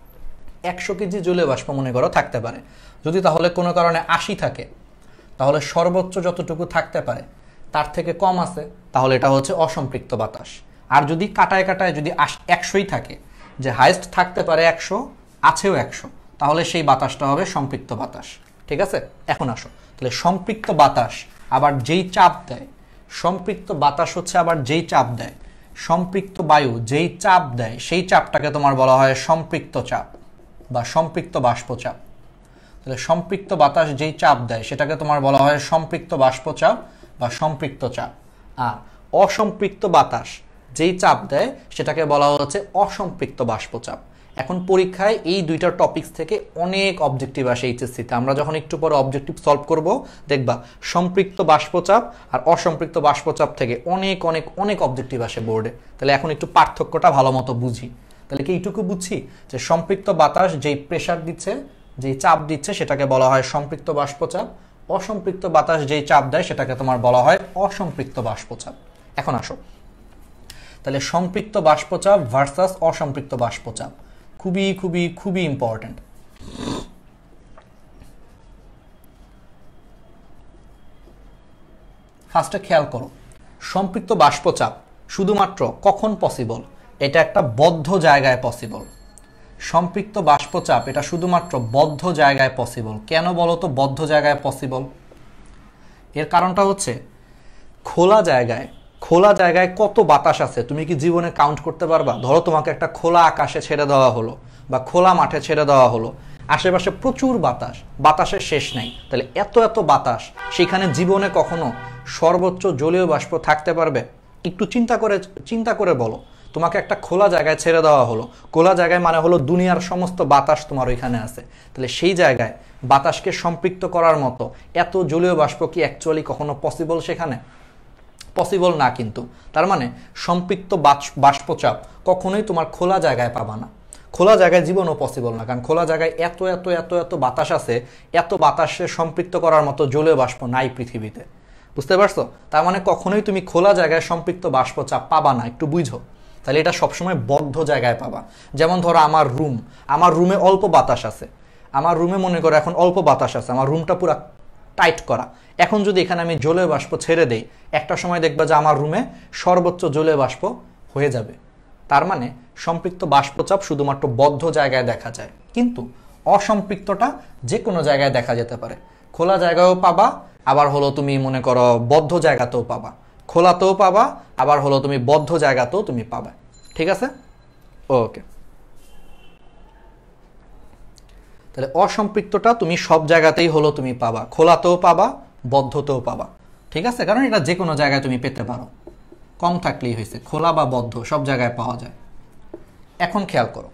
100 কেজি জলীয় বাষ্প মনে করো থাকতে পারে, যদি তাহলে কোনো কারণে 80 থাকে তাহলে সর্বোচ্চ যতটুকু থাকতে পারে তার থেকে কম আছে, তাহলে এটা হচ্ছে অসম্পৃক্ত বাতাস। আর যদি কাটায় কাটায় যদি 100ই থাকে, যে হাইস্ট থাকতে পারে 100, আছেও 100, তাহলে সেই বাতাসটা হবে সম্পৃক্ত বাতাস। ঠিক আছে, এখন আসো, তাহলে সম্পৃক্ত বাতাস আবার যেই চাপ দেয়, সম্পৃক্ত বাতাস হচ্ছে আবার যেই চাপ দেয়, সম্পৃক্ত বায়ু যেই চাপ দেয় সেই চাপটাকে তোমার বলা হয় সম্পৃক্ত চাপ বা সম্পৃক্ত বাষ্পচাপ। তাহলে সম্পৃক্ত বাতাস যেই চাপ দেয় সেটাকে তোমার বলা হয় সম্পৃক্ত বাষ্পচাপ বা সম্পৃক্ত চাপ। আর অসম্পৃক্ত বাতাস যেই চাপ দেয় সেটাকে বলা হচ্ছে অসম্পৃক্ত বাষ্পচাপ। এখন পরীক্ষায় এই দুইটা টপিকস থেকে অনেক অবজেক্টিভ আসে এইচএসসিতে। আমরা যখন একটু পরে অবজেক্টিভ সলভ করব দেখবা সম্পৃক্ত বাষ্পচাপ আর অসম্পৃক্ত বাষ্পচাপ থেকে অনেক অনেক অনেক অবজেক্টিভ আসে বোর্ডে। তাহলে এখন একটু পার্থক্যটা ভালো মতো বুঝি। তাহলে কি এইটুকু বুঝছি যে সম্পৃক্ত বাতাস যেই প্রেসার দিচ্ছে, যেই চাপ দিচ্ছে সেটাকে বলা হয় সম্পৃক্ত বাষ্পচাপ, অসম্পৃক্ত বাতাস যেই চাপ দেয় সেটাকে তোমার বলা হয় অসম্পৃক্ত বাষ্পচাপ। এখন আসো তাহলে সম্পৃক্ত বাষ্পচাপ ভার্সাস অসম্পৃক্ত বাষ্পচাপ খুবই খুবই খুবই ইম্পর্টেন্ট। ফার্স্টে খেয়াল করো, সম্পৃক্ত বাষ্পচাপ শুধুমাত্র কখন পসিবল? এটা একটা বদ্ধ জায়গায় পসিবল। সম্পৃক্ত বাষ্পচাপ এটা শুধুমাত্র বদ্ধ জায়গায় পসিবল। কেন বলো তো বদ্ধ জায়গায় পসিবল? এর কারণটা হচ্ছে খোলা জায়গায় কত বাতাস আছে তুমি কি জীবনে কাউন্ট করতে পারবা? ধরো তোমাকে একটা খোলা আকাশে ছেড়ে দেওয়া হলো বা খোলা মাঠে ছেড়ে দেওয়া হলো, আশেপাশে প্রচুর বাতাসের শেষ নাই। তাহলে এত এত বাতাস, সেখানে জীবনে কখনো সর্বোচ্চ জলীয় বাষ্প থাকতে পারবে? একটু চিন্তা করে বলো। তোমাকে একটা খোলা জায়গায় ছেড়ে দেওয়া হলো, খোলা জায়গায় মানে হলো দুনিয়ার সমস্ত বাতাস তোমার ওইখানে আছে। তাহলে সেই জায়গায় বাতাসকে সম্পৃক্ত করার মতো এত জলীয় বাষ্প কি অ্যাকচুয়ালি কখনো পসিবল? সেখানে পসিবল না। কিন্তু তার মানে সম্পৃক্ত বাষ্পচাপ কখনোই তোমার খোলা জায়গায় পাবা না। খোলা জায়গায় জীবনও পসিবল না, কারণ খোলা জায়গায় এত এত এত এত বাতাস আছে, এত বাতাসে সম্পৃক্ত করার মতো জলীয় বাষ্প নাই পৃথিবীতে। বুঝতে পারছো? তার মানে কখনোই তুমি খোলা জায়গায় সম্পৃক্ত বাষ্পচাপ পাবা না, একটু বুঝো। তাহলে এটা সবসময় বদ্ধ জায়গায় পাবা। যেমন ধরো আমার রুমে অল্প বাতাস আছে, আমার রুমে মনে করো এখন অল্প বাতাস আছে, আমার রুমটা পুরো টাইট করা। এখন যদি এখানে আমি জলীয় বাষ্প ছেড়ে দেই, একটা সময় দেখবা যে আমার রুমে সর্বোচ্চ জলীয় বাষ্প হয়ে যাবে। তার মানে সম্পৃক্ত বাষ্পচাপ শুধুমাত্র বদ্ধ জায়গায় দেখা যায়, কিন্তু অসম্পৃক্তটা যে কোনো জায়গায় দেখা যেতে পারে। খোলা জায়গায়ও পাবা, আবার হলো তুমি মনে করো বদ্ধ জায়গাতেও পাবা। খোলাতেও পাবা, আবার হলো তুমি বদ্ধ জায়গাতেও তুমি পাবা। ঠিক আছে? ওকে। তাহলে অসম্পৃক্তটা তুমি সব জায়গাতেই হলো তুমি পাবা, খোলাতেও পাবা, বদ্ধতেও পাবা। ঠিক আছে? কারণ এটা যে কোনো জায়গায় তুমি পেতে পারো, কম থাকলেই হয়েছে। খোলা বা বদ্ধ সব জায়গায় পাওয়া যায়। এখন খেয়াল করো,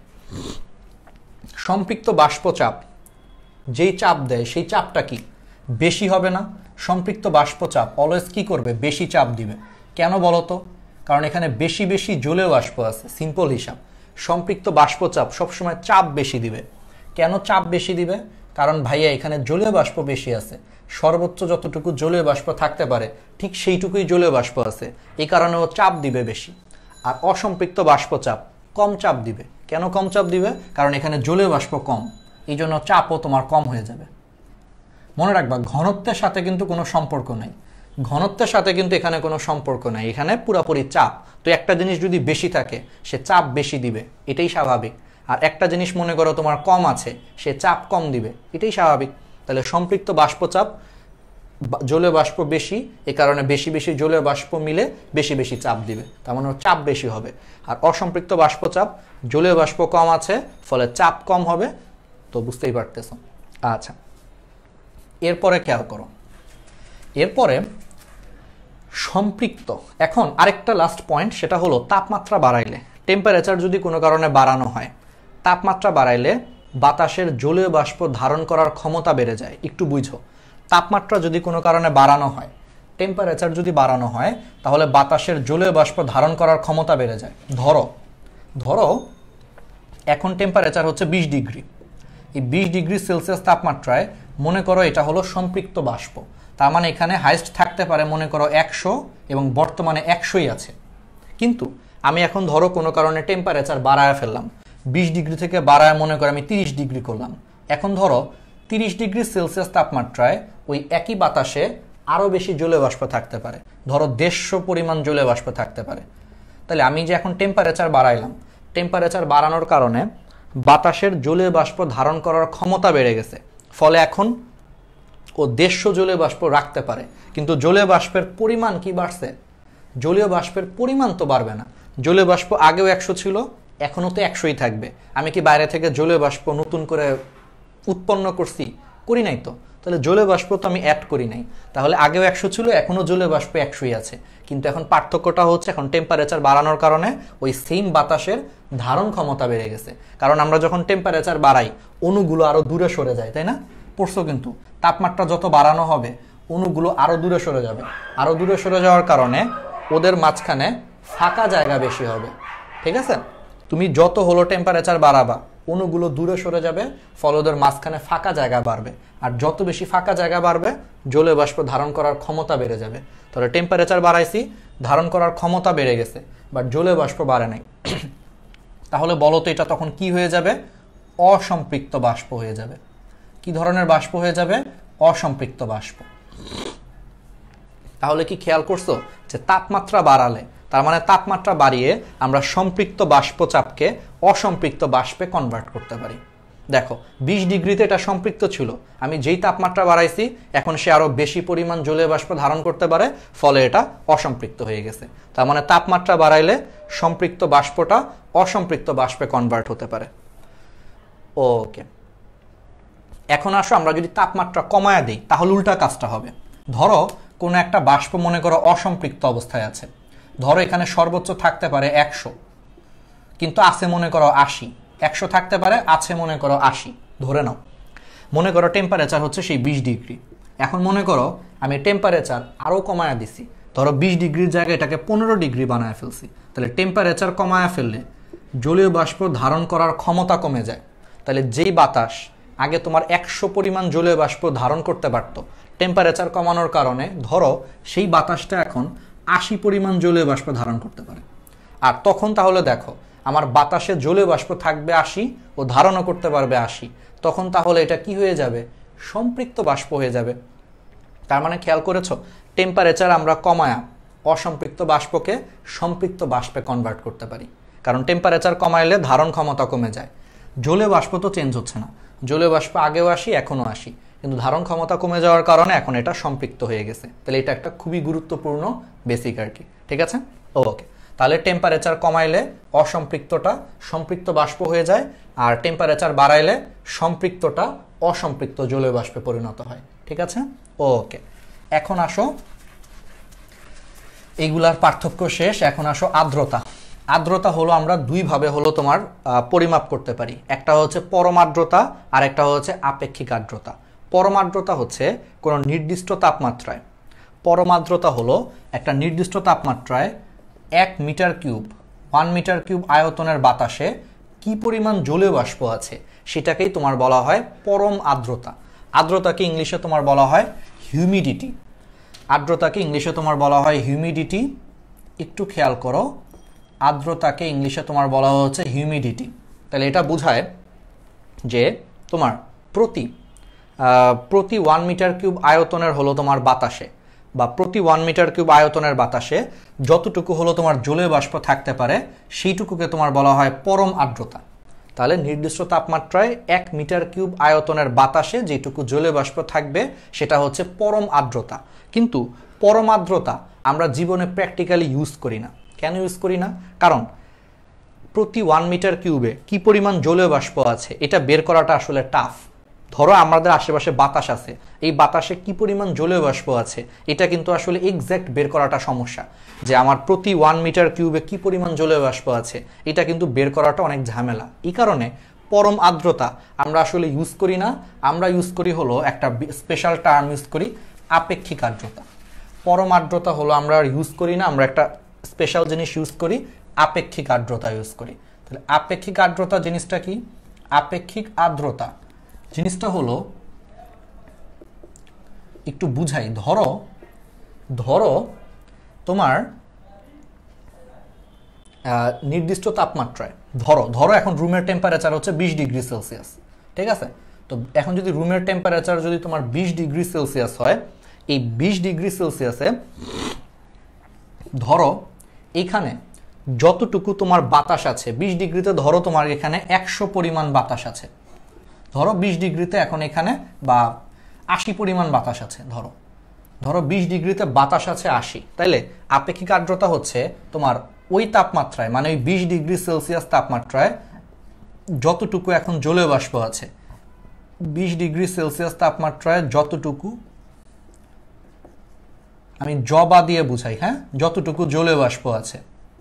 সম্পৃক্ত বাষ্পচাপ যেই চাপ দেয় সেই চাপটা কি বেশি হবে না? সম্পৃক্ত বাষ্পচাপ অলওয়েজ কি করবে? বেশি চাপ দিবে। কেন বলো তো? কারণ এখানে বেশি বেশি জলীয় বাষ্প আছে। সিম্পল হিসাব, সম্পৃক্ত বাষ্পচাপ সবসময় চাপ বেশি দিবে। কেন চাপ বেশি দিবে? কারণ ভাইয়া এখানে জলীয় বাষ্প বেশি আছে, সর্বোচ্চ যতটুকু জলীয় বাষ্প থাকতে পারে ঠিক সেইটুকুই জলীয় বাষ্প আছে, এই কারণে ও চাপ দিবে বেশি। আর অসম্পৃক্ত বাষ্পচাপ কম চাপ দিবে। কেন কম চাপ দিবে? কারণ এখানে জলীয় বাষ্প কম, এই জন্য চাপও তোমার কম হয়ে যাবে। মনে রাখবা, ঘনত্বের সাথে কিন্তু কোনো সম্পর্ক নাই। ঘনত্বের সাথে কিন্তু এখানে কোনো সম্পর্ক নাই, এখানে পুরোপুরি চাপ। তো একটা জিনিস যদি বেশি থাকে সে চাপ বেশি দিবে, এটাই স্বাভাবিক। আর একটা জিনিস মনে করো তোমার কম আছে, সে চাপ কম দিবে, এটাই স্বাভাবিক। তাহলে সম্পৃক্ত বাষ্পচাপ জলীয় বাষ্প বেশি, এই কারণে বেশি বেশি জলীয় বাষ্প মিলে বেশি বেশি চাপ দিবে, তার মানে চাপ বেশি হবে। আর অসম্পৃক্ত বাষ্পচাপ জলীয় বাষ্প কম আছে, ফলে চাপ কম হবে। তো বুঝতেই পারতেছ। আচ্ছা, এরপরে খেয়াল করো, এরপরে সম্পৃক্ত। এখন আরেকটা লাস্ট পয়েন্ট, সেটা হলো তাপমাত্রা বাড়াইলে, টেম্পারেচার যদি কোনো কারণে বাড়ানো হয়, তাপমাত্রা বাড়াইলে বাতাসের জলীয় বাষ্প ধারণ করার ক্ষমতা বেড়ে যায়। একটু বুঝো, তাপমাত্রা যদি কোনো কারণে বাড়ানো হয়, টেম্পারেচার যদি বাড়ানো হয়, তাহলে বাতাসের জলীয় বাষ্প ধারণ করার ক্ষমতা বেড়ে যায়। ধরো এখন টেম্পারেচার হচ্ছে 20 ডিগ্রি। এই 20 ডিগ্রি সেলসিয়াস তাপমাত্রায় মনে করো এটা হলো সম্পৃক্ত বাষ্প। তার মানে এখানে হাইস্ট থাকতে পারে মনে করো 100, এবং বর্তমানে 100ই আছে। কিন্তু আমি এখন ধরো কোনো কারণে টেম্পারেচার বাড়ায় ফেললাম, 20 ডিগ্রি থেকে বাড়ায় মনে করো আমি 30 ডিগ্রি করলাম। এখন ধরো 30 ডিগ্রি সেলসিয়াস তাপমাত্রায় ওই একই বাতাসে আরও বেশি জলীয় বাষ্প থাকতে পারে, ধরো 150 পরিমাণ জলীয় বাষ্প থাকতে পারে। তাহলে আমি যে এখন টেম্পারেচার বাড়াইলাম, টেম্পারেচার বাড়ানোর কারণে বাতাসের জলীয় বাষ্প ধারণ করার ক্ষমতা বেড়ে গেছে, ফলে এখন ও 150 জলীয় বাষ্প রাখতে পারে। কিন্তু জলীয় বাষ্পের পরিমাণ কি বাড়ছে? জলীয় বাষ্পের পরিমাণ তো বাড়বে না। জলীয় বাষ্প আগেও 100 ছিল, এখনও তো 100ই থাকবে। আমি কি বাইরে থেকে জলীয় বাষ্প নতুন করে উৎপন্ন করছি? করি নাই তো। তাহলে জলীয় বাষ্প তো আমি অ্যাড করি নাই, তাহলে আগেও 100 ছিল, এখনও জলীয় বাষ্প 100ই আছে। কিন্তু এখন পার্থক্যটা হচ্ছে এখন টেম্পারেচার বাড়ানোর কারণে ওই সেম বাতাসের ধারণ ক্ষমতা বেড়ে গেছে। কারণ আমরা যখন টেম্পারেচার বাড়াই অণুগুলো আরও দূরে সরে যায়, তাই না? পড়ছো কিন্তু তাপমাত্রা যত বাড়ানো হবে অণুগুলো আরও দূরে সরে যাবে। আরও দূরে সরে যাওয়ার কারণে ওদের মাঝখানে ফাঁকা জায়গা বেশি হবে, ঠিক আছে? তুমি যত হলো টেম্পারেচার বাড়াবা অণুগুলো দূরে সরে যাবে, ফলে ওদের মাঝখানে ফাঁকা জায়গা বাড়বে। আর যত বেশি ফাঁকা জায়গা বাড়বে জলীয় বাষ্প ধারণ করার ক্ষমতা বেড়ে যাবে। তাহলে টেম্পারেচার বাড়াইছি, ধারণ করার ক্ষমতা বেড়ে গেছে, বাট জলীয় বাষ্প বাড়ে নাই। তাহলে বলো তো এটা তখন কি হয়ে যাবে? অসম্পৃক্ত বাষ্প হয়ে যাবে। কি ধরনের বাষ্প হয়ে যাবে? অসম্পৃক্ত বাষ্প। তাহলে কি খেয়াল করছো যে তাপমাত্রা বাড়ালে, তার মানে তাপমাত্রা বাড়িয়ে আমরা সম্পৃক্ত বাষ্পচাপকে অসম্পৃক্ত বাষ্পে কনভার্ট করতে পারি। দেখো 20 ডিগ্রিতে এটা সম্পৃক্ত ছিল, আমি যেই তাপমাত্রা বাড়াইছি এখন সে আরো বেশি পরিমাণ জলীয় বাষ্প ধারণ করতে পারে, ফলে এটা অসম্পৃক্ত হয়ে গেছে। তার মানে তাপমাত্রা বাড়াইলে সম্পৃক্ত বাষ্পটা অসম্পৃক্ত বাষ্পে কনভার্ট হতে পারে। ওকে, এখন আসো আমরা যদি তাপমাত্রা কমায় দিই তাহলে উল্টা কাজটা হবে। ধরো কোনো একটা বাষ্প মনে করো অসম্পৃক্ত অবস্থায় আছে, ধরো এখানে সর্বোচ্চ থাকতে পারে 100, কিন্তু আছে মনে করো 80। 100 থাকতে পারে, আছে মনে করো 80, ধরে নাও। মনে করো টেম্পারেচার হচ্ছে সেই 20 ডিগ্রি। এখন মনে করো আমি টেম্পারেচার আরও কমায়া দিছি, ধরো 20 ডিগ্রির জায়গায় এটাকে 15 ডিগ্রি বানায় ফেলছি। তাহলে টেম্পারেচার কমায়া ফেললে জলীয় বাষ্প ধারণ করার ক্ষমতা কমে যায়। তাহলে যেই বাতাস আগে তোমার 100 পরিমাণ জলীয় বাষ্প ধারণ করতে পারত, টেম্পারেচার কমানোর কারণে ধরো সেই বাতাসটা এখন 80 পরিমাণ জলীয় বাষ্প ধারণ করতে পারে। আর তখন তাহলে দেখো আমার বাতাসে জলীয় বাষ্প থাকবে 80 ও ধারণও করতে পারবে 80, তখন তাহলে এটা কি হয়ে যাবে? সম্পৃক্ত বাষ্প হয়ে যাবে। তার মানে খেয়াল করেছো, টেম্পারেচার আমরা কমায়া অসম্পৃক্ত বাষ্পকে সম্পৃক্ত বাষ্পে কনভার্ট করতে পারি। কারণ টেম্পারেচার কমাইলে ধারণ ক্ষমতা কমে যায়। জলীয় বাষ্প তো চেঞ্জ হচ্ছে না, জলীয় বাষ্প আগেও 80 এখনও 80, কিন্তু ধারণ ক্ষমতা কমে যাওয়ার কারণে এখন এটা সম্পৃক্ত হয়ে গেছে। তাহলে এটা একটা খুবই গুরুত্বপূর্ণ বেসিক আর কি, ঠিক আছে? ওকে, তাহলে টেম্পারেচার কমাইলে অসম্পৃক্তটা সম্পৃক্ত বাষ্প হয়ে যায়, আর টেম্পারেচার বাড়াইলে সম্পৃক্তটা অসম্পৃক্ত জলীয় বাষ্পে পরিণত হয়, ঠিক আছে? ওকে, এখন আসো এইগুলার পার্থক্য শেষ। এখন আসো আর্দ্রতা। আর্দ্রতা হলো আমরা দুইভাবে হলো তোমার পরিমাপ করতে পারি, একটা হচ্ছে পরম আর্দ্রতা আর একটা হচ্ছে আপেক্ষিক আর্দ্রতা। পরম আর্দ্রতা হচ্ছে কোনো নির্দিষ্ট তাপমাত্রায়, পরম আর্দ্রতা হলো একটা নির্দিষ্ট তাপমাত্রায় 1 মিটার কিউব 1 মিটার কিউব আয়তনের বাতাসে কি পরিমাণ জলীয় বাষ্প আছে সেটাকেই তোমার বলা হয় পরম আর্দ্রতা। আর্দ্রতাকে ইংলিশে তোমার বলা হয় হিউমিডিটি। আর্দ্রতাকে ইংলিশে তোমার বলা হয় হিউমিডিটি। একটু খেয়াল করো, আর্দ্রতাকে ইংলিশে তোমার বলা হচ্ছে হিউমিডিটি। তাহলে এটা বোঝায় যে তোমার প্রতি 1 মিটার কিউব আয়তনের হলো তোমার বাতাসে, বা প্রতি 1 মিটার কিউব আয়তনের বাতাসে যতটুকু হলো তোমার জলীয় বাষ্প থাকতে পারে সেইটুকুকে তোমার বলা হয় পরম আর্দ্রতা। তাহলে নির্দিষ্ট তাপমাত্রায় 1 মিটার কিউব আয়তনের বাতাসে যেটুকু জলীয় বাষ্প থাকবে সেটা হচ্ছে পরম আর্দ্রতা। কিন্তু পরম আর্দ্রতা আমরা জীবনে প্র্যাকটিক্যালি ইউজ করি না। কেন ইউজ করি না? কারণ প্রতি 1 মিটার কিউবে কি পরিমাণ জলীয় বাষ্প আছে এটা বের করাটা আসলে টাফ। ধরো আমাদের আশেপাশে বাতাস আছে, এই বাতাসে কি পরিমাণ জলীয় বাষ্প আছে এটা কিন্তু আসলে এক্স্যাক্ট বের করাটা সমস্যা। যে আমার প্রতি 1 মিটার কিউবে কি পরিমাণ জলীয় বাষ্প আছে এটা কিন্তু বের করাটা অনেক ঝামেলা। এই কারণে পরম আর্দ্রতা আমরা আসলে ইউজ করি না। আমরা ইউজ করি হলো একটা স্পেশাল টার্ম ইউজ করি, আপেক্ষিক আর্দ্রতা। পরম আর্দ্রতা হলো আমরা ইউজ করি না, আমরা একটা স্পেশাল জিনিস ইউজ করি, আপেক্ষিক আর্দ্রতা ইউজ করি। তাহলে আপেক্ষিক আর্দ্রতা জিনিসটা কি? আপেক্ষিক আর্দ্রতা জিনিসটা হলো, একটু বুঝাই। ধরো তোমার নির্দিষ্ট তাপমাত্রায়, ধরো এখন রুমের টেম্পারেচার হচ্ছে 20 ডিগ্রি সেলসিয়াস, ঠিক আছে? তো এখন যদি রুমের টেম্পারেচার যদি তোমার 20 ডিগ্রি সেলসিয়াস হয়, এই 20 ডিগ্রি সেলসিয়াসে ধরো এখানে যতটুকু তোমার বাতাস আছে, 20 ডিগ্রিতে ধরো তোমার এখানে 100 পরিমাণ বাতাস আছে। ধরো 20 ডিগ্রিতে এখন এখানে বা 80 পরিমাণ বাতাস আছে। ধরো 20 ডিগ্রিতে বাতাস আছে 80। তাইলে আপেক্ষিক আর্দ্রতা হচ্ছে তোমার ওই তাপমাত্রায়, মানে ওই 20 ডিগ্রি সেলসিয়াস তাপমাত্রায় যতটুকু এখন জলীয় বাষ্প আছে 20 ডিগ্রি সেলসিয়াস তাপমাত্রায় যতটুকু, আমি জবা দিয়ে বুঝাই, হ্যাঁ, যতটুকু জলীয় বাষ্প আছে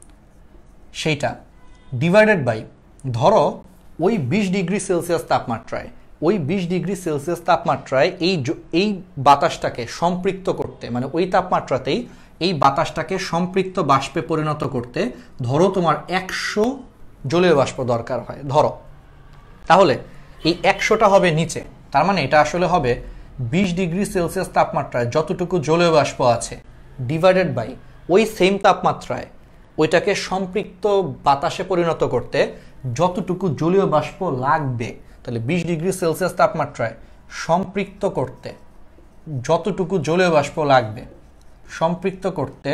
সেইটা ডিভাইডেড বাই, ধরো ওই 20 ডিগ্রি সেলসিয়াস তাপমাত্রায়, ওই 20 ডিগ্রি সেলসিয়াস তাপমাত্রায় এই বাতাসটাকে সম্পৃক্ত করতে, মানে ওই তাপমাত্রাতেই এই বাতাসটাকে সম্পৃক্ত বাষ্পে পরিণত করতে ধরো তোমার 100 জলীয় বাষ্প দরকার হয় ধরো, তাহলে এই 100টা হবে নিচে, তার মানে এটা আসলে হবে 20 ডিগ্রি সেলসিয়াস তাপমাত্রায় যতটুকু জলীয় বাষ্প আছে ডিভাইডেড বাই ওই সেম তাপমাত্রায় ওইটাকে সম্পৃক্ত বাতাসে পরিণত করতে যতটুকু জলীয় বাষ্প লাগবে। তাহলে 20 ডিগ্রি সেলসিয়াস তাপমাত্রায় সম্পৃক্ত করতে যতটুকু জলীয় বাষ্প লাগবে, সম্পৃক্ত করতে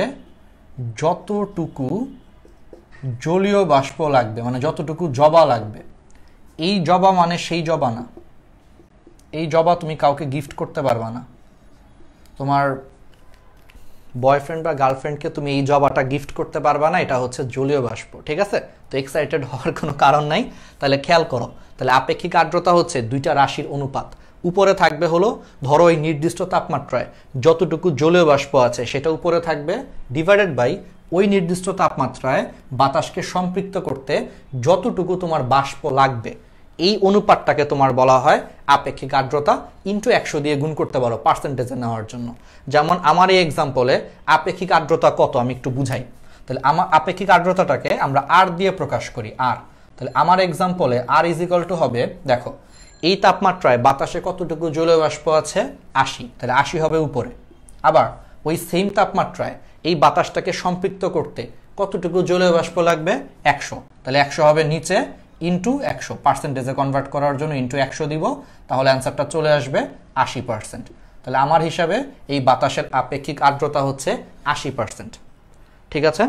যতটুকু জলীয় বাষ্প লাগবে, মানে যতটুকু জবা লাগবে। এই জবা মানে সেই জবা না, এই জবা তুমি কাউকে গিফট করতে পারবা না, তোমার বয়ফ্রেন্ড বা গার্লফ্রেন্ডকে তুমি এই জবাটা গিফট করতে পারবা না, এটা হচ্ছে জলীয় বাষ্প, ঠিক আছে? তো এক্সাইটেড হওয়ার কোনো কারণ নাই। তাহলে খেয়াল করো, তাহলে আপেক্ষিক আর্দ্রতা হচ্ছে দুইটা রাশির অনুপাত। উপরে থাকবে হলো ধরো এই নির্দিষ্ট তাপমাত্রায় যতটুকু জলীয় বাষ্প আছে সেটা উপরে থাকবে, ডিভাইডেড বাই ওই নির্দিষ্ট তাপমাত্রায় বাতাসকে সম্পৃক্ত করতে যতটুকু তোমার বাষ্প লাগবে, এই অনুপাতটাকে তোমার বলা হয় আপেক্ষিক আর্দ্রতা, ইনটু 100 দিয়ে গুণ করতে পারো পার্সেন্টেজে নেওয়ার জন্য। যেমন আমার এই এক্সাম্পলে আপেক্ষিক আর্দ্রতা কত আমি একটু বুঝাই। তাহলে আমার আপেক্ষিক আর্দ্রতাটাকে আমরা আর দিয়ে প্রকাশ করি, আর। তাহলে আমার এক্সাম্পলে আর ইজ ইকুয়াল টু হবে, দেখো এই তাপমাত্রায় বাতাসে কতটুকু জলীয় বাষ্প আছে 80, তাহলে 80 হবে উপরে। আবার ওই সেম তাপমাত্রায় এই বাতাসটাকে সম্পৃক্ত করতে কতটুকু জলীয় বাষ্প লাগবে 100, তাহলে 100 হবে নিচে, ইন্টু 100 পার্সেন্টেজে কনভার্ট করার জন্য ইন্টু 100 দিব, তাহলে অ্যান্সারটা চলে আসবে 80%। তাহলে আমার হিসাবে এই বাতাসের আপেক্ষিক আর্দ্রতা হচ্ছে 80%। ঠিক আছে,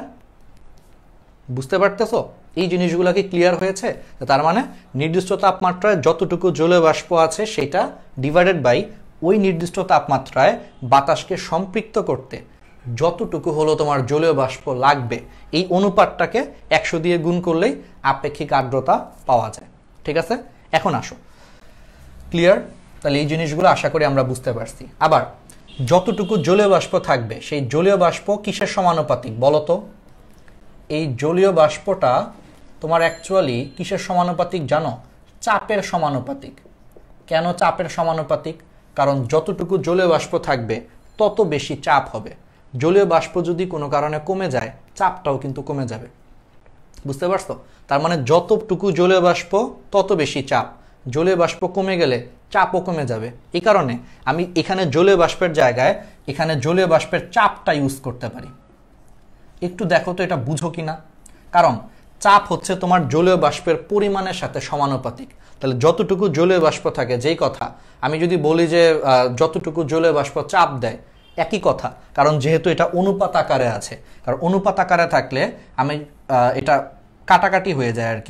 বুঝতে পারতেছো? এই জিনিসগুলো কি ক্লিয়ার হয়েছে? তার মানে নির্দিষ্ট তাপমাত্রায় যতটুকু জলীয় বাষ্প আছে সেটা ডিভাইডেড বাই ওই নির্দিষ্ট তাপমাত্রায় বাতাসকে সম্পৃক্ত করতে যতটুকু হলো তোমার জলীয় বাষ্প লাগবে, এই অনুপাতটাকে 100 দিয়ে গুণ করলেই আপেক্ষিক আর্দ্রতা পাওয়া যায়। ঠিক আছে, এখন আসো, ক্লিয়ার? তাহলে এই জিনিসগুলো আশা করি আমরা বুঝতে পারছি। আবার যতটুকু জলীয় বাষ্প থাকবে সেই জলীয় বাষ্প কিসের সমানুপাতিক বলো তো? এই জলীয় বাষ্পটা তোমার অ্যাকচুয়ালি কিসের সমানুপাতিক জানো? চাপের সমানুপাতিক। কেন চাপের সমানুপাতিক? কারণ যতটুকু জলীয় বাষ্প থাকবে তত বেশি চাপ হবে। জলীয় বাষ্প যদি কোনো কারণে কমে যায় চাপটাও কিন্তু কমে যাবে, বুঝতে পারছো? তার মানে যতটুকু জলীয় বাষ্প তত বেশি চাপ, জলীয় বাষ্প কমে গেলে চাপও কমে যাবে। এই কারণে আমি এখানে জলীয় বাষ্পের জায়গায় এখানে জলীয় বাষ্পের চাপটা ইউজ করতে পারি। একটু দেখো তো এটা বুঝো কিনা। কারণ চাপ হচ্ছে তোমার জলীয় বাষ্পের পরিমাণের সাথে সমানুপাতিক। তাহলে যতটুকু জলীয় বাষ্প থাকে, যেই কথা আমি যদি বলি যে যতটুকু জলীয় বাষ্প চাপ দেয়, একই কথা, কারণ যেহেতু এটা অনুপাত আকারে আছে। কারণ অনুপাত আকারে থাকলে আমি এটা কাটাকাটি হয়ে যায় আর কি,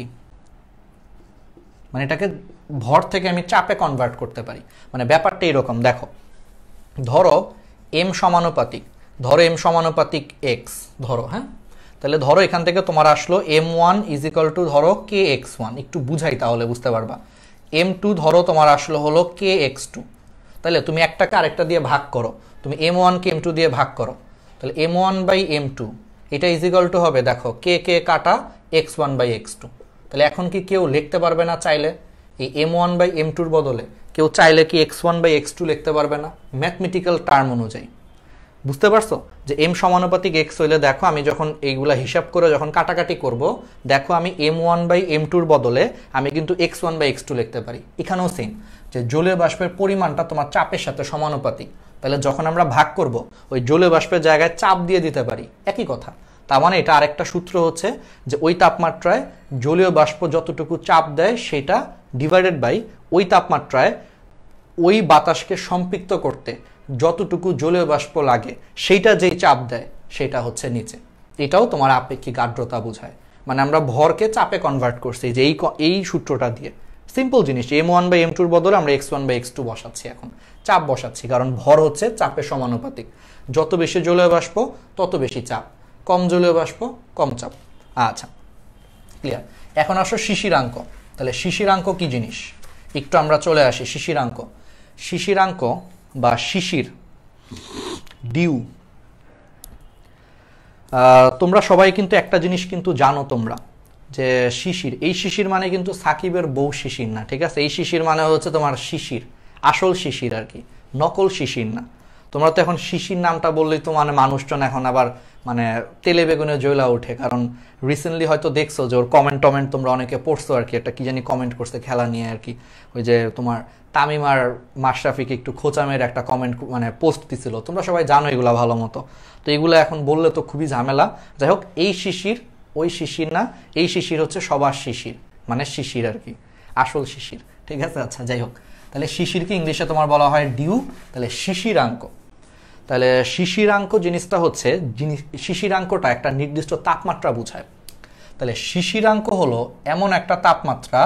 মানে এটাকে ভর থেকে আমি চাপে কনভার্ট করতে পারি। মানে ব্যাপারটা এরকম, দেখো ধরো এম সমানুপাতিক, ধরো এম সমানুপাতিক এক্স ধরো, হ্যাঁ, তাহলে ধরো এখান থেকে তোমার আসলো m1 ইজ ইকুয়াল টু ধরো kx1, একটু বুঝাই তাহলে বুঝতে পারবা। m2 ধরো তোমার আসলো হলো kx2, তাহলে তুমি একটাকে আরেকটা দিয়ে ভাগ করো, তুমি m1 কে m2 দিয়ে ভাগ করো, তাহলে m1 বাই m2 এটা ইজ ইকুয়াল টু হবে, দেখো k কাটা x1 বাই x2। তাহলে এখন কি কেউ লিখতে পারবে না চাইলে এই m1 বাই m2 বদলে কেউ চাইলে কি x1 বাই x2 লিখতে পারবে না ম্যাথমেটিক্যাল টার্ম অনুযায়ী? বুঝতে পারছো যে এম সমানুপাতিক এক্স হইলে দেখো আমি যখন এইগুলা হিসাব করে যখন কাটাকাটি করব, দেখো আমি m1 বাই m2 বদলে আমি কিন্তু x1 বাই x2 লিখতে পারি। এখানেও সেম, যে জলীয় বাষ্পের পরিমাণটা তোমার চাপের সাথে সমানুপাতিক। তাহলে যখন আমরা ভাগ করব ওই জলীয় বাষ্পের জায়গায় চাপ দিয়ে দিতে পারি, একই কথা। তার মানে এটা আরেকটা সূত্র হচ্ছে যে ওই তাপমাত্রায় জলীয় বাষ্প যতটুকু চাপ দেয় সেটা ডিভাইডেড বাই ওই তাপমাত্রায় ওই বাতাসকে সম্পৃক্ত করতে যতটুকু জলীয় বাষ্প লাগে সেইটা যেই চাপ দেয় সেটা হচ্ছে নিচে। এটাও তোমার আপেক্ষিক আর্দ্রতা বোঝায়। মানে আমরা ভরকে চাপে কনভার্ট করছি যে এই সূত্রটা দিয়ে। সিম্পল জিনিস, m1 বাই m2 বদলে আমরা x1 বাই x2 বসাচ্ছি, এখন চাপ বসাচ্ছি, কারণ ভর হচ্ছে চাপের সমানুপাতিক। যত বেশি জলীয় বাষ্প তত বেশি চাপ, কম জলীয় বাষ্প কম চাপ। আচ্ছা, ক্লিয়ার। এখন আসো শিশিরাঙ্ক। তাহলে শিশিরাঙ্ক কি জিনিস? একটু আমরা চলে আসি শিশিরাঙ্ক। শিশিরাঙ্ক বা শিশির, ডিউ, তোমরা সবাই কিন্তু একটা জিনিস কিন্তু জানো তোমরা যে শিশির, এই শিশির মানে কিন্তু সাকিবের বউ শিশির না, ঠিক আছে? এই শিশির মানে হচ্ছে তোমার শিশির, আসল শিশির আর কি, নকল শিশির না। তোমরা তো এখন শিশির নামটা বললেই তো মানে মানুষজন এখন আবার মানে তেলে বেগুনে জ্বলা ওঠে, কারণ রিসেন্টলি হয়তো দেখছো যে ওর কমেন্ট তোমরা অনেকে পড়ছো আর কি, একটা কি জানি কমেন্ট করছে খেলা নিয়ে আর কি, ওই যে তোমার তামিম আর মাশরাফিকে একটু খোঁচামের একটা কমেন্ট মানে পোস্ট দিছিল, তোমরা সবাই জানো এগুলা ভালো মতো। তো এগুলো এখন বললে তো খুবই ঝামেলা। যাই হোক, এই শিশির ওই শিশির না, এই শিশির হচ্ছে সবার শিশির, মানে শিশির আর কি, আসল শিশির, ঠিক আছে? আচ্ছা যাই হোক, তাহলে শিশিরকে ইংলিশে তোমার বলা হয় ডিউ, তাহলে শিশিরাঙ্ক। তাহলে শিশিরাঙ্ক জিনিসটা হচ্ছে, শিশিরাঙ্কটা একটা নির্দিষ্ট তাপমাত্রা বোঝায়। তাহলে শিশিরাঙ্ক হলো এমন একটা তাপমাত্রা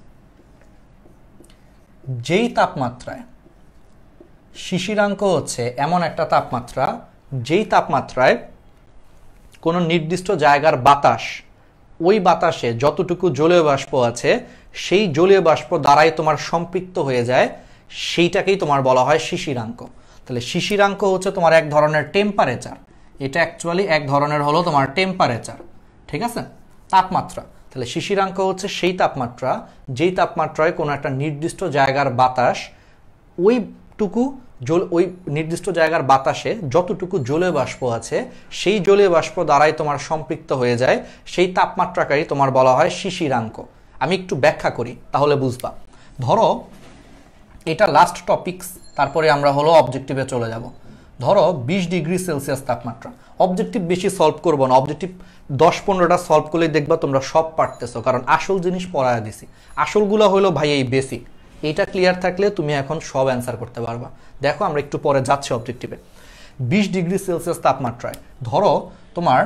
যেই তাপমাত্রায়, শিশিরাঙ্ক হচ্ছে এমন একটা তাপমাত্রা যেই তাপমাত্রায় কোনো নির্দিষ্ট জায়গার বাতাস, ওই বাতাসে যতটুকু জলীয় বাষ্প আছে সেই জলীয় বাষ্প দ্বারাই তোমার সম্পৃক্ত হয়ে যায়, সেইটাকেই তোমার বলা হয় শিশিরাঙ্ক। তাহলে শিশিরাঙ্ক হচ্ছে তোমার এক ধরনের টেম্পারেচার, এটা অ্যাকচুয়ালি এক ধরনের হলো তোমার টেম্পারেচার, ঠিক আছে, তাপমাত্রা। তাহলে শিশিরাঙ্ক হচ্ছে সেই তাপমাত্রা যেই তাপমাত্রায় কোনো একটা নির্দিষ্ট জায়গার বাতাস, ওইটুকু ওই নির্দিষ্ট জায়গার বাতাসে যতটুকু জলীয় বাষ্প আছে সেই জলীয় বাষ্প দ্বারাই তোমার সম্পৃক্ত হয়ে যায়, সেই তাপমাত্রাকেই তোমার বলা হয় শিশিরাঙ্ক। আমি একটু ব্যাখ্যা করি তাহলে বুঝবা। ধরো এটা লাস্ট টপিকস, তারপরে আমরা হলো অবজেক্টিভে চলে যাব। ধরো 20 ডিগ্রি সেলসিয়াস তাপমাত্রা, অবজেক্টিভ বেশি সলভ করবো না, অবজেক্টিভ 10-15টা সলভ করলেই দেখবা তোমরা সব পারতেছো, কারণ আসল জিনিস পড়ায় দিছি। আসলগুলো হলো ভাই এই বেসিক, এইটা ক্লিয়ার থাকলে তুমি এখন সব অ্যান্সার করতে পারবা। দেখো আমরা একটু পরে যাচ্ছি অবজেক্টিভে। 20 ডিগ্রি সেলসিয়াস তাপমাত্রায় ধরো তোমার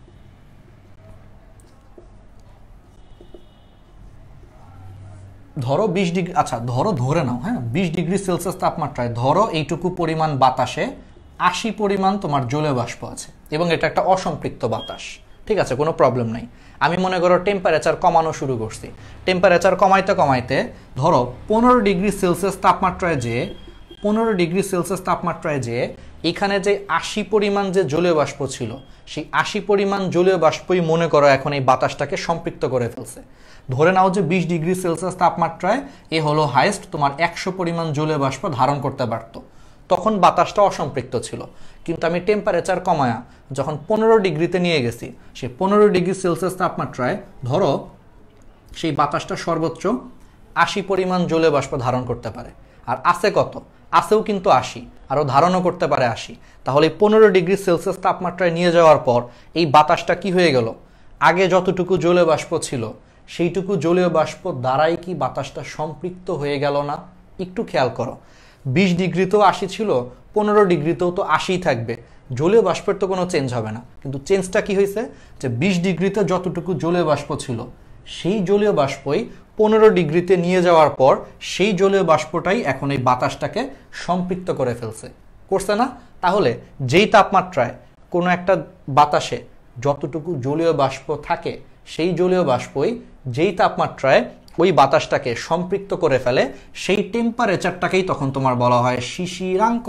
ধরো 20 ডিগ্রি, আচ্ছা ধরে নাও, হ্যাঁ 20 ডিগ্রি সেলসিয়াস তাপমাত্রায় ধরো এইটুকু পরিমাণ বাতাসে 80 পরিমাণ তোমার জলীয় বাষ্প আছে এবং এটা একটা অসম্পৃক্ত বাতাস, ঠিক আছে, কোনো প্রবলেম নাই। আমি মনে করো টেম্পারেচার কমানো শুরু করছি, টেম্পারেচার কমাইতে কমাইতে ধরো 15 ডিগ্রি সেলসিয়াস তাপমাত্রায় যে 15 ডিগ্রি সেলসিয়াস তাপমাত্রায় যে এখানে যে 80 পরিমাণ যে জলীয় বাষ্প ছিল, সেই 80 পরিমাণ জলীয় বাষ্পই মনে করো এখন এই বাতাসটাকে সম্পৃক্ত করে ফেলছে। ধরে নাও যে 20 ডিগ্রি সেলসিয়াস তাপমাত্রায় এ হলো হাইয়েস্ট তোমার 100 পরিমাণ জলীয় বাষ্প ধারণ করতে পারতো, তখন বাতাসটা অসম্পৃক্ত ছিল। কিন্তু আমি টেম্পারেচার কমায়া যখন 15 ডিগ্রিতে নিয়ে গেছি, সেই 15 ডিগ্রি সেলসিয়াস তাপমাত্রায় ধরো সেই বাতাসটা সর্বোচ্চ 80 পরিমাণ জলীয় বাষ্প ধারণ করতে পারে। আর আছে কত? আছেও কিন্তু 80, আরও ধারণও করতে পারে 80। তাহলে 15 ডিগ্রি সেলসিয়াস তাপমাত্রায় নিয়ে যাওয়ার পর এই বাতাসটা কি হয়ে গেল? আগে যতটুকু জলীয় বাষ্প ছিল সেইটুকু জলীয় বাষ্প দ্বারাই কি বাতাসটা সম্পৃক্ত হয়ে গেল না? একটু খেয়াল করো, 20 ডিগ্রিতেও 80 ছিল, 15 ডিগ্রিতেও তো 80 থাকবে, জলীয় বাষ্পের তো কোনো চেঞ্জ হবে না। কিন্তু চেঞ্জটা কি হয়েছে যে 20 ডিগ্রিতে যতটুকু জলীয় বাষ্প ছিল সেই জলীয় বাষ্পই 15 ডিগ্রিতে নিয়ে যাওয়ার পর সেই জলীয় বাষ্পটাই এখন এই বাতাসটাকে সম্পৃক্ত করে ফেলছে, করছে না? তাহলে যেই তাপমাত্রায় কোনো একটা বাতাসে যতটুকু জলীয় বাষ্প থাকে সেই জলীয় বাষ্পই যেই তাপমাত্রায় ওই বাতাসটাকে সম্পৃক্ত করে ফেলে, সেই টেম্পারেচারটাকেই তখন তোমার বলা হয় শিশিরাঙ্ক।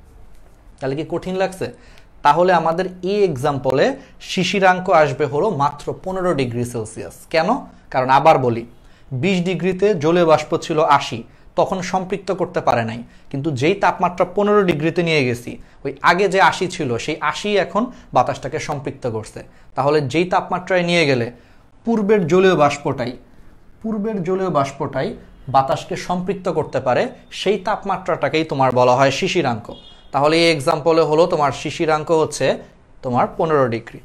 তাহলে কি কঠিন লাগছে? তাহলে আমাদের এই এক্সাম্পলে শিশিরাঙ্ক আসবে হলো মাত্র 15 ডিগ্রি সেলসিয়াস। কেন? কারণ আবার বলি, 20 ডিগ্রিতে জলীয় বাষ্প ছিল 80, তখন সম্পৃক্ত করতে পারে নাই, কিন্তু যেই তাপমাত্রা 15 ডিগ্রিতে নিয়ে গেছি ওই আগে যে 80 ছিল সেই 80 এখন বাতাসটাকে সম্পৃক্ত করছে। তাহলে যেই তাপমাত্রায় নিয়ে গেলে পূর্বের জলীয় বাষ্পটাই বাতাসকে সম্পৃক্ত করতে পারে, সেই তাপমাত্রাটাকেই তোমার বলা হয় শিশিরাঙ্ক। তাহলে এই এক্সাম্পলে হলো তোমার শিশিরাঙ্ক হচ্ছে তোমার 15 ডিগ্রি।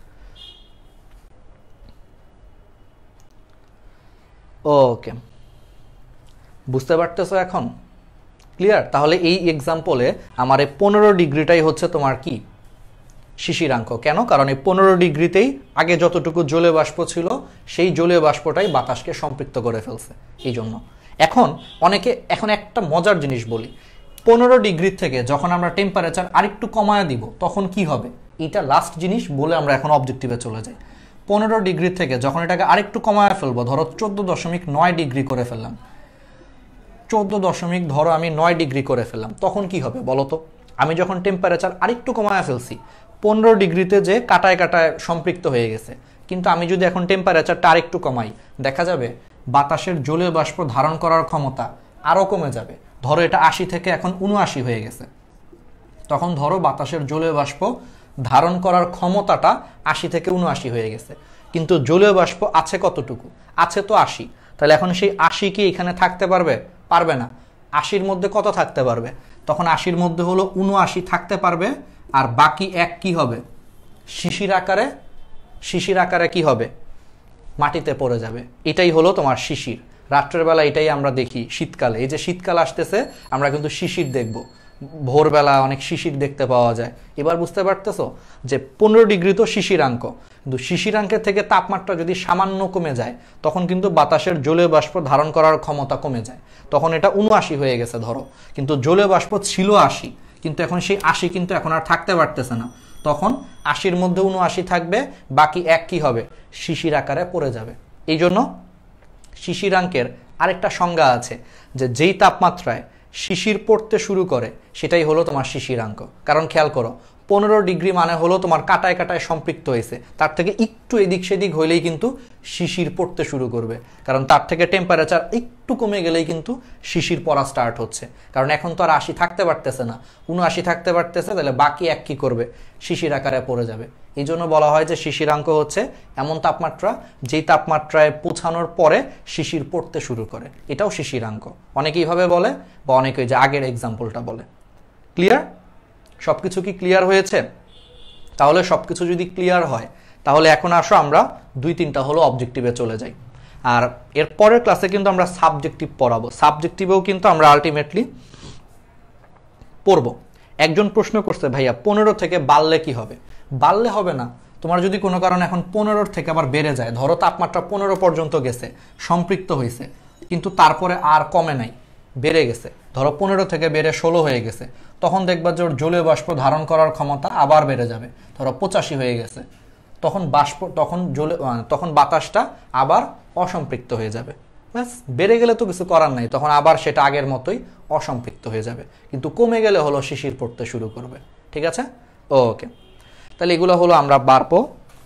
ওকে, বুঝতে পারতেছো এখন? ক্লিয়ার? তাহলে এই এক্সাম্পলে আমার এই 15 ডিগ্রিটাই হচ্ছে তোমার কি শিশিরাঙ্ক। কেন? কারণ এই 15 ডিগ্রিতেই আগে যতটুকু জলীয় বাষ্প ছিল সেই জলীয় বাষ্পটাই বাতাসকে সম্পৃক্ত করে ফেলছে, এই জন্য। এখন একটা মজার জিনিস বলি, 15 ডিগ্রি থেকে যখন আমরা টেম্পারেচার আরেকটু কমায় দিব তখন কি হবে, এটা লাস্ট জিনিস বলে আমরা এখন অবজেক্টিভে চলে যাই। 15 ডিগ্রি থেকে যখন এটাকে আরেকটু কমায় ফেলবো, ধরো 14.9 ডিগ্রি করে ফেললাম, 14 ধরো আমি 9 ডিগ্রি করে ফেললাম, তখন কি হবে বলো তো? আমি যখন টেম্পারেচার আরেকটু কমায় ফেলছি, 15 ডিগ্রিতে যে কাটায় কাটায় সম্পৃক্ত হয়ে গেছে, কিন্তু আমি যদি এখন টেম্পারেচারটা আরেকটু কমাই, দেখা যাবে বাতাসের জলীয় বাষ্প ধারণ করার ক্ষমতা আরও কমে যাবে। ধরো এটা 80 থেকে এখন 79 হয়ে গেছে, তখন ধরো বাতাসের জলীয় বাষ্প ধারণ করার ক্ষমতাটা 80 থেকে 79 হয়ে গেছে, কিন্তু জলীয় বাষ্প আছে কতটুকু? আছে তো 80। তাহলে এখন সেই 80 কি এখানে থাকতে পারবে? পারবে না। 80-র মধ্যে কত থাকতে পারবে? তখন 80-র মধ্যে হলো 79 থাকতে পারবে, আর বাকি এক কি হবে? শিশির আকারে কি হবে? মাটিতে পড়ে যাবে। এটাই হলো তোমার শিশির। রাত্রের বেলা এটাই আমরা দেখি শীতকালে। এই যে শীতকাল আসতেছে, আমরা কিন্তু শিশির দেখব, ভোরবেলা অনেক শিশির দেখতে পাওয়া যায়। এবার বুঝতে পারতেছো যে 15 ডিগ্রি তো শিশিরাঙ্ক, কিন্তু শিশিরাঙ্কের থেকে তাপমাত্রা যদি সামান্য কমে যায়, তখন কিন্তু বাতাসের জলীয় বাষ্প ধারণ করার ক্ষমতা কমে যায়। তখন এটা 79 হয়ে গেছে ধরো, কিন্তু জলীয় বাষ্প ছিল 80, কিন্তু এখন সেই 80 কিন্তু এখন আর থাকতে পারতেছে না। তখন 80-র মধ্যে 79 থাকবে, বাকি এক কি হবে? শিশির আকারে পড়ে যাবে। এই জন্য শিশিরাঙ্কের আরেকটা সংজ্ঞা আছে, যে যেই তাপমাত্রায় শিশির পড়তে শুরু করে সেটাই হলো তোমার শিশিরাঙ্ক। কারণ খেয়াল করো, 15 ডিগ্রি মানে হলো তোমার কাটায় কাটায় সম্পৃক্ত হয়েছে, তার থেকে একটু এদিক সেদিক হইলেই কিন্তু শিশির পড়তে শুরু করবে। কারণ তার থেকে টেম্পারেচার একটু কমে গেলেই কিন্তু শিশির পড়া স্টার্ট হচ্ছে। কারণ এখন তো আর 80 থাকতে পারতেছে না, 79 থাকতে পারতেছে, তাহলে বাকি এক কি করবে? শিশির আকারে পড়ে যাবে। এই জন্য বলা হয় যে শিশিরাঙ্ক হচ্ছে এমন তাপমাত্রা যেই তাপমাত্রায় পৌঁছানোর পরে শিশির পড়তে শুরু করে, এটাও শিশিরাঙ্ক। অনেকে এইভাবে বলে, বা অনেকে যে আগের এক্সাম্পলটা বলে। ক্লিয়ার? সবকিছু কি ক্লিয়ার হয়েছে? তাহলে সবকিছু যদি ক্লিয়ার হয়, তাহলে এখন আসো আমরা 2-3টা হলো অবজেক্টিভে চলে যাই। আর এর পরের ক্লাসে কিন্তু আমরা সাবজেক্টিভ পড়াবো। সাবজেক্টিভেও কিন্তু আমরা আলটিমেটলি পড়বো। একজন প্রশ্ন করছে, ভাইয়া 15 থেকে বাড়লে কি হবে? বাড়লে হবে না। তোমার যদি কোনো কারণে এখন 15 থেকে আবার বেড়ে যায়, ধরো তাপমাত্রা 15 পর্যন্ত গেছে, সম্পৃক্ত হয়েছে, কিন্তু তারপরে আর কমে নাই, বেড়ে গেছে, ধরো 15 থেকে বেড়ে 16 হয়ে গেছে, তখন দেখবা যে ওর জলীয় বাষ্প ধারণ করার ক্ষমতা আবার বেড়ে যাবে, ধরো 85 হয়ে গেছে, তখন বাতাসটা আবার অসম্পৃক্ত হয়ে যাবে। ব্যাস, বেড়ে গেলে তো কিছু করার নাই, তখন আবার সেটা আগের মতোই অসম্পৃক্ত হয়ে যাবে, কিন্তু কমে গেলে হলো শিশির পড়তে শুরু করবে। ঠিক আছে? ওকে, তাহলে এগুলো হলো আমরা বাড়বো।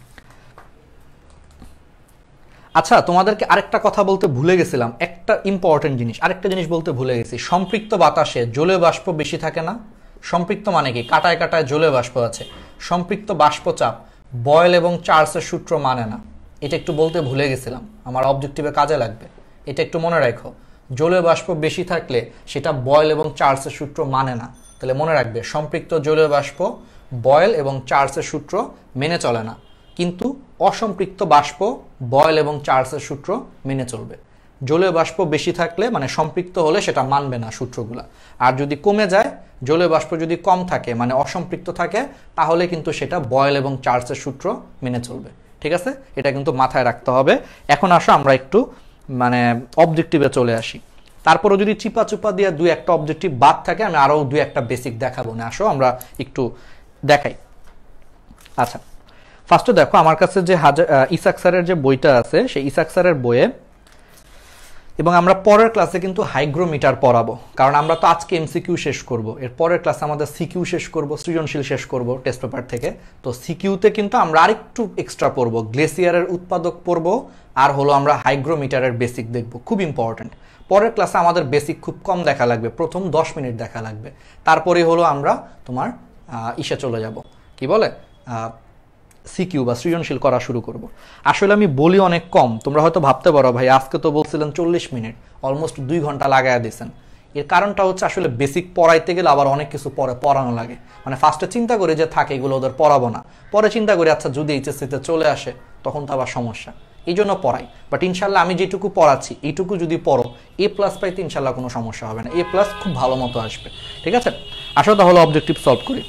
আচ্ছা, তোমাদেরকে আরেকটা কথা বলতে ভুলে গেছিলাম, একটা ইম্পর্টেন্ট জিনিস, আরেকটা জিনিস বলতে ভুলে গেছি। সম্পৃক্ত বাতাসে জলীয় বাষ্প বেশি থাকে না? সম্পৃক্ত মানে কি? কাটায় কাটায় জলীয় বাষ্প আছে। সম্পৃক্ত বাষ্পচাপ বয়েল এবং চার্লসের সূত্র মানে না। এটা একটু বলতে ভুলে গেছিলাম, আমার অবজেক্টিভে কাজে লাগবে, এটা একটু মনে রাখো। জলীয় বাষ্প বেশি থাকলে সেটা বয়েল এবং চার্লসের সূত্র মানে না। তাহলে মনে রাখবে, সম্পৃক্ত জলীয় বাষ্প বয়েল এবং চার্লসের সূত্র মেনে চলে না, কিন্তু অসম্পৃক্ত বাষ্প বয়েল এবং চার্লসের সূত্র মেনে চলবে। জলীয় বাষ্প বেশি থাকলে মানে সম্পৃক্ত হলে সেটা মানবে না সূত্রগুলা, আর যদি কমে যায়, জলীয় বাষ্প যদি কম থাকে মানে অসম্পৃক্ত থাকে, তাহলে কিন্তু সেটা বয়েল এবং চার্লসের সূত্র মেনে চলবে। ঠিক আছে? এটা কিন্তু মাথায় রাখতে হবে। এখন আসো আমরা একটু মানে অবজেক্টিভে চলে আসি। তারপরে যদি চিপা চুপা দিয়ে 2-1টা অবজেক্টিভ বাদ থাকে, আমি আরও 2-1টা বেসিক দেখাবো না। আসো আমরা একটু দেখাই। আচ্ছা, ফার্স্টে দেখো, আমার কাছে যে ইসাক স্যারের যে বইটা আছে, সেই ইসাক স্যারের বইয়ে, এবং আমরা পরের ক্লাসে কিন্তু হাইগ্রোমিটার পড়াবো, কারণ আমরা তো আজকে এমসিকিউ শেষ করব, এর পরের ক্লাসে আমাদের সিকিউ শেষ করব, সৃজনশীল শেষ করব টেস্ট পেপার থেকে। তো সিকিউতে কিন্তু আমরা আরেকটু এক্সট্রা পড়বো, গ্লেসিয়ারের উৎপাদক পড়বো, আর হলো আমরা হাইগ্রোমিটারের বেসিক দেখব, খুব ইম্পর্টেন্ট। পরের ক্লাসে আমাদের বেসিক খুব কম দেখা লাগবে, প্রথম 10 মিনিট দেখা লাগবে, তারপরে হলো আমরা তোমার ইসে চলে যাব, কি বলে, সিকিউ বা সৃজনশীল করা শুরু করব। আসলে আমি বলি অনেক কম, তোমরা হয়তো ভাবতে পারো ভাই আজকে তো বলছিলেন 40 মিনিট, অলমোস্ট 2 ঘন্টা লাগাইয়া দিয়েছেন। এর কারণটা হচ্ছে আসলে বেসিক পড়াইতে গেলে আবার অনেক কিছু পরে পড়ানো লাগে। মানে ফার্স্টে চিন্তা করি যে থাকে এগুলো ওদের পড়াবো না, পরে চিন্তা করি আচ্ছা যদি এইচএসসিতে চলে আসে তখন তো আবার সমস্যা, এই জন্য পড়াই। বাট ইনশাল্লাহ আমি যেটুকু পড়াচ্ছি এইটুকু যদি পড়ো, A+ পাইতে ইনশাল্লাহ কোনো সমস্যা হবে না, A+ খুব ভালো মতো আসবে। ঠিক আছে? আসো তাহলে অবজেক্টিভ সলভ করি।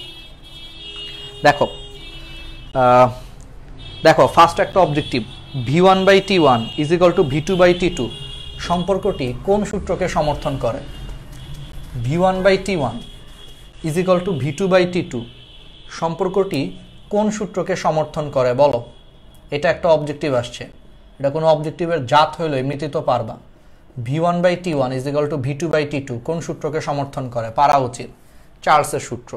দেখো ফার্স্ট একটা অবজেক্টিভ, V1/T1 = V2/T2 সম্পর্কটি কোন সূত্রকে সমর্থন করে? V1/T1 = V2/T2 সম্পর্কটি কোন সূত্রকে সমর্থন করে বলো? এটা একটা অবজেক্টিভ আসছে, এটা কোনো অবজেক্টিভের জাত হইলো এমনিতেই তো পারবা। v1/t1 is equal two v2/t2 কোন সূত্রকে সমর্থন করে? পারা উচিত, চার্লসের সূত্র।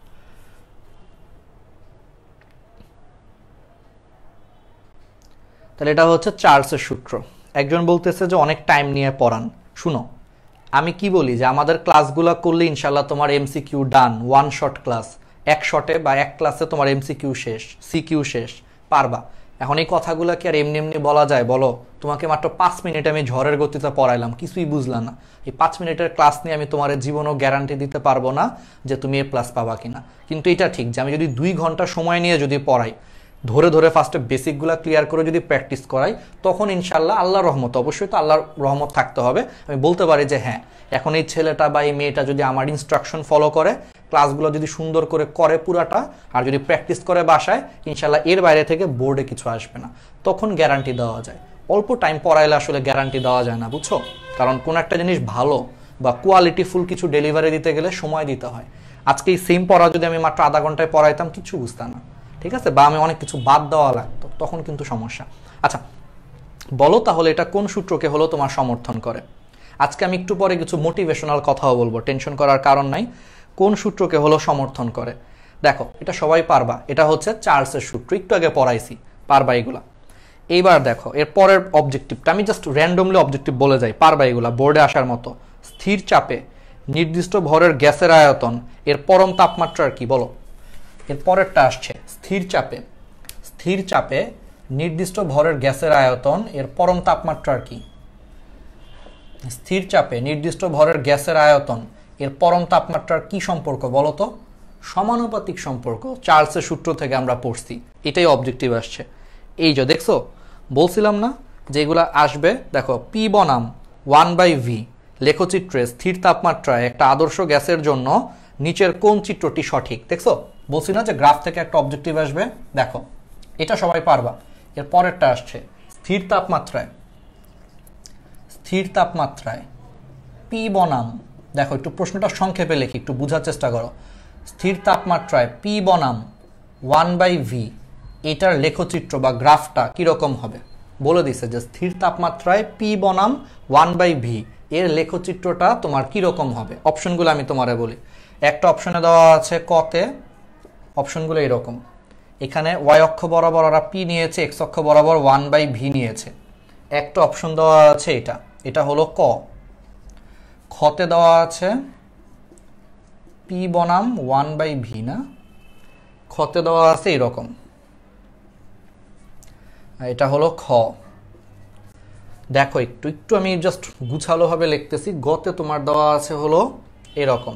তাহলে এটা হচ্ছে চার্লসের সূত্র। একজন বলতেছে যে অনেক টাইম নিয়ে পড়ান। শুনো, আমি কি বলি যে আমাদের ক্লাসগুলো করলে ইনশাল্লাহ তোমার MCQ done, one shot class, এক শটে বা এক ক্লাসে তোমার এমসিকিউ শেষ, সিকিউ শেষ, পারবা। এখন এই কথাগুলো কি আর এমনি এমনি বলা যায়? বলো, তোমাকে মাত্র 5 মিনিট আমি ঝড়ের গতিতে পড়াইলাম, কিছুই বুঝলা না। এই 5 মিনিটের ক্লাস নিয়ে আমি তোমার জীবনও গ্যারান্টি দিতে পারবো না যে তুমি এ প্লাস পাবা কিনা। কিন্তু এটা ঠিক যে আমি যদি 2 ঘন্টা সময় নিয়ে যদি পড়াই, ধরে ধরে ফার্স্টে বেসিকগুলো ক্লিয়ার করে যদি প্র্যাকটিস করাই, তখন ইনশাল্লাহ আল্লাহর রহমত, অবশ্যই তো আল্লাহর রহমত থাকতে হবে, আমি বলতে পারি যে হ্যাঁ, এখন এই ছেলেটা বা এই মেয়েটা যদি আমার ইনস্ট্রাকশন ফলো করে, ক্লাসগুলো যদি সুন্দর করে করে পুরাটা, আর যদি প্র্যাকটিস করে বাসায়, ইনশাল্লাহ এর বাইরে থেকে বোর্ডে কিছু আসবে না। তখন গ্যারান্টি দেওয়া যায়। অল্প টাইম পড়াইলে আসলে গ্যারান্টি দেওয়া যায় না, বুঝছো? কারণ কোন একটা জিনিস ভালো বা কোয়ালিটিফুল কিছু ডেলিভারি দিতে গেলে সময় দিতে হয়। আজকে এই সেম পড়া যদি আমি মাত্র আধা ঘন্টায় পড়াইতাম, কিছু বুঝতাম না, ঠিক আছে? বা আমি অনেক কিছু বাদ দেওয়া লাগতো, তখন কিন্তু সমস্যা। আচ্ছা, বলো তাহলে এটা কোন সূত্রকে হলো তোমার সমর্থন করে? আজকে আমি একটু পরে কিছু মোটিভেশনাল কথাও বলবো, টেনশন করার কারণ নাই। কোন সূত্রকে হলো সমর্থন করে? দেখো, এটা সবাই পারবা, এটা হচ্ছে চার্লসের সূত্র, একটু আগে পড়াইছি, পারবা এগুলা। এইবার দেখো এর পরের অবজেক্টিভটা, আমি জাস্ট র্যান্ডমলি অবজেক্টিভ বলে যাই, পারবা এগুলা, বোর্ডে আসার মতো। স্থির চাপে নির্দিষ্ট ভরের গ্যাসের আয়তন এর পরম তাপমাত্রার কি? বলো। এর পরেরটা আসছে, স্থির চাপে নির্দিষ্ট ভরের গ্যাসের আয়তন এর পরম তাপমাত্রার কি? স্থির চাপে নির্দিষ্ট ভরের গ্যাসের আয়তন এর পরম তাপমাত্রার কি সম্পর্ক বলো তো? সমানুপাতিক সম্পর্ক, চার্লসের সূত্র থেকে আমরা পড়ছি, এটাই অবজেক্টিভ আসছে। এই যে দেখছো, বলছিলাম না যেগুলা আসবে। দেখো, পি বনাম 1/v লেখচিত্রে স্থির তাপমাত্রায় একটা আদর্শ গ্যাসের জন্য নিচের কোন চিত্রটি সঠিক? দেখছো, বলছি না যে গ্রাফ থেকে একটা অবজেক্টিভ আসবে। দেখো, এটা সবাই পারবা। এর পরেরটা আসছে, স্থির তাপমাত্রায় পি বনাম, দেখো একটু প্রশ্নটা সংক্ষেপে লিখি, একটু বোঝার চেষ্টা করো। স্থির তাপমাত্রায় পি বনাম 1/v এটার লেখচিত্র বা গ্রাফটা কিরকম হবে? বলে দিছে যে স্থির তাপমাত্রায় পি বনাম 1/v এর লেখচিত্রটা তোমার কিরকম হবে। অপশনগুলো আমি তোমারে বলি। একটা অপশনে দেওয়া আছে কতে, অপশনগুলো এরকম। এখানে ওয়াই অক্ষ বরাবর ওরা পি নিয়েছে, এক্স অক্ষ বরাবর 1/v নিয়েছে। একটা অপশন দেওয়া আছে এটা হলো ক। খতে দেওয়া আছে পি বনাম 1/v, না, খতে দেওয়া আছে এরকম, এটা হলো খ। দেখো একটু আমি জাস্ট গুছালো ভাবে লিখতেছি। গতে তোমার দেওয়া আছে হলো এরকম,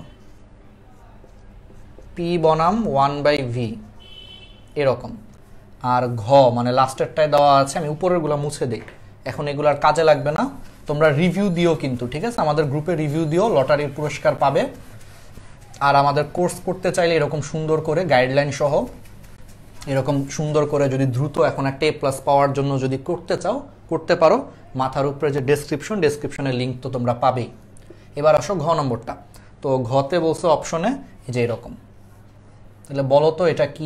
পি বনাম 1/v এরকম। আর ঘ মানে লাস্টেরটায় দেওয়া আছে, আমি উপরেরগুলো মুছে দিই, এখন এগুলার কাজে লাগবে না। তোমরা রিভিউ দিও কিন্তু, ঠিক আছে? আমাদের গ্রুপে রিভিউ দিও, লটারির পুরস্কার পাবে। আর আমাদের কোর্স করতে চাইলে এরকম সুন্দর করে গাইডলাইন সহ, এরকম সুন্দর করে যদি দ্রুত এখন একটা A+ পাওয়ার জন্য যদি করতে চাও, করতে পারো। মাথার উপরে যে ডেসক্রিপশনের লিঙ্ক তো তোমরা পাবেই। এবার আসো ঘ নম্বরটা। তো ঘতে বলছে অপশনে যে এরকম। তাহলে বলো তো এটা কি?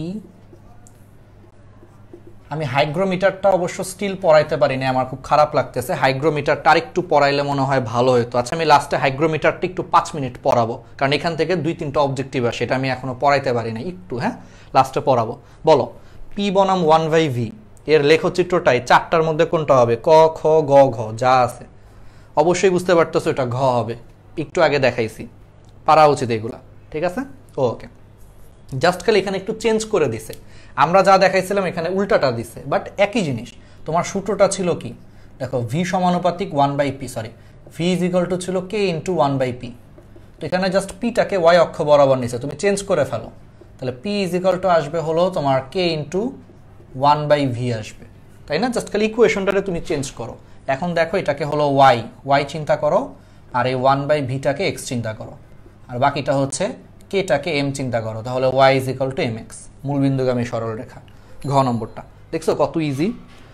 আমি হাইগ্রোমিটারটা অবশ্য স্টিল পড়াইতে পারি না, আমার খুব খারাপ লাগতেছে। হাইগ্রোমিটারটা আরেকটু পড়াইলে মনে হয় ভালো হতো। আচ্ছা, আমি লাস্টে হাইগ্রোমিটারটা একটু 5 মিনিট পড়াবো, কারণ এখান থেকে 2-3টা অবজেক্টিভ আসে, এটা আমি এখনো পড়াইতে পারি না, একটু হ্যাঁ লাস্টে পড়াবো। বলো, পি বনাম 1/v এর লেখচিত্রটাই 4টার মধ্যে কোনটা হবে? ক, খ, গ, ঘ যা আছে। অবশ্যই বুঝতে পারতেছো এটা ঘ হবে, একটু আগে দেখাইছি, পারা উচিত এগুলা, ঠিক আছে? ওকে, জাস্ট খালি এখানে একটু চেঞ্জ করে দিছে। আমরা যা দেখাইছিলাম এখানে উল্টাটা দিছে, বাট একই জিনিস। তোমার সূত্রটা ছিল কি? দেখো, ভি সমানুপাতিক 1/p, sorry, V is equal to ছিল কে ইন্টু 1/p। তো এখানে জাস্ট পিটাকে ওয়াই অক্ষ বরাবর নিছে, তুমি চেঞ্জ করে ফেলো। তাহলে পি ইজ ইকুয়াল টু আসবে হলো তোমার কে ইন্টু 1/v আসবে, তাই না? জাস্ট খালি ইকুয়েশনটাকে তুমি চেঞ্জ করো। এখন দেখো, এটাকে হলো ওয়াই চিন্তা করো, আর এই 1/vটাকে এক্স চিন্তা করো, আর বাকিটা হচ্ছে কেটাকে এম চিন্তা করো। তাহলে Y is equal to M X, মূলবিন্দুগামী সরল রেখা। ঘ নম্বরটা দেখছো কত ইজি।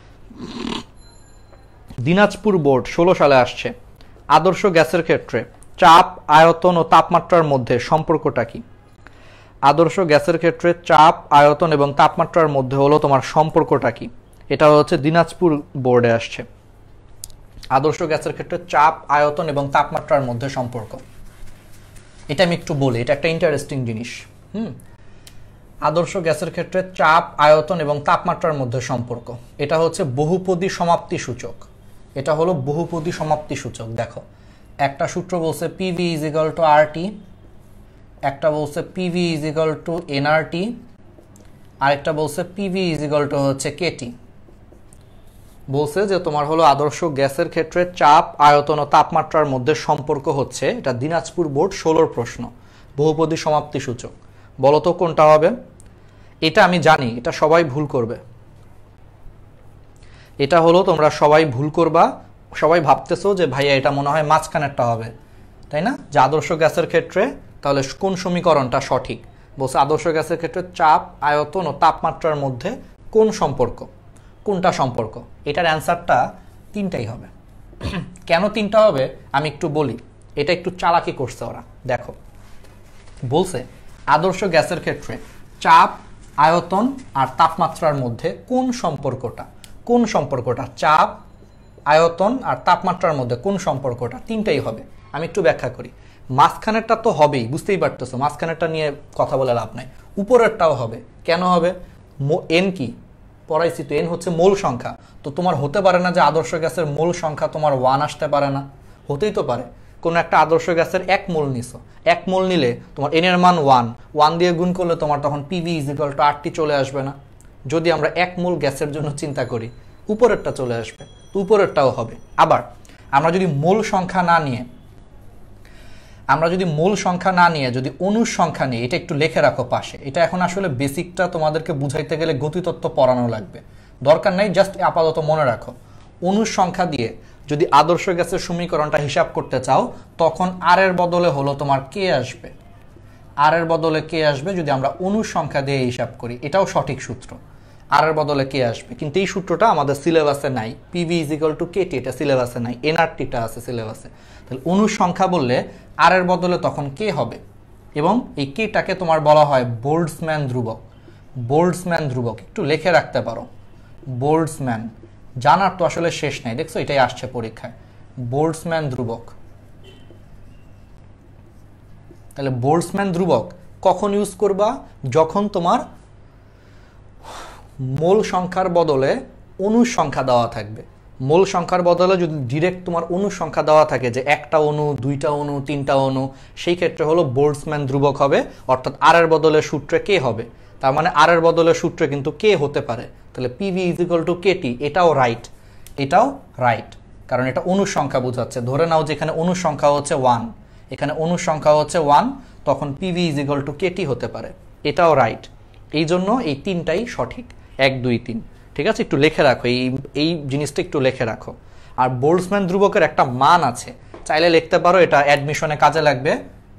দিনাজপুর বোর্ড 16 সালে আসছে। আদর্শ গ্যাসের ক্ষেত্রে চাপ, আয়তন ও তাপমাত্রার মধ্যে সম্পর্কটা কি? আদর্শ গ্যাসের ক্ষেত্রে চাপ, আয়তন এবং তাপমাত্রার মধ্যে হলো তোমার সম্পর্কটা কি? এটা হচ্ছে দিনাজপুর বোর্ডে আসছে। আদর্শ গ্যাসের ক্ষেত্রে চাপ, আয়তন এবং তাপমাত্রার মধ্যে সম্পর্ক। এটা আমি একটু বলি, এটা একটা ইন্টারেস্টিং জিনিস। আদর্শ গ্যাসের ক্ষেত্রে চাপ, আয়তন এবং তাপমাত্রার মধ্যে সম্পর্ক, এটা হচ্ছে বহুপদী সমাপ্তি সূচক। এটা হলো বহুপদী সমাপ্তি সূচক। দেখো, একটা সূত্র বলছে PV is equal to RT, একটা বলছে PV is equal to NRT, আরেকটা বলছে পিভি ইজ ইকুয়াল টু হচ্ছে কেটি। বলছে যে তোমার হলো আদর্শ গ্যাসের ক্ষেত্রে চাপ, আয়তন ও তাপমাত্রার মধ্যে সম্পর্ক হচ্ছে, এটা দিনাজপুর বোর্ড 16 প্রশ্ন, বহুপদী সমাপ্তি সূচক। বলো তো কোনটা হবে? এটা আমি জানি এটা সবাই ভুল করবে, এটা হলো তোমরা সবাই ভুল করবা। সবাই ভাবতেছো যে ভাইয়া এটা মনে হয় মাঝখানেরটা হবে, তাই না? যে আদর্শ গ্যাসের ক্ষেত্রে তাহলে কোন সমীকরণটা সঠিক? বলছে আদর্শ গ্যাসের ক্ষেত্রে চাপ, আয়তন ও তাপমাত্রার মধ্যে কোন সম্পর্ক, কোনটা সম্পর্ক? এটার অ্যান্সারটা তিনটাই হবে। কেন তিনটা হবে আমি একটু বলি, এটা একটু চালাকি করছে ওরা। দেখো, বলছে আদর্শ গ্যাসের ক্ষেত্রে চাপ, আয়তন আর তাপমাত্রার মধ্যে কোন সম্পর্কটা, কোন সম্পর্কটা, চাপ, আয়তন আর তাপমাত্রার মধ্যে কোন সম্পর্কটা, তিনটাই হবে। আমি একটু ব্যাখ্যা করি। মাঝখানেরটা তো হবেই, বুঝতেই পারতেছো, মাঝখানেরটা নিয়ে কথা বলে লাভ নাই। উপরেরটাও হবে। কেন হবে? এন কি পড়াইছি তো, এন হচ্ছে মোল সংখ্যা। তো তোমার হতে পারে না যে আদর্শ গ্যাসের মোল সংখ্যা তোমার 1 আসতে পারে না, হতেই তো পারে। কোনো একটা আদর্শ গ্যাসের 1 মোল নিছো, 1 মোল নিলে তোমার এন এর মান 1 দিয়ে গুণ করলে তোমার তখন PV is equal to RT চলে আসবে না? যদি আমরা 1 মোল গ্যাসের জন্য চিন্তা করি, উপরেরটা চলে আসবে, তো উপরেরটাও হবে। আবার আমরা যদি মোল সংখ্যা না নিয়ে, যদি অণুর সংখ্যা নিয়ে, এটা একটু লিখে রাখো পাশে। এটা এখন আসলে বেসিকটা তোমাদেরকে বুঝাইতে গেলে গতিতত্ত্ব পড়ানো লাগবে, দরকার নাই, জাস্ট আপাতত মনে রাখো। অণুর সংখ্যা দিয়ে যদি আদর্শ গ্যাসের সমীকরণটা হিসাব করতে চাও, তখন আর এর বদলে হলো তোমার কে আসবে, আর এর বদলে কে আসবে যদি আমরা অণুর সংখ্যা দিয়ে হিসাব করি। এটাও সঠিক সূত্র, আর এর বদলে কে আসবে। কিন্তু এই সূত্রটা আমাদের সিলেবাসে নাই। PV is equal to KT এটা সিলেবাসে নাই, এনআরটিটা আছে সিলেবাসে। তাহলে অণুর সংখ্যা বললে আর এর বদলে তখন কে হবে, এবং এই কেটাকে তোমার বলা হয় বোল্টজম্যান ধ্রুবক। বোল্টজম্যান ধ্রুবক একটু লিখে রাখতে পারো। বোল্টজম্যান জানার তো আসলে শেষ নাই, দেখছো এটাই আসছে পরীক্ষায়, বোল্টজম্যান ধ্রুবক। তাহলে বোল্টজম্যান ধ্রুবক কখন ইউজ করবা? যখন তোমার মোল সংখ্যার বদলে অণুর সংখ্যা দেওয়া থাকবে। মোল সংখ্যার বদলে যদি ডিরেক্ট তোমার অণুর সংখ্যা দেওয়া থাকে, যে একটা অণু, দুইটা অণু, তিনটা অণু, সেই ক্ষেত্রে হলো বোল্টজম্যান ধ্রুবক হবে, অর্থাৎ আর এর বদলে সূত্রে কে হবে। তার মানে আর এর বদলে সূত্রে কিন্তু কে হতে পারে। তাহলে PV is equal to KT, এটাও রাইট, এটাও রাইট, কারণ এটা অণুর সংখ্যা বোঝাচ্ছে। ধরে নাও যেখানে অণুর সংখ্যা হচ্ছে 1, এখানে অণুর সংখ্যা হচ্ছে 1, তখন PV is equal to KT হতে পারে, এটাও রাইট। এই জন্য এই তিনটাই সঠিক, 1 2 3। ঠিক আছে, একটু লিখে রাখো, এই জিনিসটা একটু লিখে রাখো। আর বোল্টজম্যান ধ্রুবকের একটা মান আছে, চাইলে লিখতে পারো, এটা অ্যাডমিশনে কাজে লাগবে।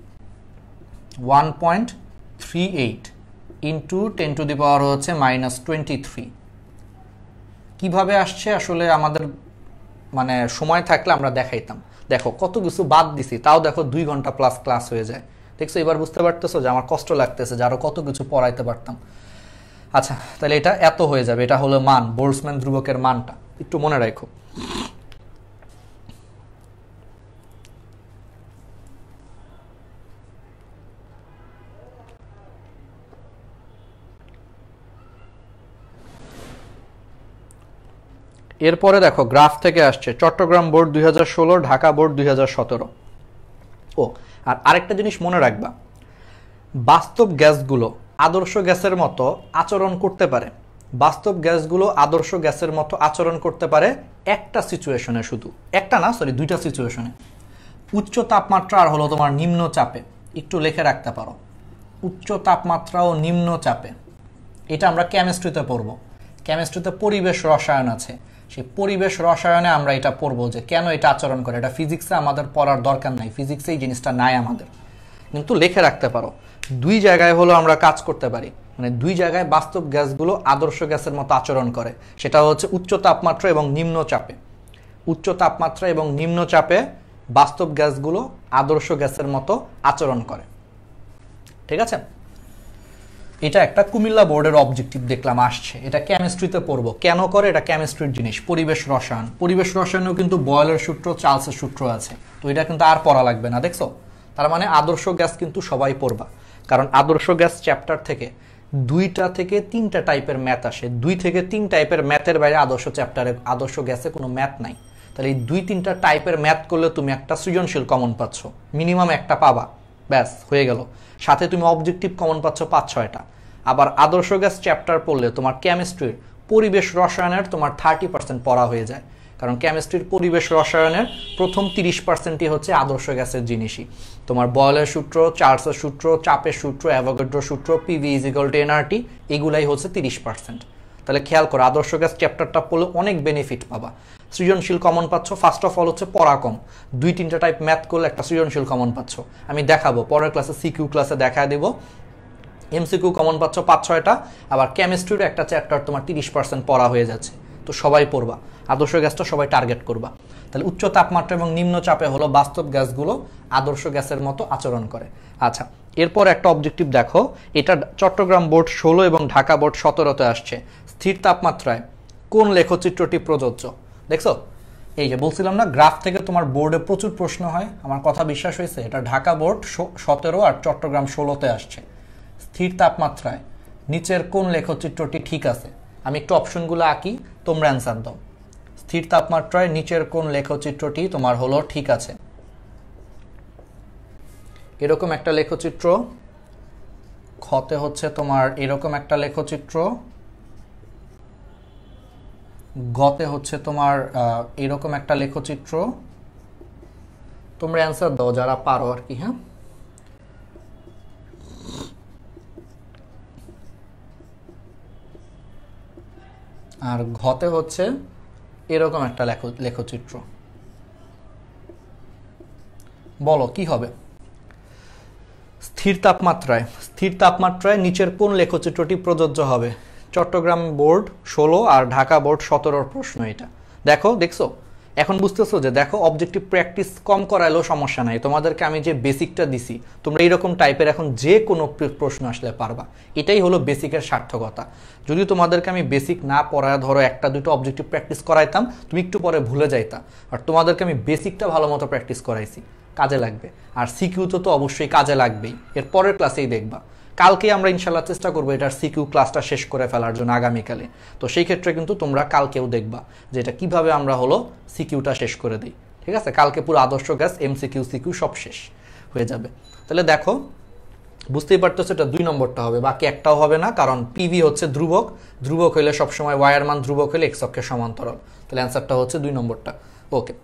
1.38 ইন্টু 10 টু দি পাওয়ার হচ্ছে -23। কিভাবে আসছে আসলে আমাদের মানে সময় থাকলে আমরা দেখাইতাম। দেখো কত কিছু বাদ দিছি, তাও দেখো 2 ঘন্টা প্লাস ক্লাস হয়ে যায়। দেখছো, এবার বুঝতে পারতেছো যে আমার কষ্ট লাগতেছে, যে আরো কত কিছু পড়াইতে পারতাম। আচ্ছা, তাহলে এটা এত হয়ে যাবে, এটা হলো মান, বোল্টজম্যান ধ্রুবকের মানটা একটু মনে রাখো। এরপরে দেখো গ্রাফ থেকে আসছে চট্টগ্রাম বোর্ড 2016, ঢাকা বোর্ড 2017। ও আর আরেকটা জিনিস মনে রাখবা, বাস্তব গ্যাসগুলো আদর্শ গ্যাসের মতো আচরণ করতে পারে। বাস্তব গ্যাসগুলো আদর্শ গ্যাসের মতো আচরণ করতে পারে একটা সিচুয়েশনে, শুধু একটা না, সরি 2টা সিচুয়েশনে। উচ্চ তাপমাত্রা আর হলো তোমার নিম্ন চাপে। একটু লিখে রাখতে পারো, উচ্চ তাপমাত্রা ও নিম্ন চাপে। এটা আমরা কেমিস্ট্রিতে পড়ব। কেমিস্ট্রিতে পরিবেশ রসায়ন আছে, সেই পরিবেশ রসায়নে আমরা এটা পড়বো যে কেন এটা আচরণ করে। এটা ফিজিক্সে আমাদের পড়ার দরকার নাই, ফিজিক্সে এই জিনিসটা নাই আমাদের, কিন্তু লিখে রাখতে পারো। 2 জায়গায় হলো আমরা কাজ করতে পারি, মানে 2 জায়গায় বাস্তব গ্যাসগুলো আদর্শ গ্যাসের মতো আচরণ করে। সেটা হচ্ছে উচ্চ তাপমাত্রা এবং নিম্ন চাপে। উচ্চ তাপমাত্রা এবং নিম্ন চাপে বাস্তব গ্যাসগুলো আদর্শ গ্যাসের মতো আচরণ করে। ঠিক আছে, এটা একটা কুমিল্লা বোর্ডের অবজেক্টিভ দেখলাম আসছে, এটা কেমিস্ট্রিতে পড়বো। কেন করে? এটা কেমিস্ট্রির জিনিস, পরিবেশ রসায়ন। পরিবেশ রসায়নেও কিন্তু বয়েলের সূত্র, চার্লসের সূত্র আছে, তো এটা কিন্তু আর পড়া লাগবে না। দেখছো, তার মানে আদর্শ গ্যাস কিন্তু সবাই পড়বা, কারণ আদর্শ গ্যাস চ্যাপ্টার থেকে 2টা থেকে 3টা টাইপের ম্যাথ আসে। 2 থেকে 3 টাইপের ম্যাথের বাইরে আদর্শ চ্যাপ্টারে, আদর্শ গ্যাসে কোনো ম্যাথ নাই। তাহলে এই 2-3টা টাইপের ম্যাথ করলে তুমি একটা সৃজনশীল কমন পাচ্ছ, মিনিমাম একটা পাবা, ব্যাস হয়ে গেল। সাথে তুমি অবজেক্টিভ কমন পাচ্ছ 5-6টা। আবার আদর্শ গ্যাস চ্যাপ্টার পড়লে তোমার কেমিস্ট্রির পরিবেশ রসায়নের তোমার 30% পড়া হয়ে যায়, কারণ কেমিস্ট্রির পরিবেশ রসায়নের প্রথম 30%ই হচ্ছে আদর্শ গ্যাসের জিনিসই। তোমার বয়েলের সূত্র, চার্লসের সূত্র, চাপের সূত্র, অ্যাভোগাড্রোর সূত্র, PV is equal to NRT, এগুলাই হচ্ছে 30%। তাহলে খেয়াল করো, আদর্শ গ্যাস চ্যাপ্টারটা পড়লে অনেক বেনিফিট পাবা। সৃজনশীল কমন পাচ্ছ, ফার্স্ট অফ অল হচ্ছে পড়া কম, 2-3টা টাইপ ম্যাথ করলে একটা সৃজনশীল কমন পাচ্ছ। আমি দেখাবো পরের ক্লাসে, সিকিউ ক্লাসে দেখা দেবো। এমসিকিউ কমন পাচ্ছ 5-6টা, আবার কেমিস্ট্রির একটা চ্যাপ্টার তোমার 30% পড়া হয়ে যাচ্ছে। তো সবাই পড়বা, আদর্শ গ্যাসটা সবাই টার্গেট করবা। তাহলে উচ্চ তাপমাত্রা এবং নিম্ন চাপে হলো বাস্তব গ্যাসগুলো আদর্শ গ্যাসের মতো আচরণ করে। আচ্ছা, এরপর একটা অবজেক্টিভ দেখো, এটা চট্টগ্রাম বোর্ড 16 এবং ঢাকা বোর্ড 17তে আসছে। স্থির তাপমাত্রায় কোন লেখচিত্রটি প্রযোজ্য? দেখছো, এই যে বলছিলাম না, গ্রাফ থেকে তোমার বোর্ডে প্রচুর প্রশ্ন হয়, আমার কথা বিশ্বাস হয়েছে? এটা ঢাকা বোর্ড 17 আর চট্টগ্রাম 16তে আসছে। স্থির তাপমাত্রায় নিচের কোন লেখচিত্রটি ঠিক আছে? আমি একটু অপশনগুলো আঁকি, তোমরা অ্যান্সার দাও। স্থির তাপমাত্রায় নিচের কোন লেখচিত্রটি তোমার হলো ঠিক আছে? এরকম একটা লেখচিত্র, খতে হচ্ছে তোমার এরকম একটা লেখচিত্র, গতে হচ্ছে তোমার এরকম একটা লেখচিত্র। তোমরা অ্যান্সার দাও যারা পারো আর কি। হ্যাঁ, আর ঘতে হচ্ছে এরকম একটা লেখচিত্র। বলো কি হবে? স্থির তাপমাত্রায় নিচের কোন লেখচিত্রটি প্রযোজ্য হবে? চট্টগ্রাম বোর্ড 16 আর ঢাকা বোর্ড 17-র প্রশ্ন এটা। দেখছো, এখন বুঝতেছো যে দেখো, অবজেক্টিভ প্র্যাকটিস কম করাইলেও সমস্যা নাই, তোমাদেরকে আমি যে বেসিকটা দিছি, তোমরা এইরকম টাইপের এখন যে কোনো প্রশ্ন আসলে পারবা। এটাই হলো বেসিকের সার্থকতা। যদি তোমাদেরকে আমি বেসিক না পড়ায় ধরো 1টা 2টা অবজেক্টিভ প্র্যাকটিস করাইতাম, তুমি একটু পরে ভুলে যাইতা। আর তোমাদেরকে আমি বেসিকটা ভালো মতো প্র্যাকটিস করাইছি, কাজে লাগবে। আর সিকিউ তো অবশ্যই কাজে লাগবেই, এর পরের ক্লাসেই দেখবা। কালকে আমরা ইনশাল্লাহ চেষ্টা করবো এটার সিকিউ ক্লাসটা শেষ করে ফেলার জন্য আগামীকালে। তো সেই ক্ষেত্রে কিন্তু তোমরা কালকেও দেখবা যে এটা কিভাবে আমরা হলো সিকিউটা শেষ করে দিই। ঠিক আছে, কালকে পুরো আদর্শ গ্যাস এমসিকিউ সিকিউ সব শেষ হয়ে যাবে। তাহলে দেখো, বুঝতেই পারতেছো এটা 2 নম্বরটা হবে, বাকি একটাও হবে না, কারণ পিভি হচ্ছে ধ্রুবক, ধ্রুবক হইলে সবসময় ওয়াইয়ের মান ধ্রুবক হলে এক্স অক্ষের সমান্তরাল। তাহলে অ্যান্সারটা হচ্ছে 2 নম্বরটা। ওকে,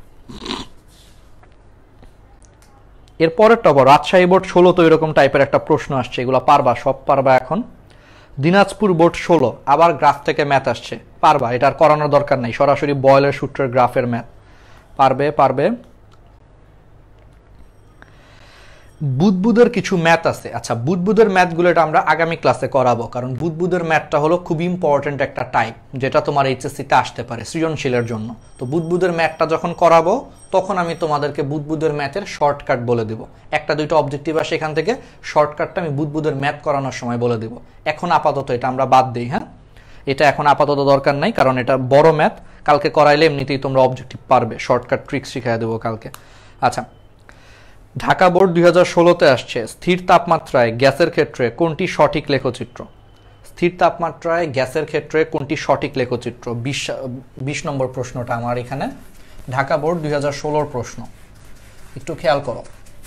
এর পরেরটা বড়, রাজশাহী বোর্ড 16 তো এরকম টাইপের একটা প্রশ্ন আসছে, এগুলো পারবা, সব পারবা এখন। দিনাজপুর বোর্ড 16, আবার গ্রাফ থেকে ম্যাথ আসছে, পারবা, এটার করানোর দরকার নেই, সরাসরি বয়েলের সূত্রের গ্রাফের ম্যাথ, পারবে। বুদবুদের কিছু ম্যাথ আছে। আচ্ছা, বুদবুদের ম্যাথগুলো এটা আমরা আগামী ক্লাসে করাবো, কারণ বুদবুদের ম্যাথটা হলো খুব ইম্পর্টেন্ট একটা টাইপ, যেটা তোমার এইচএসসিতে আসতে পারে সৃজনশীলের জন্য। তো বুদবুদের ম্যাথটা যখন করাবো, তখন আমি তোমাদেরকে বুদবুদের ম্যাথের শর্টকাট বলে দেবো। 1টা 2টা অবজেক্টিভ আসে এখান থেকে, শর্টকাটটা আমি বুদবুদের ম্যাথ করানোর সময় বলে দেবো। এখন আপাতত এটা আমরা বাদ দিই। হ্যাঁ, এটা এখন আপাতত দরকার নাই, কারণ এটা বড় ম্যাথ, কালকে করাইলে এমনিতেই তোমরা অবজেক্টিভ পারবে, শর্টকাট ট্রিক্স শিখিয়ে দেবো কালকে। আচ্ছা, ঢাকা বোর্ড 2016-তে আসছে। স্থির তাপমাত্রায় গ্যাসের ক্ষেত্রে কোনটি সঠিক লেখচিত্র? স্থির তাপমাত্রায় গ্যাসের ক্ষেত্রে কোনটি সঠিক লেখচিত্র? 20 নম্বর প্রশ্নটা আমার এখানে, ঢাকা বোর্ড 2016-র প্রশ্ন। একটু খেয়াল করো,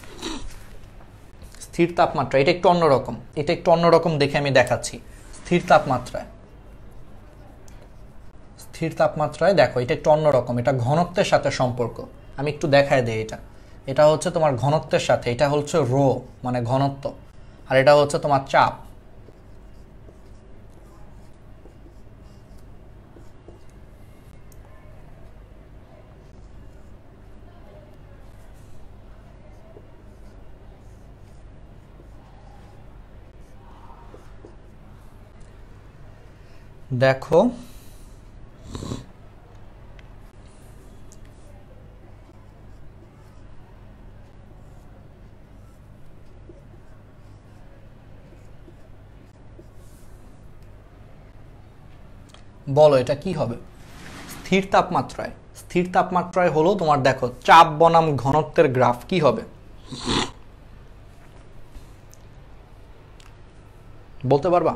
স্থির তাপমাত্রা এটা একটু অন্যরকম, দেখে আমি দেখাচ্ছি। স্থির তাপমাত্রায় দেখো, এটা একটু অন্যরকম, এটা ঘনত্বের সাথে সম্পর্ক। আমি একটু দেখায় দেই, এটা হচ্ছে তোমার ঘনত্বের সাথে, এটা হচ্ছে রো মানে ঘনত্ব, আর এটা হচ্ছে তোমার চাপ। দেখো, বলো এটা কি হবে? স্থির তাপমাত্রায়, স্থির তাপমাত্রায় হলো তোমার দেখো চাপ বনাম ঘনত্বের গ্রাফ কি হবে বলতে পারবা?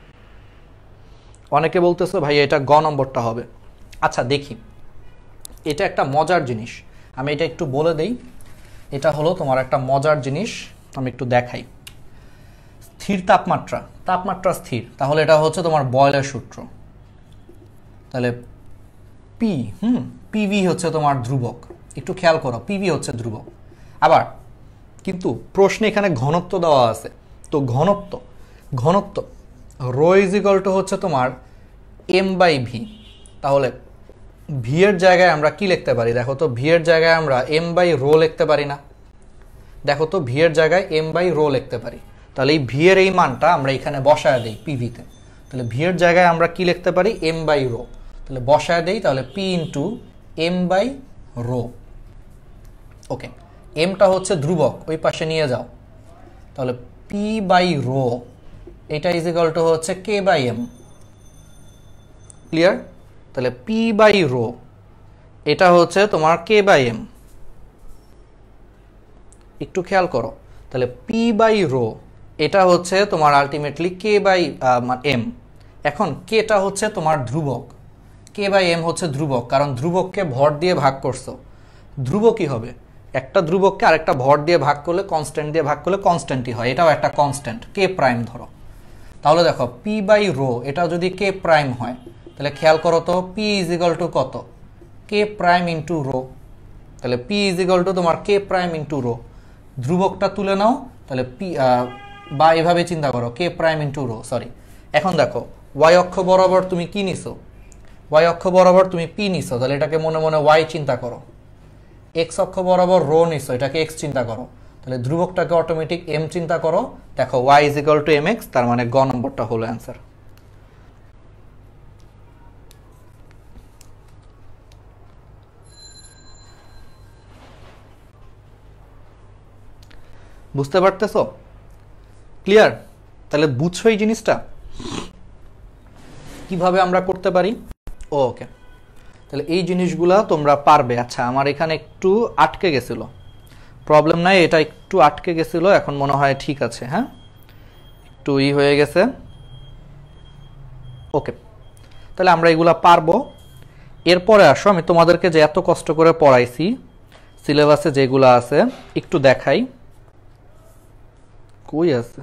অনেকে বলতেছো ভাই এটা গ নম্বরটা হবে। আচ্ছা দেখি, এটা একটা মজার জিনিস, আমি এটা একটু বলে দেই। এটা হলো তোমার একটা মজার জিনিস, আমি একটু দেখাই। স্থির তাপমাত্রা, তাপমাত্রা স্থির, তাহলে এটা হচ্ছে তোমার বয়লের সূত্র। তাহলে পি পিভি হচ্ছে তোমার ধ্রুবক, একটু খেয়াল করো, পিভি হচ্ছে ধ্রুবক। আবার কিন্তু প্রশ্নে এখানে ঘনত্ব দেওয়া আছে, তো ঘনত্ব ঘনত্ব রো ইজ ইকুয়াল টু হচ্ছে তোমার এম বাই ভি। তাহলে ভি এর জায়গায় আমরা কি লিখতে পারি দেখো তো? ভি এর জায়গায় আমরা এম বাই রো লিখতে পারি না? দেখো তো ভি এর জায়গায় এম বাই রো লিখতে পারি। তাহলে এই ভি এর এই মানটা আমরা এখানে বসায় দিই পিভিতে। তাহলে ভি এর জায়গায় আমরা কি লিখতে পারি? M by rho. তাহলে বসায় দেই, তাহলে P into M by rho. Okay, এমটা হচ্ছে ধ্রুবক, ওই পাশে নিয়ে যাও। তাহলে পি বাই রো এটা ইজ ইকুয়াল টু হচ্ছে কে বাই এম। ক্লিয়ার? তাহলে পি বাই রো এটা হচ্ছে তোমার কে বাই এম। একটু খেয়াল করো, তাহলে পি বাই রো এটা হচ্ছে তোমার আলটিমেটলি কে বাই এম। এখন কেটা হচ্ছে তোমার ধ্রুবক, কে বাই এম হচ্ছে ধ্রুবক, কারণ ধ্রুবককে ভর দিয়ে ভাগ করছো। ধ্রুবক কি হবে? একটা ধ্রুবককে আরেকটা ভর দিয়ে ভাগ করলে, কনস্ট্যান্ট দিয়ে ভাগ করলে কনস্ট্যান্টই হয়, এটাও একটা কনস্ট্যান্ট, কে প্রাইম ধরো। তাহলে দেখো পি বাই রো এটা যদি কে প্রাইম হয়, তাহলে খেয়াল করো তো পি ইজ ইকুয়াল টু কত? K prime into rho. তাহলে পি ইজ ইকুয়াল টু তোমার কে প্রাইম ইন্টু রো। ধ্রুবকটা তুলে নাও, তাহলে পি বা এভাবে চিন্তা করো K prime into rho. Sorry, এখন দেখো ওয়াই অক্ষ বরাবর তুমি কি নিছো? ওয়াই অক্ষ বরাবর তুমি পি নিছো, তাহলে এটাকে মনে মনে ওয়াই চিন্তা করো। এক্স অক্ষ বরাবর রো নিছো, এটাকে এক্স চিন্তা করো। তাহলে ধ্রুবকটাকে অটোমেটিক এম চিন্তা করো। দেখো Y is equal to M X, তার মানে গ নম্বরটা হলো অ্যান্সার। বুঝতে পারতেছো? ক্লিয়ার? তাহলে বুঝছো এই জিনিসটা কিভাবে আমরা করতে পারি? ওকে, তাহলে এই জিনিসগুলা তোমরা পারবে। আচ্ছা আমার এখানে একটু আটকে গেছিল, প্রবলেম নাই, এটা একটু আটকে গেছিল, এখন মনে হয় ঠিক আছে। হ্যাঁ, একটু হয়ে গেছে। ওকে, তাহলে আমরা এগুলা পারবো। এরপরে আসো, আমি তোমাদেরকে যে এত কষ্ট করে পড়াইছি সিলেবাসে যেগুলো আছে একটু দেখাই। কই আছে?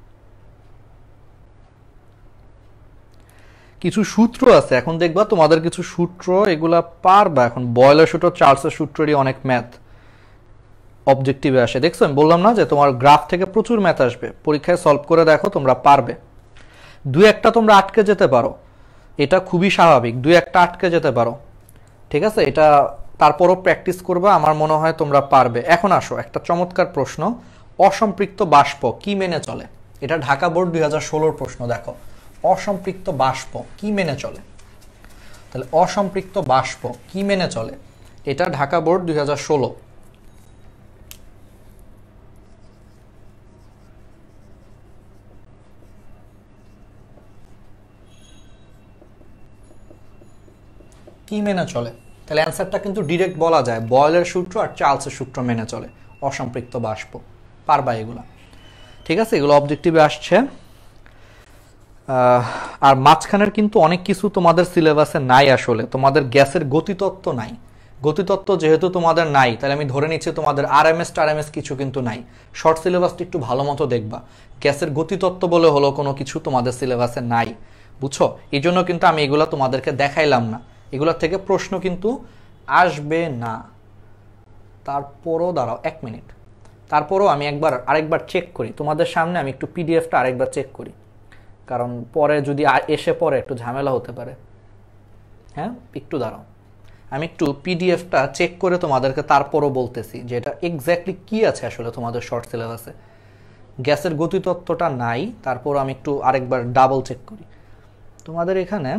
কিছু সূত্র আছে, এখন দেখবা তোমাদের কিছু সূত্র এগুলা পারবা। এখন বয়লার সূত্র, চার্লসের সূত্রেরই অনেক ম্যাথ অবজেক্টিভে আসে, দেখছো? আমি বললাম না যে তোমার গ্রাফ থেকে প্রচুর ম্যাথ আসবে, পরীক্ষায় সলভ করে দেখো, তোমরা পারবে। দুই একটা তোমরা আটকে যেতে পারো, এটা খুবই স্বাভাবিক, দুই একটা আটকে যেতে পারো, ঠিক আছে? এটা তারপরও প্র্যাকটিস করবা, আমার মনে হয় তোমরা পারবে। এখন আসো একটা চমৎকার প্রশ্ন, অসম্পৃক্ত বাষ্প কি মেনে চলে? এটা ঢাকা বোর্ড 2016 প্রশ্ন। দেখো অসম্পৃক্ত বাষ্প কি মেনে চলে? তাহলে অসম্পৃক্ত বাষ্প কি মেনে চলে? এটা ঢাকা বোর্ড 2016। কি মেনে চলে? তাহলে অ্যান্সারটা কিন্তু ডিরেক্ট বলা যায়, বয়লের সূত্র আর চার্লসের সূত্র মেনে চলে অসম্পৃক্ত বাষ্প। পারবা এগুলা, ঠিক আছে? এগুলো অবজেক্টিভে আসছে। আর মাঝখানের কিন্তু অনেক কিছু তোমাদের সিলেবাসে নাই, আসলে তোমাদের গ্যাসের গতিতত্ত্ব নাই। গতিতত্ত্ব যেহেতু তোমাদের নাই, তাহলে আমি ধরে নিচ্ছি তোমাদের আরএমএস কিছু কিন্তু নাই। শর্ট সিলেবাসটা একটু ভালো মতো দেখবা, গ্যাসের গতিতত্ত্ব বলে হলো কোনো কিছু তোমাদের সিলেবাসে নাই, বুঝছো? এই জন্য কিন্তু আমি এগুলো তোমাদেরকে দেখাইলাম না, এগুলোর থেকে প্রশ্ন কিন্তু আসবে না। তারপরও দাঁড়াও 1 মিনিট, তারপরও আমি আরেকবার চেক করি তোমাদের সামনে, আমি একটু পিডিএফটা আরেকবার চেক করি, কারণ পরে যদি এসে পরে একটু ঝামেলা হতে পারে। হ্যাঁ, একটু দাঁড়াও, আমি একটু পিডিএফটা চেক করে তোমাদেরকে তারপরও বলতেছি যে এটা এক্স্যাক্টলি কি আছে আসলে তোমাদের শর্ট সিলেবাসে। গ্যাসের গতিতত্ত্বটা নাই, তারপর আমি একটু আরেকবার ডাবল চেক করি তোমাদের এখানে।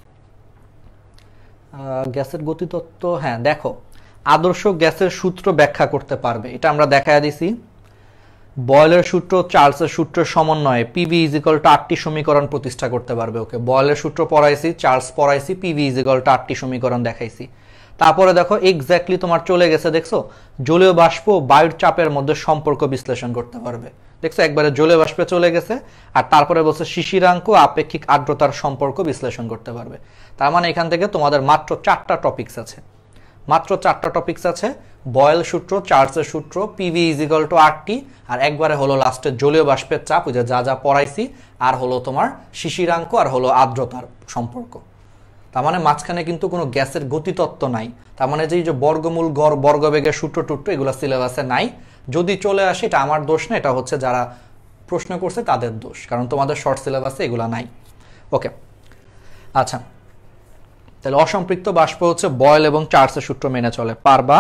গ্যাসের গতিতত্ত্ব, হ্যাঁ দেখো, আদর্শ গ্যাসের সূত্র ব্যাখ্যা করতে পারবে, এটা আমরা দেখায় দিছি। বয়েলের সূত্র চার্লসের সূত্রের সমন্বয়ে পিভি ইজ ইকুয়াল টু 8টি সমীকরণ প্রতিষ্ঠা করতে পারবে। ওকে, বয়েলের সূত্র পড়াইছি, চার্লস পড়াইছি, পিভি ইজ ইকুয়াল টু 8টি সমীকরণ দেখাইছি। তারপরে দেখো এক্স্যাক্টলি তোমার চলে গেছে, দেখছো জলীয় বাষ্প বায়ুর চাপের মধ্যে সম্পর্ক বিশ্লেষণ করতে পারবে। দেখছো একবারে জলীয় বাষ্পে চলে গেছে, আর তারপরে বলছে শিশিরাঙ্ক আপেক্ষিক আর্দ্রতার সম্পর্ক বিশ্লেষণ করতে পারবে। তার মানে এখান থেকে তোমাদের মাত্র 4টা টপিকস আছে, মাত্র 4টা টপিকস আছে। বয়েল সূত্র, চার্লসের সূত্র, পিভি ইজ ইকুয়াল টু 8টি, আর একবারে হলো লাস্টে জলীয় বাষ্পের চাপ, ওই যে যা যা পড়াইছি, আর হলো তোমার শিশিরাঙ্ক, আর হলো আর্দ্রতার সম্পর্ক। তার মানে মাঝখানে কিন্তু কোনো গ্যাসের গতিতত্ত্ব নাই। তার মানে যে বর্গমূল গড় বর্গবেগের সূত্র টুট্র এগুলো সিলেবাসে নাই। যদি চলে আসে এটা আমার দোষ না, এটা হচ্ছে যারা প্রশ্ন করছে তাদের দোষ, কারণ তোমাদের শর্ট সিলেবাসে এগুলো নাই। ওকে, আচ্ছা তাহলে অসম্পৃক্ত বাষ্প হচ্ছে বয়েল এবং চার্লসের সূত্র মেনে চলে, পারবা?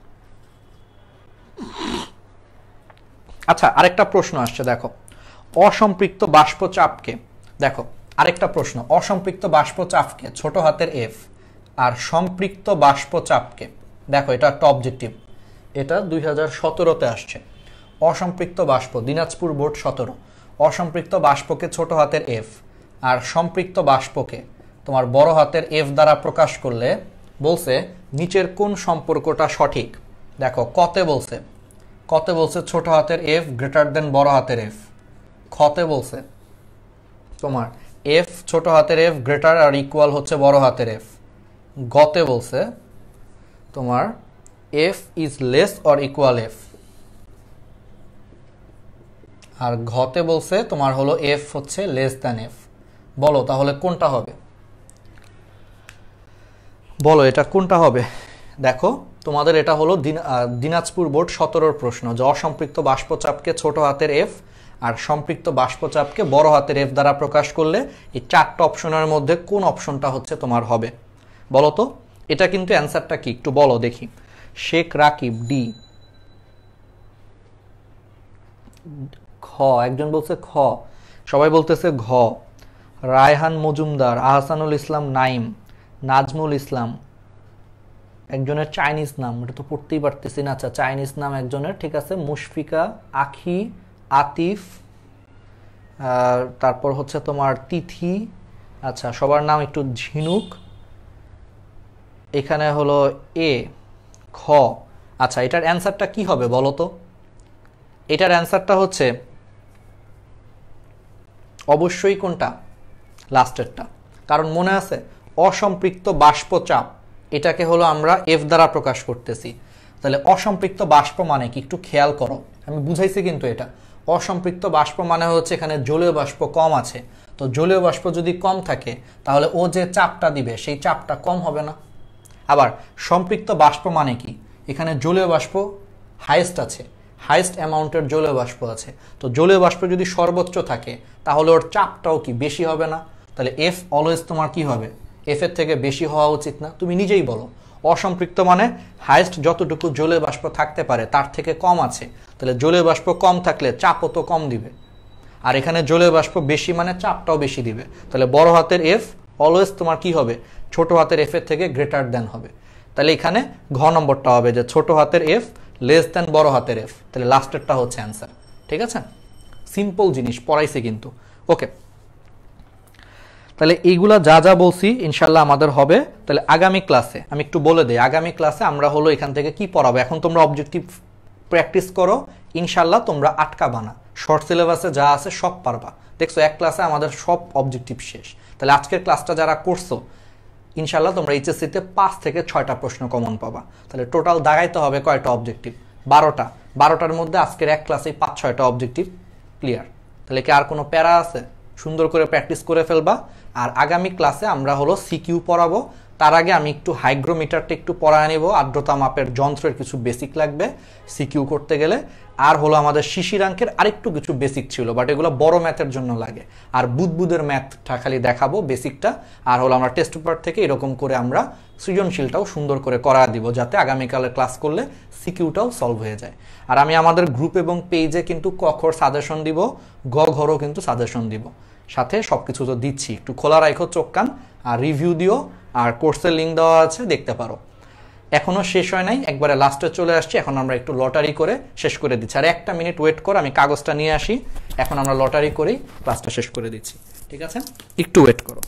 আচ্ছা আরেকটা প্রশ্ন আসছে, দেখো অসম্পৃক্ত বাষ্প চাপকে, দেখো আরেকটা প্রশ্ন, অসম্পৃক্ত বাষ্প চাপকে ছোট হাতের এফ আর সম্পৃক্ত বাষ্প চাপকে, দেখো এটা একটা অবজেক্টিভ, এটা 2017তে আসছে। অসম্পৃক্ত বাষ্প, দিনাজপুর বোর্ড 17, অসম্পৃক্ত বাষ্পকে ছোট হাতের এফ আর সম্পৃক্ত বাষ্পকে তোমার বড় হাতের এফ দ্বারা প্রকাশ করলে বলছে নিচের কোন সম্পর্কটা সঠিক। দেখো কতে বলছে, কতে বলছে ছোট হাতের এফ গ্রেটার দেন বড় হাতের এফ, খতে বলছে তোমার এফ ছোট হাতের এফ গ্রেটার আর ইকুয়াল হচ্ছে বড় হাতের এফ, গতে বলছে তোমার F is less or equal F, আর ঘতে বলছে তোমার হলো এফ হচ্ছে লেস দ্যান এফ। বলো তাহলে কোনটা হবে, বলো এটা কোনটা হবে? দেখো তোমাদের এটা হলো দিনাজপুর বোর্ড 17-র প্রশ্ন, যে অসম্পৃক্ত বাষ্পচাপকে ছোট হাতের এফ আর সম্পৃক্ত বাষ্পচাপকে বড় হাতের এফ দ্বারা প্রকাশ করলে এই 4টা অপশনের মধ্যে কোন অপশনটা হচ্ছে তোমার হবে, বলো তো। এটা কিন্তু অ্যান্সারটা কি একটু বলো দেখি। শেখ রাকিব ডি, খ একজন বলছে খ, সবাই বলতেছে ঘ, রায়হান মজুমদার, আহসানুল ইসলাম নাইম, নাজমুল ইসলাম, একজনের চাইনিজ নাম, এটা তো পড়তেই পারতেছি না, আচ্ছা চাইনিজ নাম একজনের, ঠিক আছে, মুশফিকা, আখি, আতিফ, তারপর হচ্ছে তোমার তিথি, আচ্ছা সবার নাম একটু ঝিনুক, এখানে হলো এ খ। আচ্ছা এটার অ্যান্সারটা কি হবে বলো তো? এটার অ্যান্সারটা হচ্ছে অবশ্যই কোনটা, লাস্টেরটা, কারণ মনে আছে অসম্পৃক্ত বাষ্পচাপ এটাকে হলো আমরা এফ দ্বারা প্রকাশ করতেছি। তাহলে অসম্পৃক্ত বাষ্প মানে কি একটু খেয়াল করো, আমি বুঝাইছি কিন্তু এটা। অসম্পৃক্ত বাষ্প মানে হচ্ছে এখানে জলীয় বাষ্প কম আছে, তো জলীয় বাষ্প যদি কম থাকে তাহলে ও যে চাপটা দিবে সেই চাপটা কম হবে না। আবার সম্পৃক্ত বাষ্প মানে কি, এখানে জলীয় বাষ্প হাইয়েস্ট আছে, হাইয়েস্ট অ্যামাউন্টের জলীয় বাষ্প আছে, তো জলীয় বাষ্প যদি সর্বোচ্চ থাকে তাহলে ওর চাপটাও কি বেশি হবে না? তাহলে এফ অলওয়েজ তোমার কি হবে, এফ এর থেকে বেশি হওয়া উচিত না? তুমি নিজেই বলো, অসম্পৃক্ত মানে হাইয়েস্ট যতটুকু জলীয় বাষ্প থাকতে পারে তার থেকে কম আছে, তাহলে জলীয় বাষ্প কম থাকলে চাপও তো কম দিবে, আর এখানে জলীয় বাষ্প বেশি মানে চাপটাও বেশি দিবে। তাহলে বড় হাতের এফ অলওয়েজ তোমার কি হবে, ছোট হাতের এফ এর থেকে গ্রেটার দেন হবে। তাহলে এখানে ঘ নম্বরটা হবে যে ছোট হাতের এফ লেস দেন বড় হাতের এফ, তাহলে লাস্টেরটা হচ্ছে অ্যান্সার। ঠিক আছে, সিম্পল জিনিস পড়াইছে কিন্তু। ওকে, তাহলে এইগুলা যা যা বলছি ইনশাল্লাহ আমাদের হবে। তাহলে আগামী ক্লাসে আমি একটু বলে দিই, আগামী ক্লাসে আমরা হলো এখান থেকে কি পড়াবো। এখন তোমরা অবজেক্টিভ প্র্যাকটিস করো, ইনশাল্লাহ তোমরা আটকাবা না, শর্ট সিলেবাসে যা আছে সব পারবা। দেখছো এক ক্লাসে আমাদের সব অবজেক্টিভ শেষ। তাহলে আজকের ক্লাসটা যারা করছো ইনশাল্লাহ তোমরা এইচএসসিতে 5 থেকে 6টা প্রশ্ন কমন পাবা। তাহলে টোটাল দাগাইতে হবে কয়টা অবজেক্টিভ, 12টা। 12টার মধ্যে আজকের এক ক্লাসেই 5-6টা অবজেক্টিভ ক্লিয়ার। তাহলে কি আর কোনো প্যারা আছে? সুন্দর করে প্র্যাকটিস করে ফেলবা। আর আগামী ক্লাসে আমরা হলো সিকিউ পড়াবো। তার আগে আমি একটু হাইগ্রোমিটারটা একটু পড়ায় নিব, আর্দ্রতা মাপের যন্ত্রের কিছু বেসিক লাগবে সিকিউ করতে গেলে। আর হলো আমাদের শিশিরাঙ্কের আরেকটু কিছু বেসিক ছিল, বাট এগুলো বড় ম্যাথের জন্য লাগে। আর বুদবুদের ম্যাথটা খালি দেখাবো বেসিকটা। আর হলো আমরা টেস্ট পেপার থেকে এরকম করে আমরা সৃজনশীলটাও সুন্দর করে করা দিব, যাতে আগামীকালে ক্লাস করলে সিকিউটাও সলভ হয়ে যায়। আর আমি আমাদের গ্রুপ এবং পেজে কিন্তু ক খর সাজেশন দিব, গ ঘরও কিন্তু সাজেশন দিব, সাথে সব কিছু তো দিচ্ছি। একটু খোলা রাখো চোখ কান, আর রিভিউ দিও, আর কোর্সের লিঙ্ক দেওয়া আছে দেখতে পারো। এখনো শেষ হয় নাই, একবারে লাস্টে চলে আসছি। এখন আমরা একটু লটারি করে শেষ করে দিচ্ছি। আর 1টা মিনিট ওয়েট করো, আমি কাগজটা নিয়ে আসি। এখন আমরা লটারি করেই ক্লাসটা শেষ করে দিচ্ছি, ঠিক আছে? একটু ওয়েট করো।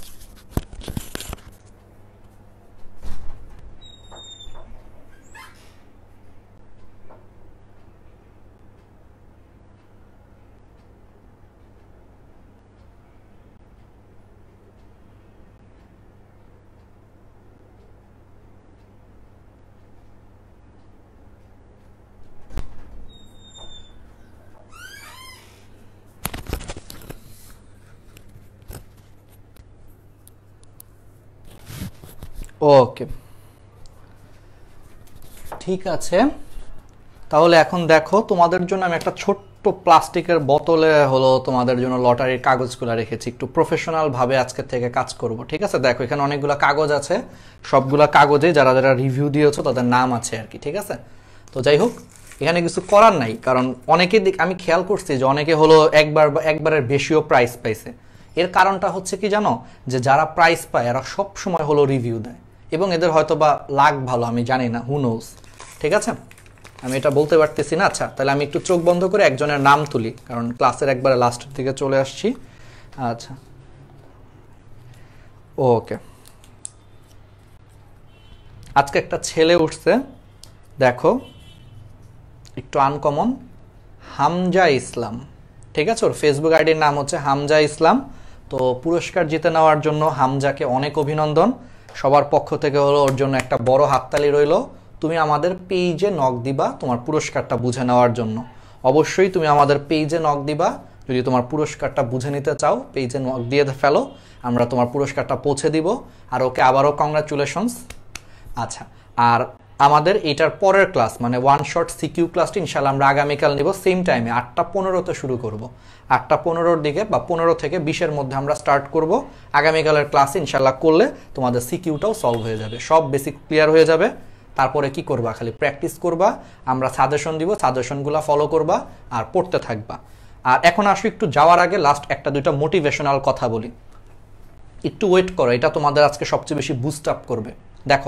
ওকে, ঠিক আছে। তাহলে এখন দেখো, তোমাদের জন্য আমি একটা ছোট্ট প্লাস্টিকের বোতলে হলো তোমাদের জন্য লটারির কাগজগুলো রেখেছি। একটু প্রফেশনাল ভাবে আজকে থেকে কাজ করব, ঠিক আছে? দেখো এখানে অনেকগুলো কাগজ আছে, সবগুলা কাগজে যারা যারা রিভিউ দিয়েছো তাদের নাম আছে আর কি, ঠিক আছে? তো যাই হোক, এখানে কিছু করার নাই, কারণ অনেকে আমি খেয়াল করছি যে অনেকে হলো একবারের বেশিও প্রাইস পাইছে। এর কারণটা হচ্ছে কি জানো, যে যারা প্রাইস পায় এরা সব সময় হলো রিভিউ দেয়, এবং এদের হয়তো বা লাক ভালো, আমি জানি না, হু নোস, ঠিক আছে? আমি এটা বলতে পারতেছি না। আচ্ছা, তাহলে আমি একটু চোখ বন্ধ করে একজনের নাম তুলি, কারণ ক্লাসের একবারে লাস্টের দিকে চলে আসছি। আচ্ছা, ওকে, আজকে একটা ছেলে উঠছে, দেখো একটু আনকমন, হামজা ইসলাম, ঠিক আছে? ওর ফেসবুক আইডির নাম হচ্ছে হামজা ইসলাম। তো পুরস্কার জিতে নেওয়ার জন্য হামজাকে অনেক অভিনন্দন। সবার পক্ষ থেকে হলো ওর জন্য একটা বড় হাততালি রইল। তুমি আমাদের পেজে নক দিবা তোমার পুরস্কারটা বুঝে নেওয়ার জন্য। অবশ্যই তুমি আমাদের পেজে নক দিবা যদি তোমার পুরস্কারটা বুঝে নিতে চাও। পেজে নক দিয়ে ফেলো, আমরা তোমার পুরস্কারটা পৌঁছে দিব। আর ওকে আবারও কংগ্রাচুলেশনস। আচ্ছা, আর আমাদের এটার পরের ক্লাস মানে ওয়ান শট সিকিউ ক্লাসটি ইনশাল্লাহ আমরা আগামীকাল নিব, সেম টাইমে 8টা 15-তে শুরু করব। 8টা 15-র দিকে বা 15 থেকে 20-এর মধ্যে আমরা স্টার্ট করব। আগামীকালের ক্লাসে ইনশাল্লাহ করলে তোমাদের সিকিউটাও সলভ হয়ে যাবে, সব বেসিক ক্লিয়ার হয়ে যাবে। তারপরে কি করবা, খালি প্র্যাকটিস করবা, আমরা সাজেশন দিব, সাজেশনগুলো ফলো করবা আর পড়তে থাকবা। আর এখন আসো, একটু যাওয়ার আগে লাস্ট 1-2টা মোটিভেশনাল কথা বলি। একটু ওয়েট করো, এটা তোমাদের আজকে সবচেয়ে বেশি বুস্ট আপ করবে। দেখো,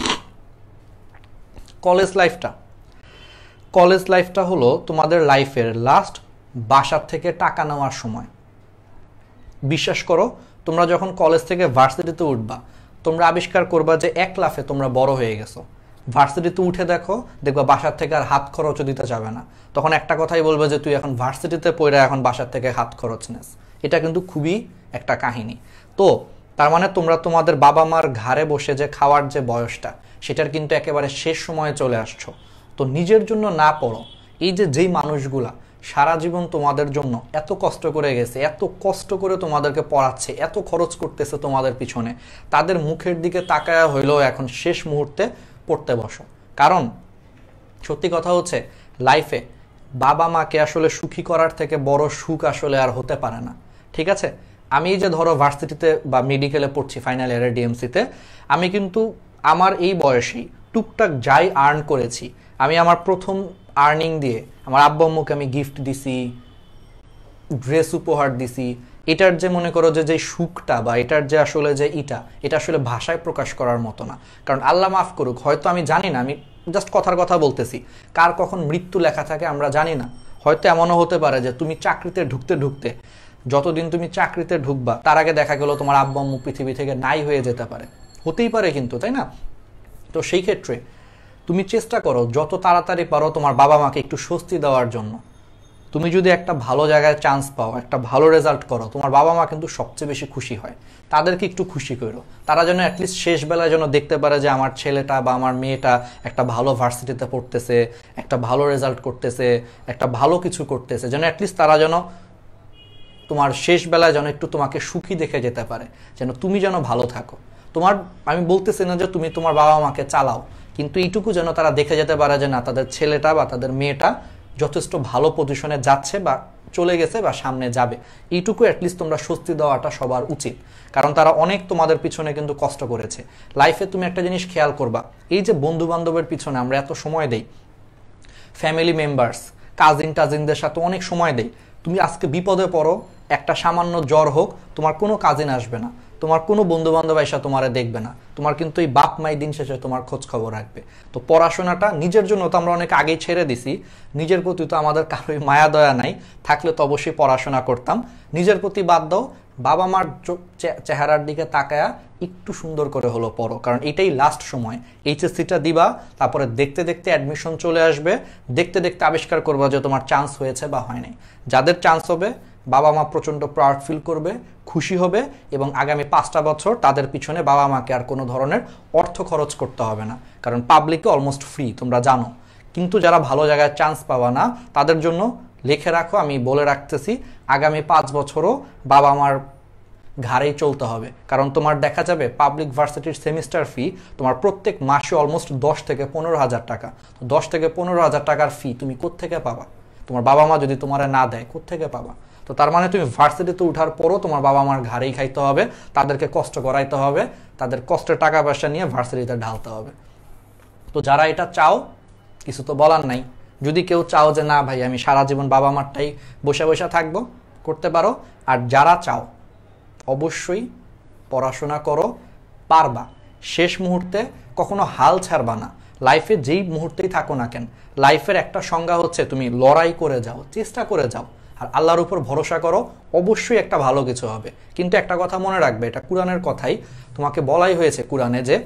কলেজ লাইফটা হলো তোমাদের লাইফের লাস্ট বাসার থেকে টাকা নেওয়ার সময়। বিশ্বাস করো, তোমরা যখন কলেজ থেকে ভার্সিটিতে উঠবা, তোমরা আবিষ্কার করবা যে এক লাফে তোমরা বড় হয়ে গেছো। ভার্সিটিতে উঠে দেখবা বাসার থেকে আর হাত খরচও দিতে যাবে না। তখন একটা কথাই বলবে যে তুই এখন ভার্সিটিতে পড়ে এখন বাসার থেকে হাত খরচ নেস। এটা কিন্তু খুবই একটা কাহিনী। তো তার মানে তোমরা তোমাদের বাবা মার ঘাড়ে বসে যে খাওয়ার যে বয়সটা, সেটার কিন্তু একেবারে শেষ সময়ে চলে আসছো। তো নিজের জন্য না পড়ো। এই যে যেই মানুষগুলা সারা জীবন তোমাদের জন্য এত কষ্ট করে গেছে, এত কষ্ট করে তোমাদেরকে পড়াচ্ছে, এত খরচ করতেছে তোমাদের পিছনে, তাদের মুখের দিকে তাকায়া হইলেও এখন শেষ মুহূর্তে পড়তে বসো। কারণ সত্যি কথা হচ্ছে, লাইফে বাবা মাকে আসলে সুখী করার থেকে বড় সুখ আসলে আর হতে পারে না, ঠিক আছে? আমি যে ধরো ভার্সিটিতে বা মেডিকেলে পড়ছি ফাইনাল ইয়ারে ডিএমসিতে, আমি কিন্তু আমার এই বয়সেই টুকটাক যাই আর্ন করেছি, আমি আমার প্রথম আর্নিং দিয়ে আমার আব্বু আম্মুকে আমি গিফট দিছি, ড্রেস উপহার দিছি। এটার যে মনে করো যে সুখটা বা এটার যে আসলে যে এটা আসলে ভাষায় প্রকাশ করার মতো না। কারণ আল্লাহ মাফ করুক, হয়তো আমি জানি না, আমি জাস্ট কথার কথা বলতেছি, কার কখন মৃত্যু লেখা থাকে আমরা জানি না। হয়তো এমনও হতে পারে যে তুমি চাকরিতে ঢুকতে ঢুকতে, যতদিন তুমি চাকরিতে ঢুকবা তার আগে দেখা গেল তোমার আব্বু আম্মু পৃথিবী থেকে নাই হয়ে যেতে পারে, হতেই পারে কিন্তু, তাই না? তো সেই ক্ষেত্রে তুমি চেষ্টা করো যত তাড়াতাড়ি পারো তোমার বাবা মাকে একটু স্বস্তি দেওয়ার জন্য। তুমি যদি একটা ভালো জায়গায় চান্স পাও, একটা ভালো রেজাল্ট করো, তোমার বাবা মা কিন্তু সবচেয়ে বেশি খুশি হয়। তাদেরকে একটু খুশি করো, তারা যেন অ্যাটলিস্ট শেষ বেলায় যেন দেখতে পারে যে আমার ছেলেটা বা আমার মেয়েটা একটা ভালো ভার্সিটিতে পড়তেছে, একটা ভালো রেজাল্ট করতেছে, একটা ভালো কিছু করতেছে, যেন অ্যাটলিস্ট তারা যেন তোমার শেষ বেলায় যেন একটু তোমাকে সুখী দেখে যেতে পারে, যেন তুমি যেন ভালো থাকো। আমি বলতেছি না যে তুমি তোমার বাবা মাকে চালাও, কিন্তু এইটুকু যেন তারা দেখে যেতে পারে যে না, তাদের ছেলেটা বা তাদের মেয়েটা যথেষ্ট ভালো পজিশনে যাচ্ছে বা চলে গেছে বা সামনে যাবে। এইটুকু অ্যাটলিস্ট তোমরা স্বস্তি দেওয়াটা সবার উচিত, কারণ তারা অনেক তোমাদের পিছনে কিন্তু কষ্ট করেছে। লাইফে তুমি একটা জিনিস খেয়াল করবা, এই যে বন্ধু বান্ধবের পিছনে আমরা এত সময় দেই, ফ্যামিলি মেম্বার্স, কাজিনদের সাথে অনেক সময় দেই, তুমি আজকে বিপদে পড়ো, একটা সামান্য জ্বর হোক, তোমার কোনো কাজিন আসবে না, তোমার কোনো বন্ধু বান্ধব এসে তোমারে দেখবে না, তোমার কিন্তু এই বাপ মাই দিন শেষে তোমার খোঁজ খবর রাখবে। তো পড়াশোনাটা নিজের জন্য তো আমরা অনেক আগেই ছেড়ে দিছি, নিজের প্রতি তো আমাদের কারোই মায়া দয়া নাই, থাকলে তো অবশ্যই পড়াশোনা করতাম। নিজের প্রতি বাদ দাও, বাবা মার চেহারার দিকে তাকায়া একটু সুন্দর করে হলো পড়ো, কারণ এটাই লাস্ট সময়। এইচএসসিটা দিবা, তারপরে দেখতে দেখতে অ্যাডমিশন চলে আসবে, দেখতে দেখতে আবিষ্কার করবা যে তোমার চান্স হয়েছে বা হয় নাই। যাদের চান্স হবে বাবা মা প্রচণ্ড প্রাউড ফিল করবে, খুশি হবে, এবং আগামী 5টা বছর তাদের পিছনে বাবা মাকে আর কোনো ধরনের অর্থ খরচ করতে হবে না, কারণ পাবলিকে অলমোস্ট ফ্রি, তোমরা জানো। কিন্তু যারা ভালো জায়গায় চান্স পাবা না তাদের জন্য লিখে রাখো, আমি বলে রাখতেছি, আগামী 5 বছরও বাবা মার ঘাড়েই চলতে হবে। কারণ তোমার দেখা যাবে পাবলিক ভার্সিটির সেমিস্টার ফি তোমার প্রত্যেক মাসে অলমোস্ট 10 থেকে 15,000 টাকা। 10 থেকে 15,000 টাকার ফি তুমি কোত্থেকে পাবা? তোমার বাবা মা যদি তোমার না দেয় কোত্থেকে পাবা? তো তার মানে তুমি ভার্সিটিতে উঠার পরও তোমার বাবা মার ঘাড়েই খাইতে হবে, তাদেরকে কষ্ট করাইতে হবে, তাদের কষ্টের টাকা পয়সা নিয়ে ভার্সিটিতে ঢালতে হবে। তো যারা এটা চাও, কিছু তো বলার নাই। যদি কেউ চাও যে না ভাই আমি সারা জীবন বাবা মারটাই বসে বসে থাকবো, করতে পারো। আর যারা চাও অবশ্যই পড়াশোনা করো, পারবা। শেষ মুহূর্তে কখনো হাল ছাড়বা না। লাইফে যেই মুহূর্তেই থাকো না কেন, লাইফের একটা সংজ্ঞা হচ্ছে তুমি লড়াই করে যাও, চেষ্টা করে যাও, আর আল্লাহর উপর ভরসা করো, অবশ্যই একটা ভালো কিছু হবে। কিন্তু একটা কথা মনে রাখবে, এটা কোরআনের কথাই, তোমাকে বলাই হয়েছে কোরআনে যে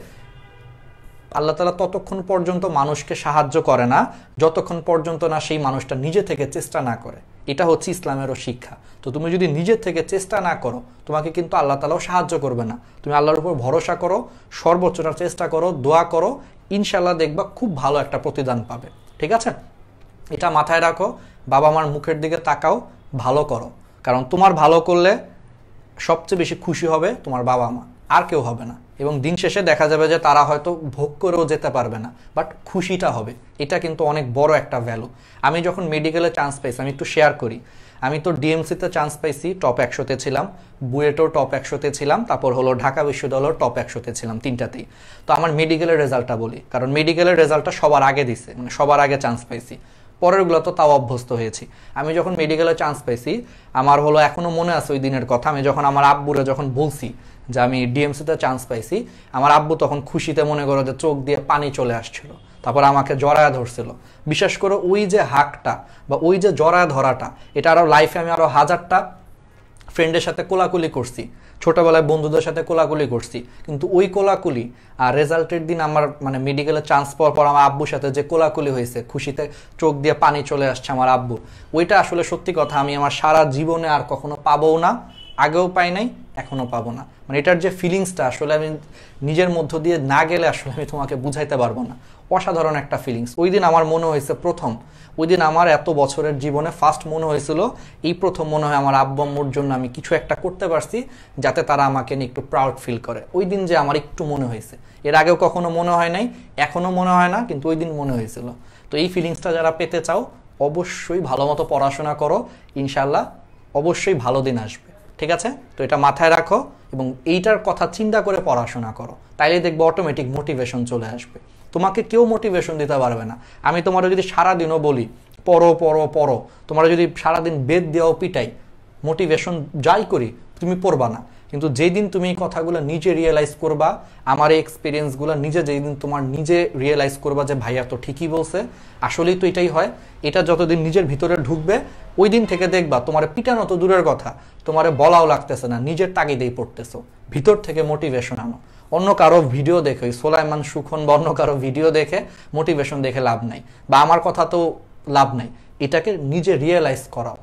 আল্লাহ তাআলা ততক্ষণ পর্যন্ত মানুষকে সাহায্য করে না যতক্ষণ পর্যন্ত না সেই মানুষটা নিজে থেকে চেষ্টা না করে। এটা হচ্ছে ইসলামেরও শিক্ষা। তো তুমি যদি নিজে থেকে চেষ্টা না করো, তোমাকে কিন্তু আল্লাহ তাআলাও সাহায্য করবে না। তুমি আল্লাহর উপর ভরসা করো, সর্বোচ্চটা চেষ্টা করো, দোয়া করো, ইনশাল্লাহ দেখবা খুব ভালো একটা প্রতিদান পাবে। ঠিক আছে, এটা মাথায় রাখো। বাবা মার মুখের দিকে তাকাও, ভালো করো, কারণ তোমার ভালো করলে সবচেয়ে বেশি খুশি হবে তোমার বাবা মা, আর কেউ হবে না। এবং দিন শেষে দেখা যাবে যে তারা হয়তো ভোগ করেও যেতে পারবে না, বাট খুশিটা হবে। এটা কিন্তু অনেক বড় একটা ভ্যালু। আমি যখন মেডিকেলে চান্স পাইছি, আমি একটু শেয়ার করি, আমি তো ডিএমসিতে চান্স পাইছি, টপ 100-তে ছিলাম, বুয়েটেও টপ 100-তে ছিলাম, তারপর হলো ঢাকা বিশ্ববিদ্যালয়ের টপ 100-তে ছিলাম, 3টাতেই। তো আমার মেডিকেলের রেজাল্টটা বলি, কারণ মেডিকেলের রেজাল্টটা সবার আগে দিছে, মানে সবার আগে চান্স পাইছি। পরেরগুলো তো তাও অভ্যস্ত হয়েছি। আমি যখন মেডিকেলে চান্স পাইছি, আমার হলো এখনো মনে আছে ওই দিনের কথা, আমি যখন আমার আব্বুরে যখন বলছি যে আমি ডিএমসিতে চান্স পাইছি, আমার আব্বু তখন খুশিতে মনে করো যে চোখ দিয়ে পানি চলে আসছিল, তারপর আমাকে জড়ায়া ধরছিল। বিশেষ করে ওই যে হাঁকটা বা ওই যে জড়ায়া ধরাটা, এটা আরও লাইফে আমি আরও 1000টা ফ্রেন্ডের সাথে কোলাকুলি করছি, ছোটবেলায় বন্ধুদের সাথে কোলাকুলি করছি, কিন্তু ওই কোলাকুলি আর রেজাল্টের দিন আমার মানে মেডিকেলে চান্স পাওয়ার পর আমার আব্বুর সাথে যে কোলাকুলি হয়েছে, খুশিতে চোখ দিয়ে পানি চলে আসছে আমার আব্বু, ওইটা আসলে সত্যি কথা আমি আমার সারা জীবনে আর কখনো পাবও না, আগেও পাই নাই, এখনো পাবো না। মানে এটার যে ফিলিংসটা আসলে আমি নিজের মধ্য দিয়ে না গেলে আসলে আমি তোমাকে বুঝাইতে পারবো না। অসাধারণ একটা ফিলিংস। ওই দিন আমার মনে হয়েছে প্রথম, ওই দিন আমার এত বছরের জীবনে ফার্স্ট মনে হয়েছিল, এই প্রথম মনে হয় আমার আব্বু আম্মুর জন্য আমি কিছু একটা করতে পারছি যাতে তারা আমাকে নিয়ে একটু প্রাউড ফিল করে। ওই দিন যে আমার একটু মনে হয়েছে, এর আগেও কখনো মনে হয় নাই, এখনো মনে হয় না, কিন্তু ওই দিন মনে হয়েছিল। তো এই ফিলিংসটা যারা পেতে চাও অবশ্যই ভালো মতো পড়াশোনা করো, ইনশাল্লাহ অবশ্যই ভালো দিন আসবে। ঠিক আছে, তো এটা মাথায় রাখো এবং এইটার কথা চিন্তা করে পড়াশোনা করো, তাইলে দেখবো অটোমেটিক মোটিভেশন চলে আসবে। তোমাকে কেউ মোটিভেশন দিতে পারবে না। আমি তোমার যদি সারাদিনও বলি পড়ো পড়ো পড়ো, তোমার যদি সারাদিন বেদ দেওয়াও পিটাই, মোটিভেশন যাই করি, তুমি পড়বা না। কিন্তু যেই দিন তুমি এই কথাগুলো নিজে রিয়েলাইজ করবা, আমার এই এক্সপিরিয়েন্সগুলো নিজে যেই দিন তোমার নিজে রিয়েলাইজ করবা যে ভাইয়া তো ঠিকই বলছে, আসলেই তো এটাই হয়, এটা যতদিন নিজের ভিতরে ঢুকবে, ওই দিন থেকে দেখবা তোমার পিটানো তো দূরের কথা, তোমার বলাও লাগতেছে না, নিজের তাগিদেই পড়তেছো। ভিতর থেকে মোটিভেশন আনো। অন্য কারো ভিডিও দেখে, সোলাইমান সুখন বা অন্য কারো ভিডিও দেখে মোটিভেশন দেখে লাভ নাই, বা আমার কথা তো লাভ নাই। এটাকে নিজে রিয়েলাইজ করাও।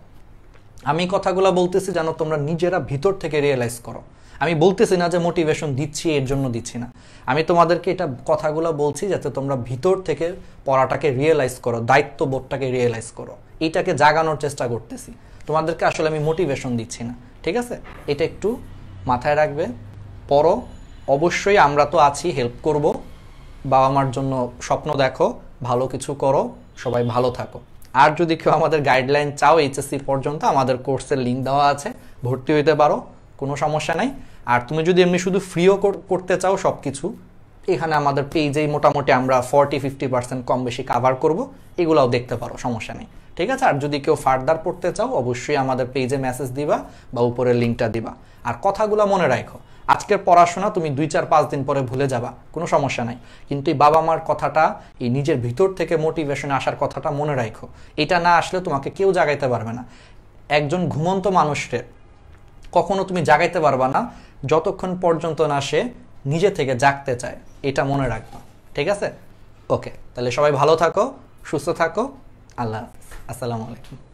আমি কথাগুলো বলতেছি যেন তোমরা নিজেরা ভিতর থেকে রিয়েলাইজ করো। আমি বলতেছি না যে মোটিভেশন দিচ্ছি এর জন্য দিচ্ছি না, আমি তোমাদেরকে এটা কথাগুলো বলছি যাতে তোমরা ভিতর থেকে পড়াটাকে রিয়েলাইজ করো, দায়িত্ববোধটাকে রিয়েলাইজ করো, এইটাকে জাগানোর চেষ্টা করতেছি। তোমাদেরকে আসলে আমি মোটিভেশন দিচ্ছি না। ঠিক আছে, এটা একটু মাথায় রাখবে। পড়ো, অবশ্যই আমরা তো আছি, হেল্প করব। বাবা মার জন্য স্বপ্ন দেখো, ভালো কিছু করো, সবাই ভালো থাকো। আর যদি কেউ আমাদের গাইডলাইন চাও এইচএসসি পর্যন্ত, আমাদের কোর্সের লিঙ্ক দেওয়া আছে, ভর্তি হইতে পারো, কোনো সমস্যা নাই। আর তুমি যদি এমনি শুধু ফ্রিও করতে চাও সব কিছু, এখানে আমাদের পেজেই মোটামুটি আমরা 40-50% কম বেশি কাভার করব, এগুলাও দেখতে পারো, সমস্যা নেই। ঠিক আছে, আর যদি কেউ ফার্দার পড়তে চাও অবশ্যই আমাদের পেজে মেসেজ দিবা বা উপরের লিঙ্কটা দিবা। আর কথাগুলো মনে রাখো, আজকের পড়াশোনা তুমি 2-4-5 দিন পরে ভুলে যাবা, কোনো সমস্যা নাই, কিন্তু এই বাবা মার কথাটা, এই নিজের ভিতর থেকে মোটিভেশন আসার কথাটা মনে রাখো। এটা না আসলে তোমাকে কেউ জাগাইতে পারবে না। একজন ঘুমন্ত মানুষকে কখনো তুমি জাগাইতে পারবা না যতক্ষণ পর্যন্ত না সে নিজে থেকে জাগতে চায়, এটা মনে রাখবা, ঠিক আছে? ওকে, তাহলে সবাই ভালো থাকো, সুস্থ থাকো, আল্লাহ হাফিজ, আসসালামু আলাইকুম।